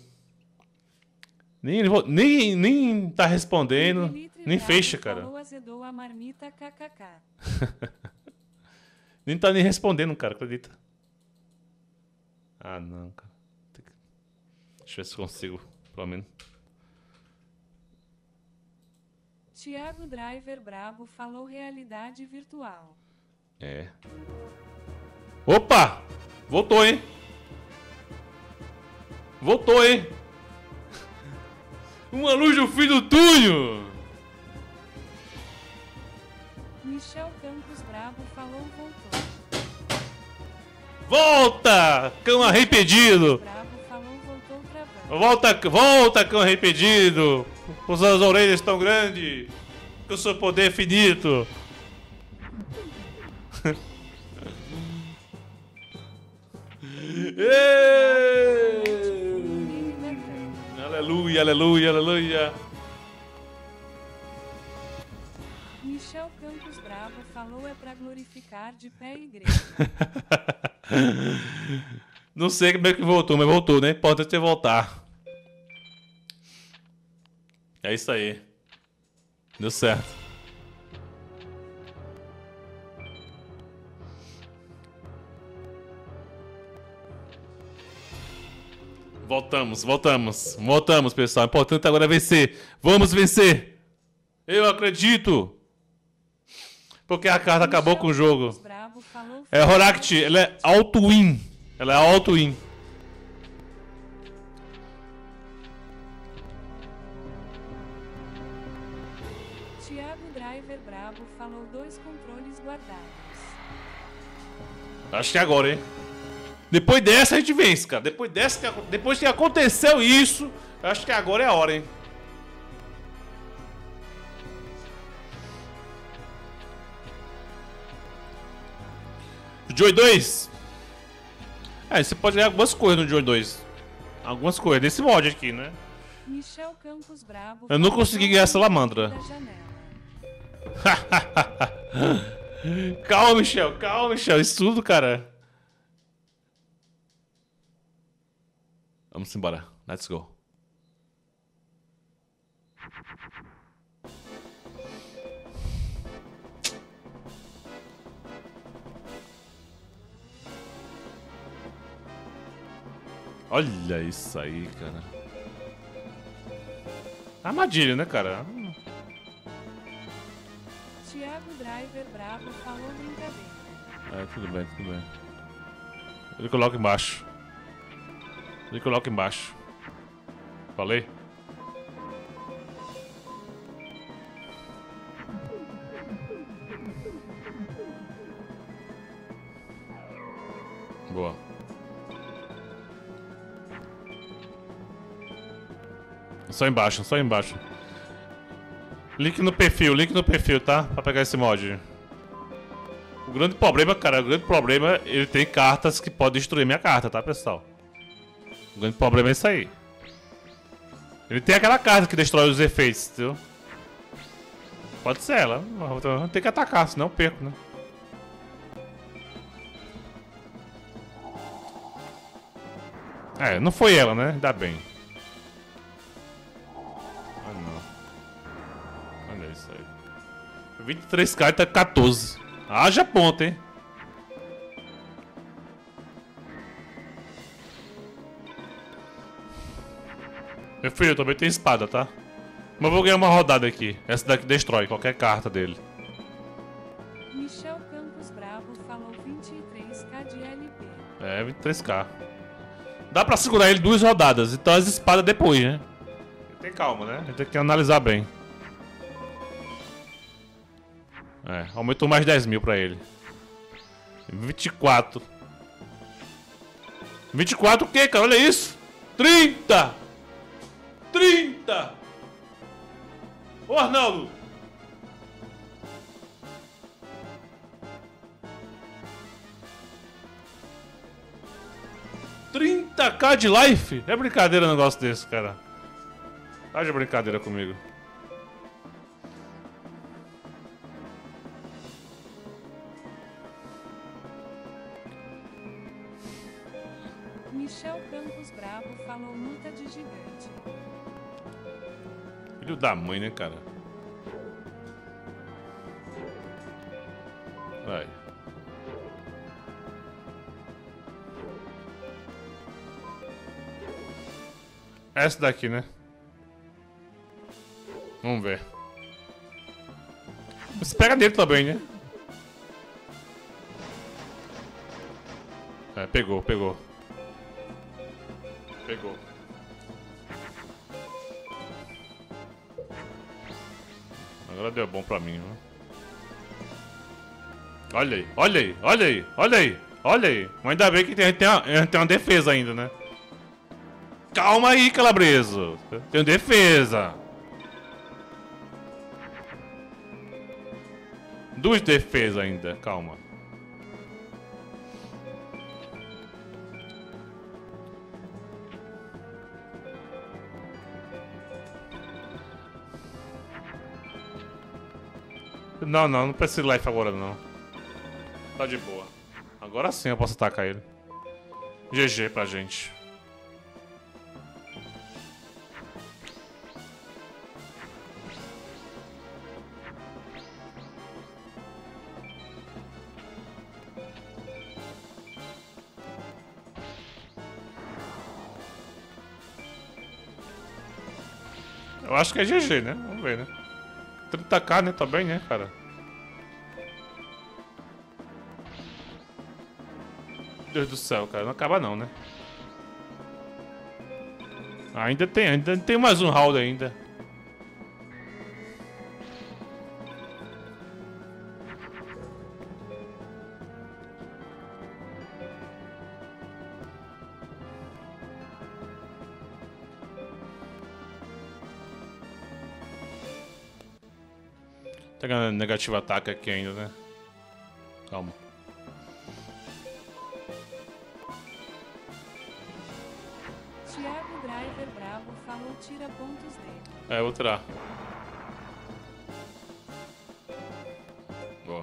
Nem tá respondendo, Miguelitre nem Brabo fecha, cara. falou azedou a marmita kkk. Nem tá nem respondendo, cara, acredita? Ah, não, cara. Deixa eu ver se consigo, pelo menos. Thiago Driver Brabo falou realidade virtual. É. Opa! Voltou, hein? Voltou, hein? Uma luz no fim do túnel! Michel Campos Brabo falou voltou. Volta! Cão arrependido! Brabo falou voltou travando. Volta, cão arrependido! Com suas orelhas tão grandes! Com o seu poder finito! Aleluia, aleluia, aleluia! Michel Campos Brabo falou é pra glorificar de pé igreja. Não sei como é que voltou, mas voltou, né? Importante é voltar. É isso aí. Deu certo. Voltamos, pessoal. O importante agora é vencer. Vamos vencer. Eu acredito. Porque a carta acabou com o jogo. Brabo falou É Horakti, ela é auto-win. Ela é auto-win. Thiago Driver Brabo falou 2 controles guardados. Acho que é agora, hein? Depois dessa a gente vence, cara. Depois que aconteceu isso, acho que agora é a hora, hein? Joy 2. Você pode ganhar algumas coisas no Joy 2. Algumas coisas desse mod aqui, né? Michel Campos Brabo Eu não consegui ganhar a salamandra. da janela. Calma, Michel. Isso tudo, cara. Vamos embora. Let's go. Olha isso aí, cara. Armadilha, né, cara? Thiago Driver Brabo falou brincadeira. Tudo bem. Ele coloca embaixo. Falei? Boa. Só embaixo. Link no perfil, tá? Pra pegar esse mod. O grande problema, cara, ele tem cartas que podem destruir minha carta, tá, pessoal? O grande problema é isso aí. Ele tem aquela carta que destrói os efeitos, entendeu? Pode ser ela. Tem que atacar, senão eu perco, né? Não foi ela, né? Ainda bem. Ah, não. Olha isso aí. 23k e tá 14. Haja ponto, hein? Meu filho, eu também tenho espada, tá? Mas eu vou ganhar uma rodada aqui. Essa daqui destrói qualquer carta dele. Michel Campos Bravo falou 23k de LP. É, 23k. Dá pra segurar ele 2 rodadas. Então as espadas depois, né? Tem calma, né? A gente tem que analisar bem. É, aumentou mais 10 mil pra ele. 24. 24 o quê, cara? Olha isso! 30! 30! Ô, Arnaldo! $30k de life? É brincadeira um negócio desse, cara. Tá de brincadeira comigo. Michel Campos Bravo falou luta de gigante. Filho da mãe, né, cara? Vai. Essa daqui, né? Vamos ver. Você pega dele também, né? É, pegou. Pegou. Agora deu bom pra mim, né? Olha aí. Mas ainda bem que tem uma defesa ainda, né? Calma aí, Calabreso. Tem defesa. 2 defesas ainda, calma. Não precisa de life agora não. Tá de boa. Agora sim eu posso atacar ele. GG pra gente. Eu acho que é GG, né? Vamos ver, né? 30k, né? Tá bem, né, cara? Deus do céu, cara. Não acaba não, né? Ainda tem mais um round ainda. Tá ganhando negativo ataque aqui ainda, né? Calma. Thiago Driver Bravo falou tira pontos dele. É, vou tirar. Boa.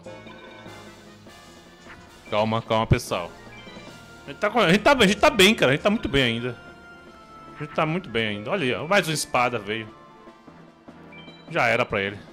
Calma, pessoal. A gente tá bem, cara. A gente tá muito bem ainda. Olha aí, ó. Mais uma espada veio. Já era pra ele.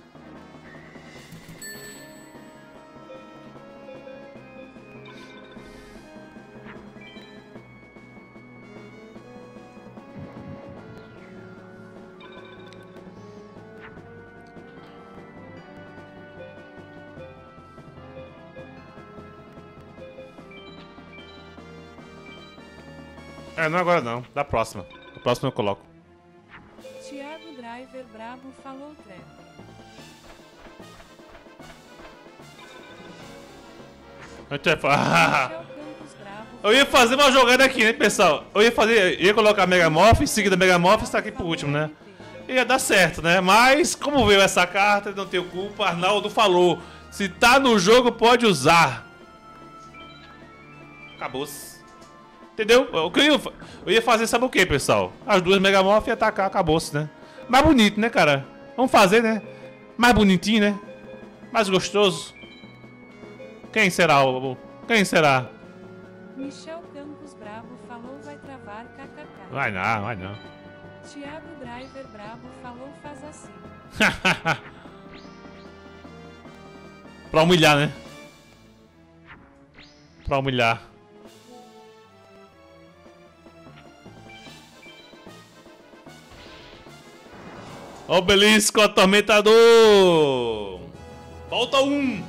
É, não agora não. Da próxima. Da próxima eu coloco. Thiago Driver Brabo falou trap. Michel Campos Bravo Eu ia fazer uma jogada aqui, né, pessoal? Ia colocar Megamorph, em seguida Megamorph está aqui por último, né? Ia dar certo, né? Mas, como veio essa carta, não tenho culpa. Arnaldo falou: se tá no jogo, pode usar. Acabou-se. Entendeu? Eu ia fazer, sabe o que, pessoal? As duas Megamorph e atacar, acabou-se, né? Mais bonito, né, cara? Vamos fazer, né? Mais bonitinho, né? Mais gostoso. Quem será? Quem será? Michel Campos Bravo falou vai travar kkk. Vai não. Thiago Driver Bravo falou faz assim. Pra humilhar, né? Pra humilhar. Obelisco Atormentador. Falta um.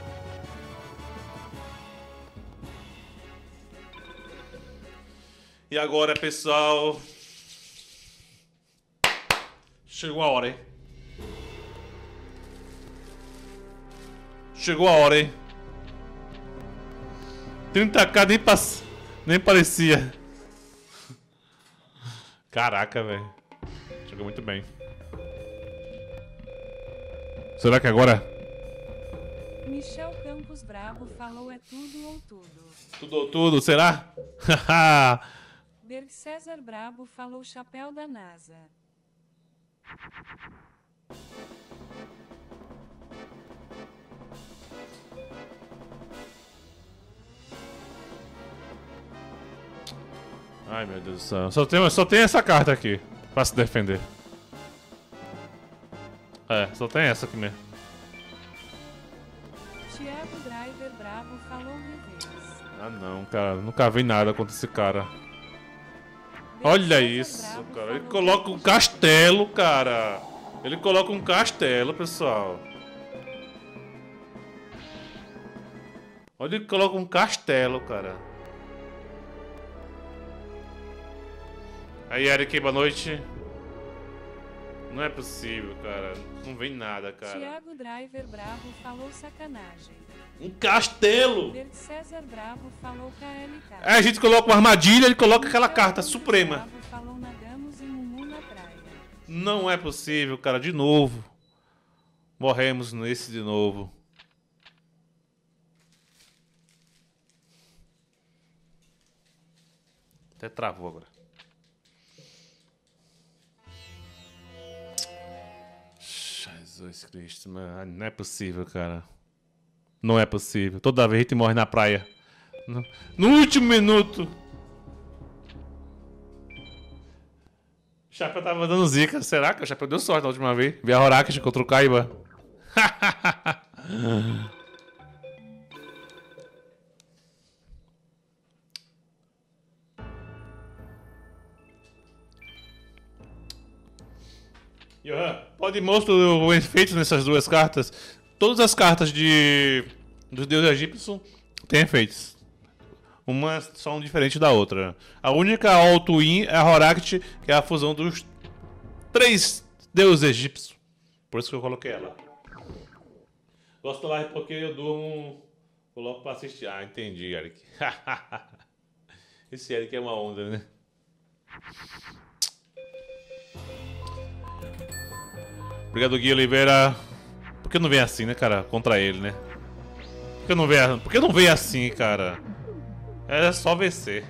E agora, pessoal, chegou a hora, hein? Chegou a hora, hein? 30k nem parecia. Caraca, velho. Chegou muito bem. Será que agora? Michel Campos Brabo falou é tudo ou tudo. Tudo ou tudo, será? Berg César Brabo falou chapéu da NASA. Ai, meu Deus do céu. Só tem essa carta aqui pra se defender. É, só tem essa aqui mesmo. Thiago Driver Brabo falou Rivers. Ah não, cara. Nunca vi nada contra esse cara. Olha isso, cara. Ele coloca um castelo, cara. Ele coloca um castelo, pessoal. Olha, ele coloca um castelo, cara. Aí, Eric, boa noite. Não é possível, cara. Não vem nada, cara. Thiago Driver Brabo falou sacanagem. Um castelo! Berg César Brabo falou KLK. Aí a gente coloca uma armadilha, ele coloca aquela carta suprema. Brabo falou nadamos em Mumu na praia. Não é possível, cara. De novo. Morremos nesse de novo. Até travou agora. Jesus Cristo, mano. Não é possível, cara. Não é possível. Toda vez a gente morre na praia. No último minuto. O Chapéu tava dando zica. Será que o Chapéu deu sorte na última vez? Vi a Horakish contra o Kaiba. Johan, pode mostrar o efeito nessas duas cartas. Todas as cartas dos deuses egípcios têm efeitos. Uma são diferentes da outra. A única All-Twin é a Horakish, que é a fusão dos 3 deuses egípcios. Por isso que eu coloquei ela. Gosto da live porque eu durmo, coloco pra assistir. Ah, entendi, Eric. Esse Eric é uma onda, né? Obrigado, Gui Oliveira. Por que não vem assim, né, cara? Contra ele, né? Por que não vem assim, cara? É só vencer.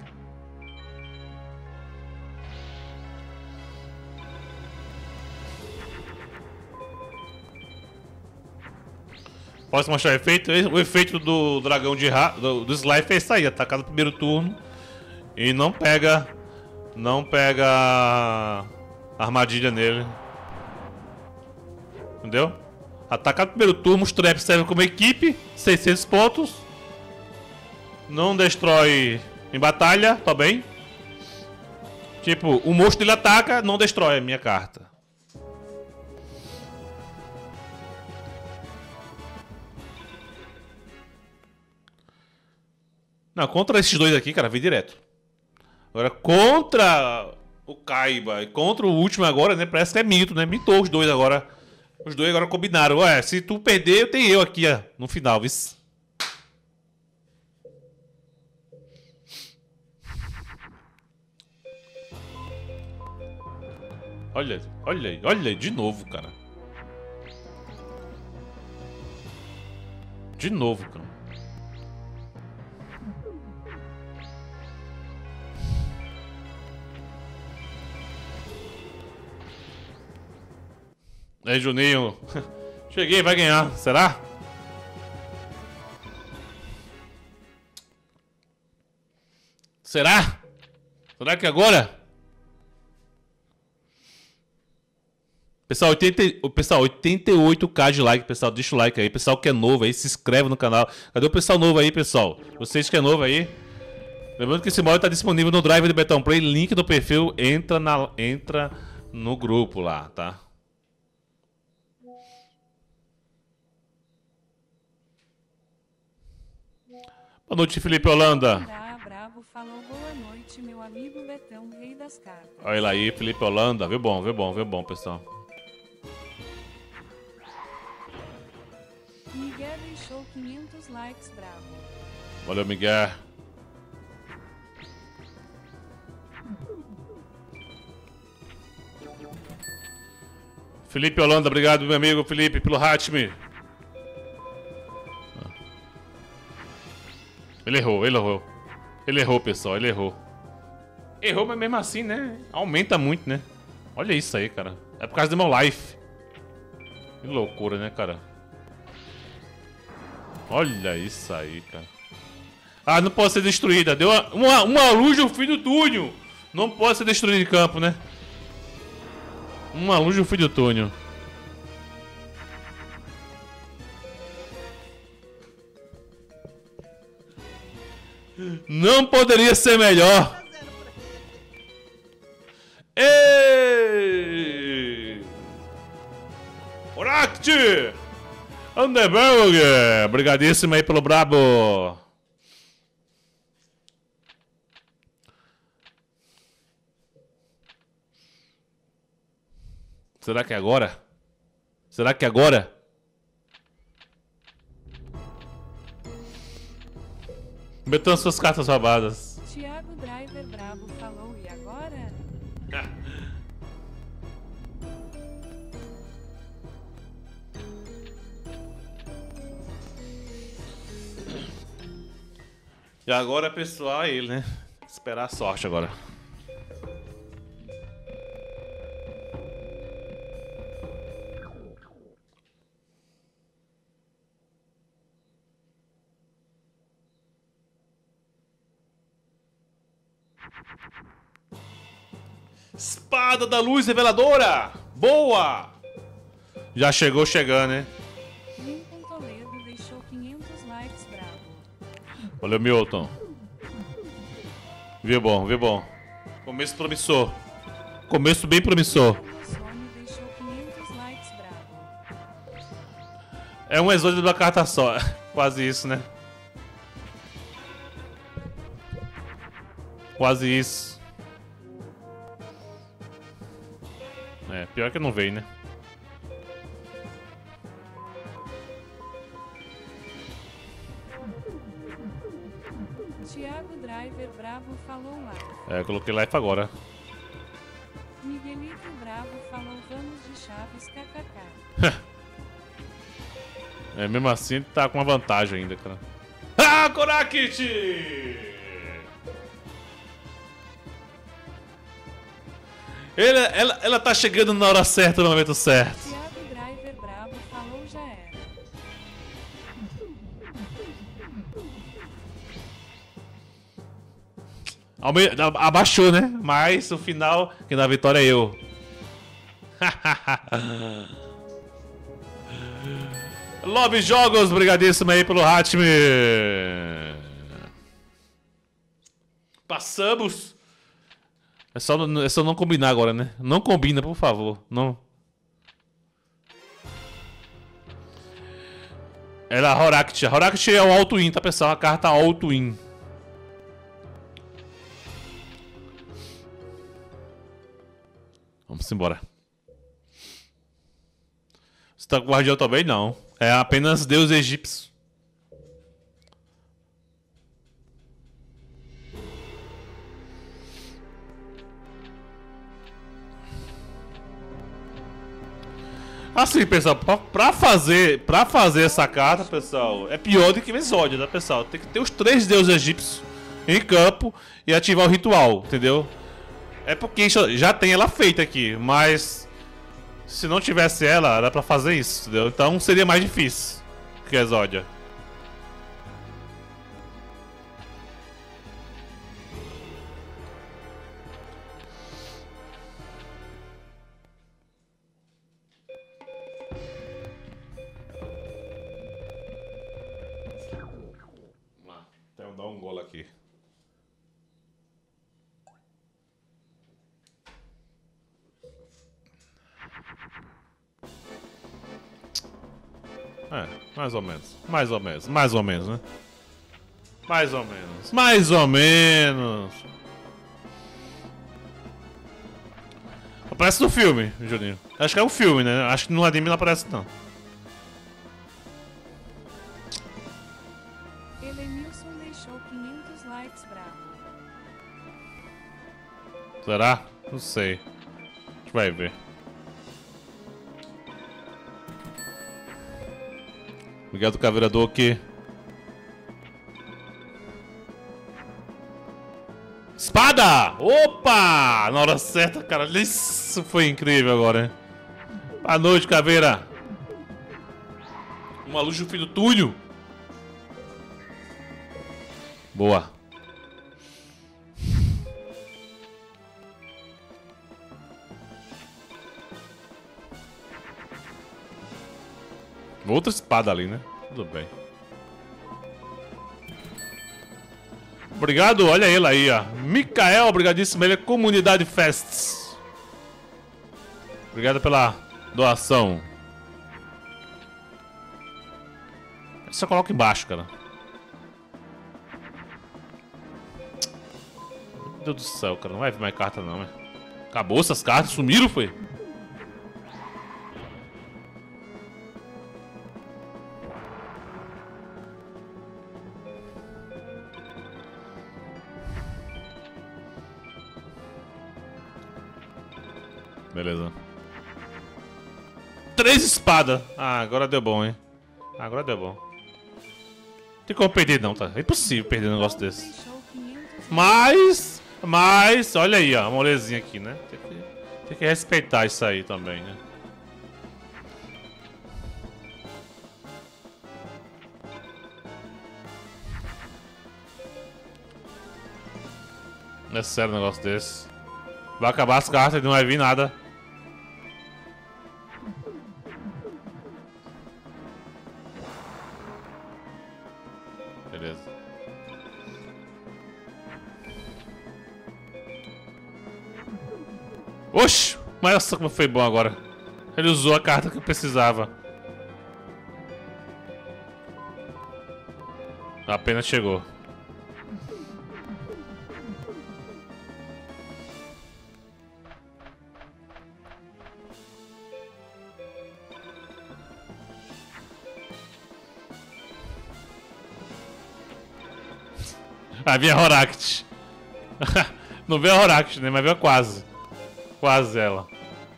Posso mostrar o efeito? O efeito do dragão de do Slife é isso aí. Atacar no primeiro turno. E não pega a armadilha nele. Entendeu? Atacar no primeiro turno, os traps servem como equipe, 600 pontos. Não destrói em batalha, tá bem? Tipo, o monstro dele ataca, não destrói a minha carta. Não, contra esses dois aqui, cara, vem direto. Agora, contra o Kaiba e contra o último agora, né? Parece que é mito, né? Mitou os dois agora. Os dois agora combinaram. Ué, se tu perder, eu tenho eu aqui, ó, no final, viu? Olha aí, de novo, cara. De novo, cara. Aí, Juninho. Cheguei, vai ganhar. Será? Será? Será que agora? Pessoal, 88k de like, pessoal. Deixa o like aí. Pessoal que é novo aí, se inscreve no canal. Cadê o pessoal novo aí, pessoal? Vocês que é novo aí. Lembrando que esse mod tá disponível no Drive do Betão Play. Link no perfil. Entra no grupo lá, tá? Boa noite, Felipe Holanda. Bravo falou boa noite, meu amigo Betão, rei das cartas. Olha ele aí, Felipe Holanda. Viu bom, viu bom, viu bom, pessoal. Miguel deixou 500 likes, bravo. Valeu, Miguel. Felipe Holanda, obrigado, meu amigo Felipe, pelo Hatme. Ele errou, ele errou. Ele errou, pessoal, ele errou. Errou, mas mesmo assim, né? Aumenta muito, né? Olha isso aí, cara. É por causa do meu life. Que loucura, né, cara? Olha isso aí, cara. Ah, não pode ser destruída. Deu uma luz no fim do túnel. Não pode ser destruída de campo, né? Uma luz no fim do túnel. Não poderia ser melhor. Ei! Oract! Underberg! Obrigadíssimo aí pelo brabo. Será que é agora? Será que é agora? Betão, suas cartas roubadas. Thiago Driver Brabo falou, e agora? E agora, pessoal, é ele, né? Esperar a sorte agora. Espada da luz reveladora! Boa! Já chegou chegando, né? Lincoln Toledo deixou 500 likes, bravo. Valeu, Milton. Viu bom, viu bom. Começo promissor. Começo bem promissor. Sony deixou 500 likes, bravo. É um exódio de uma carta só. Quase isso, né? Quase isso. É, pior que não veio, né? Thiago Driver Bravo falou lá. É, eu coloquei live agora. Miguelito Bravo falou vamos de Chaves kkk. É, mesmo assim ele tá com uma vantagem ainda, cara. Ah, Korakit! Ela tá chegando na hora certa, no momento certo. Thiago Driver Bravo falou já era. Abaixou, né? Mas o final, que na vitória é eu. Love Jogos, brigadíssimo aí pelo Hatme. Passamos. É só não combinar agora, né? Não combina, por favor. Não. Ela é Horact. Horact é o Alto-In, tá, pessoal? A carta Alto-In. Vamos embora. Você tá com o Guardião também? Não. É apenas Deus egípcio. Assim, pessoal, pra fazer essa carta, pessoal, é pior do que o Exódio, tá, pessoal? Tem que ter os 3 deuses egípcios em campo e ativar o ritual, entendeu? É porque já tem ela feita aqui, mas se não tivesse ela, era pra fazer isso, entendeu? Então seria mais difícil que Exódia. Então dá um golo aqui. É, mais ou menos. Mais ou menos, né? Mais ou menos. Mais ou menos. Aparece no filme, Juninho. Acho que é um filme, né? Acho que no anime não aparece, não. Elenilson deixou 500 likes bravo. Será? Não sei. A gente vai ver. Obrigado, Caveirador, aqui. Espada! Opa! Na hora certa, cara. Isso foi incrível agora, hein? Boa noite, Caveira. Uma luz do fim do túnel. Boa. Outra espada ali, né? Tudo bem. Obrigado, olha ele aí, ó. Mikael, obrigadíssimo. Ele é Comunidade Fests. Obrigado pela doação. Só coloca embaixo, cara. Meu Deus do céu, cara. Não vai vir mais carta, não, né? Acabou essas cartas? Sumiram, foi? Beleza. 3 espadas. Ah, agora deu bom, hein? Agora deu bom. Não tem como perder não, tá? É impossível perder um negócio desse. Mas, olha aí, ó. A molezinha aqui, né? Tem que respeitar isso aí também, né? Não é sério um negócio desse. Vai acabar as cartas e não vai vir nada. Beleza. Oxi! Mas nossa, como foi bom agora. Ele usou a carta que eu precisava. Apenas chegou. Ah, vinha Horact. Não veio a Horact, né? Mas veio quase. Quase ela.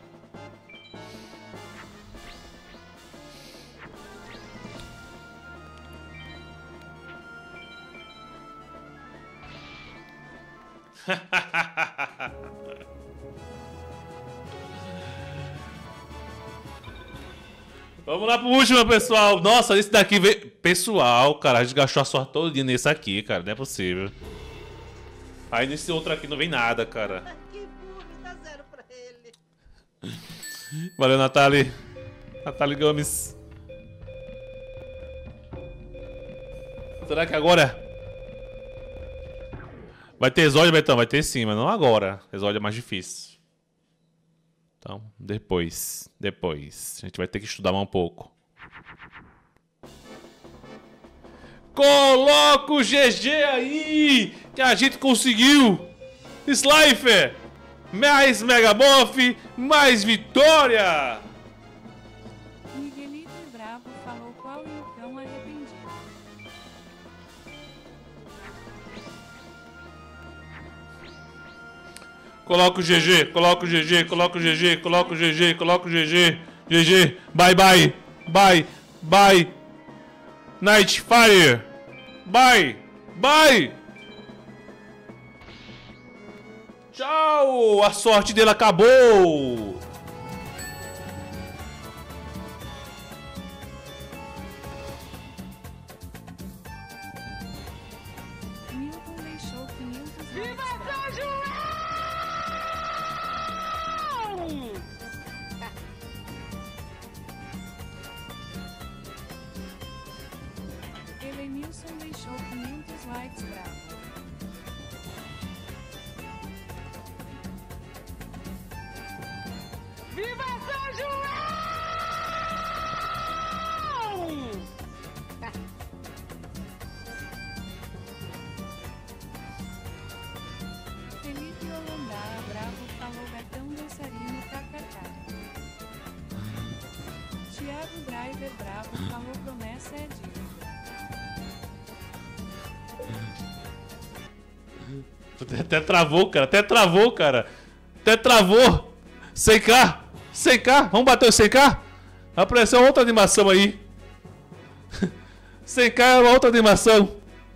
Vamos lá pro último, pessoal. Nossa, esse daqui veio... Pessoal, cara, a gente gastou a sorte todinha nesse aqui, cara. Não é possível. Aí nesse outro aqui não vem nada, cara. Que burro, dá 0 pra ele. Valeu, Nathalie. Nathalie Gomes. Será que agora... Vai ter Exódia, Betão? Vai ter sim, mas não agora. Exódia é mais difícil. Então, depois. A gente vai ter que estudar mais um pouco. Coloca o GG aí! Que a gente conseguiu! Slifer! Mais Megamoth! Mais vitória! Miguelito Brabo falou qual e o cão arrependido. Coloca o GG, coloca o GG, coloca o GG, coloca o GG, coloca o GG. GG, bye bye, bye, bye. Nightfire, bye, bye. Tchau, a sorte dele acabou. Milton deixou 500 likes bravo. Elenilson deixou 500 likes bravo. Thiago Driver Bravo falou promessa é dívida. Até travou, cara. Até travou, cara. Até travou. 100k. 100k. Vamos bater os 100k? Apareceu outra animação aí. 100k é uma outra animação.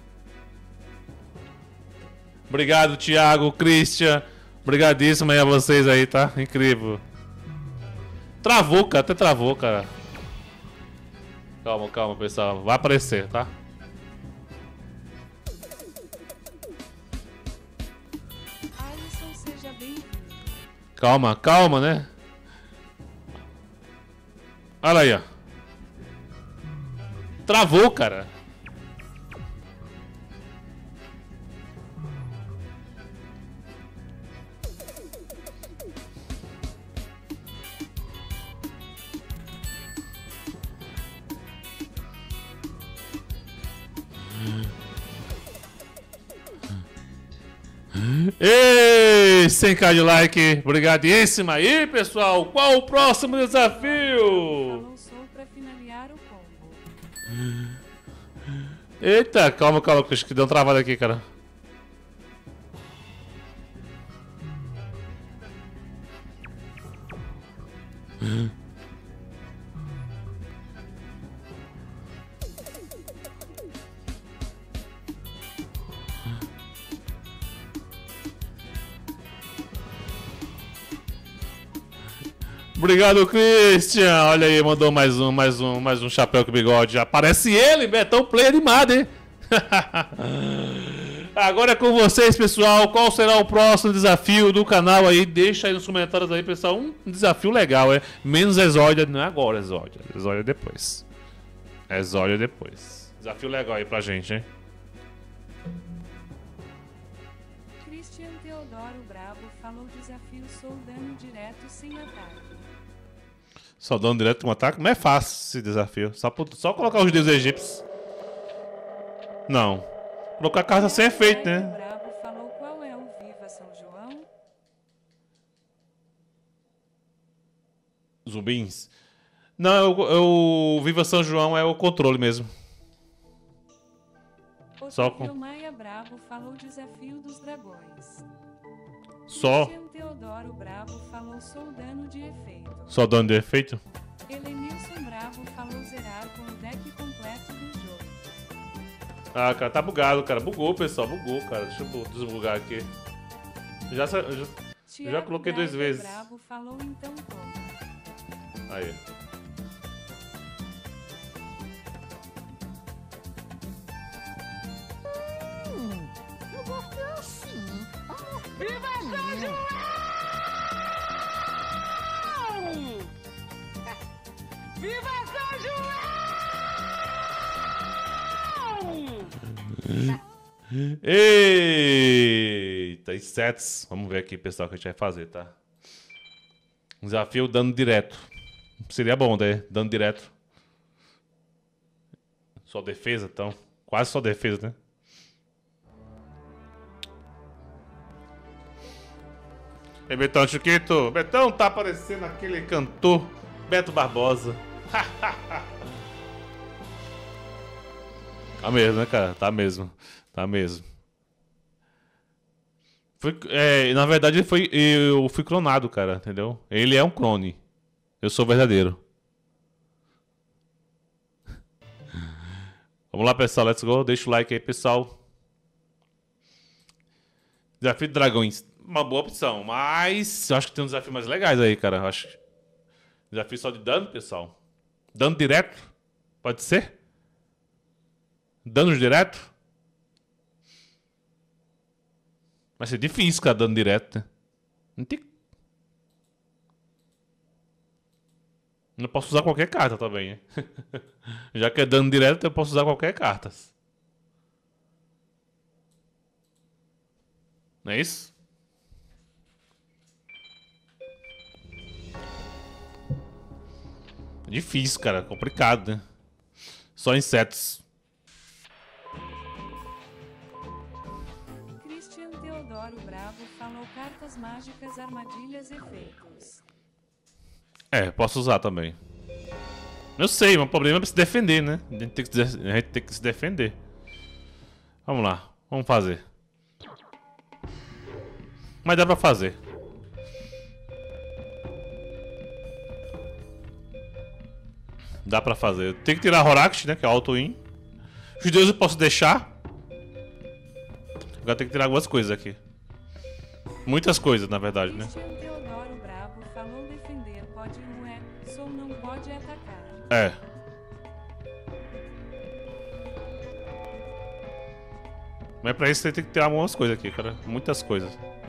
Obrigado, Thiago, Christian. Obrigadíssimo aí a vocês aí, tá? Incrível. Travou, cara. Até travou, cara. Calma, calma, pessoal. Vai aparecer, tá? Alisson, seja bem-vindo. Calma, calma, né? Olha aí, ó. Travou, cara. Ei, 100k de like, obrigadíssima aí, pessoal. Qual o próximo desafio? Falou sou pra finalizar o combo. Eita, calma, calma, acho que deu um travado aqui, cara. Obrigado, Christian. Olha aí, mandou mais um chapéu com bigode. Aparece ele, Betão Play animado, hein? Agora é com vocês, pessoal. Qual será o próximo desafio do canal aí? Deixa aí nos comentários aí, pessoal. Um desafio legal, é. Menos Exódia, não é agora, Exódia. Exódia depois. Exódia depois. Desafio legal aí pra gente, hein? Christian Teodoro Bravo falou desafio sou dano direto sem ataque. Só dando direto com ataque? Não é fácil esse desafio. Só colocar os deuses egípcios. Não. Colocar carta sem efeito, né? Bravo falou qual é o Viva São João? Zumbins? Não, o Viva São João é o controle mesmo. Só com... Otávio Maia Bravo falou desafio dos dragões. Só? Christian Teodoro Bravo falou sou dano de efeito. Só dano de efeito? Helenilson Bravo falou zerar com o deck completo do jogo. Ah, cara, tá bugado, cara. Bugou, pessoal. Bugou, cara. Deixa eu desbugar aqui. Já Thiago coloquei 2 Driver vezes. Bravo falou então como? Aí. Eu gostei assim. Viva São João! Viva São João! Eita, insetos. Vamos ver aqui, pessoal, o que a gente vai fazer, tá? Desafio dano direto. Seria bom, né? Dano direto. Só defesa, então. Quase só defesa, né? Ei, Betão Chiquito. Betão tá aparecendo aquele cantor Beto Barbosa. Tá mesmo, né, cara? Tá mesmo. Tá mesmo. Na verdade, eu fui clonado, cara, entendeu? Ele é um clone. Eu sou verdadeiro. Vamos lá, pessoal. Let's go. Deixa o like aí, pessoal. Desafio de dragões. Uma boa opção, mas eu acho que tem um desafio mais legais aí, cara. Eu acho que... Desafio só de dano, pessoal. Dano direto? Pode ser? Danos direto? Vai ser difícil, cara, dano direto, né? Não tem... Não posso usar qualquer carta também, né? Já que é dano direto, eu posso usar qualquer carta. Não é isso? Difícil, cara. Complicado, né? Só insetos. Christian Teodoro Bravo falou cartas mágicas, armadilhas, efeitos. É, posso usar também. Eu sei, mas o problema é se defender, né? A gente tem que se defender. Vamos lá, vamos fazer. Mas dá pra fazer. Dá pra fazer. Tem que tirar Horax, né? Que é auto-in. Os deuses eu posso deixar. Agora tem que tirar algumas coisas aqui. Muitas coisas, na verdade, né? Christian Teodoro Brabo falou defender pode sou não pode atacar. É. Mas pra isso você tem que tirar algumas coisas aqui, cara. Muitas coisas.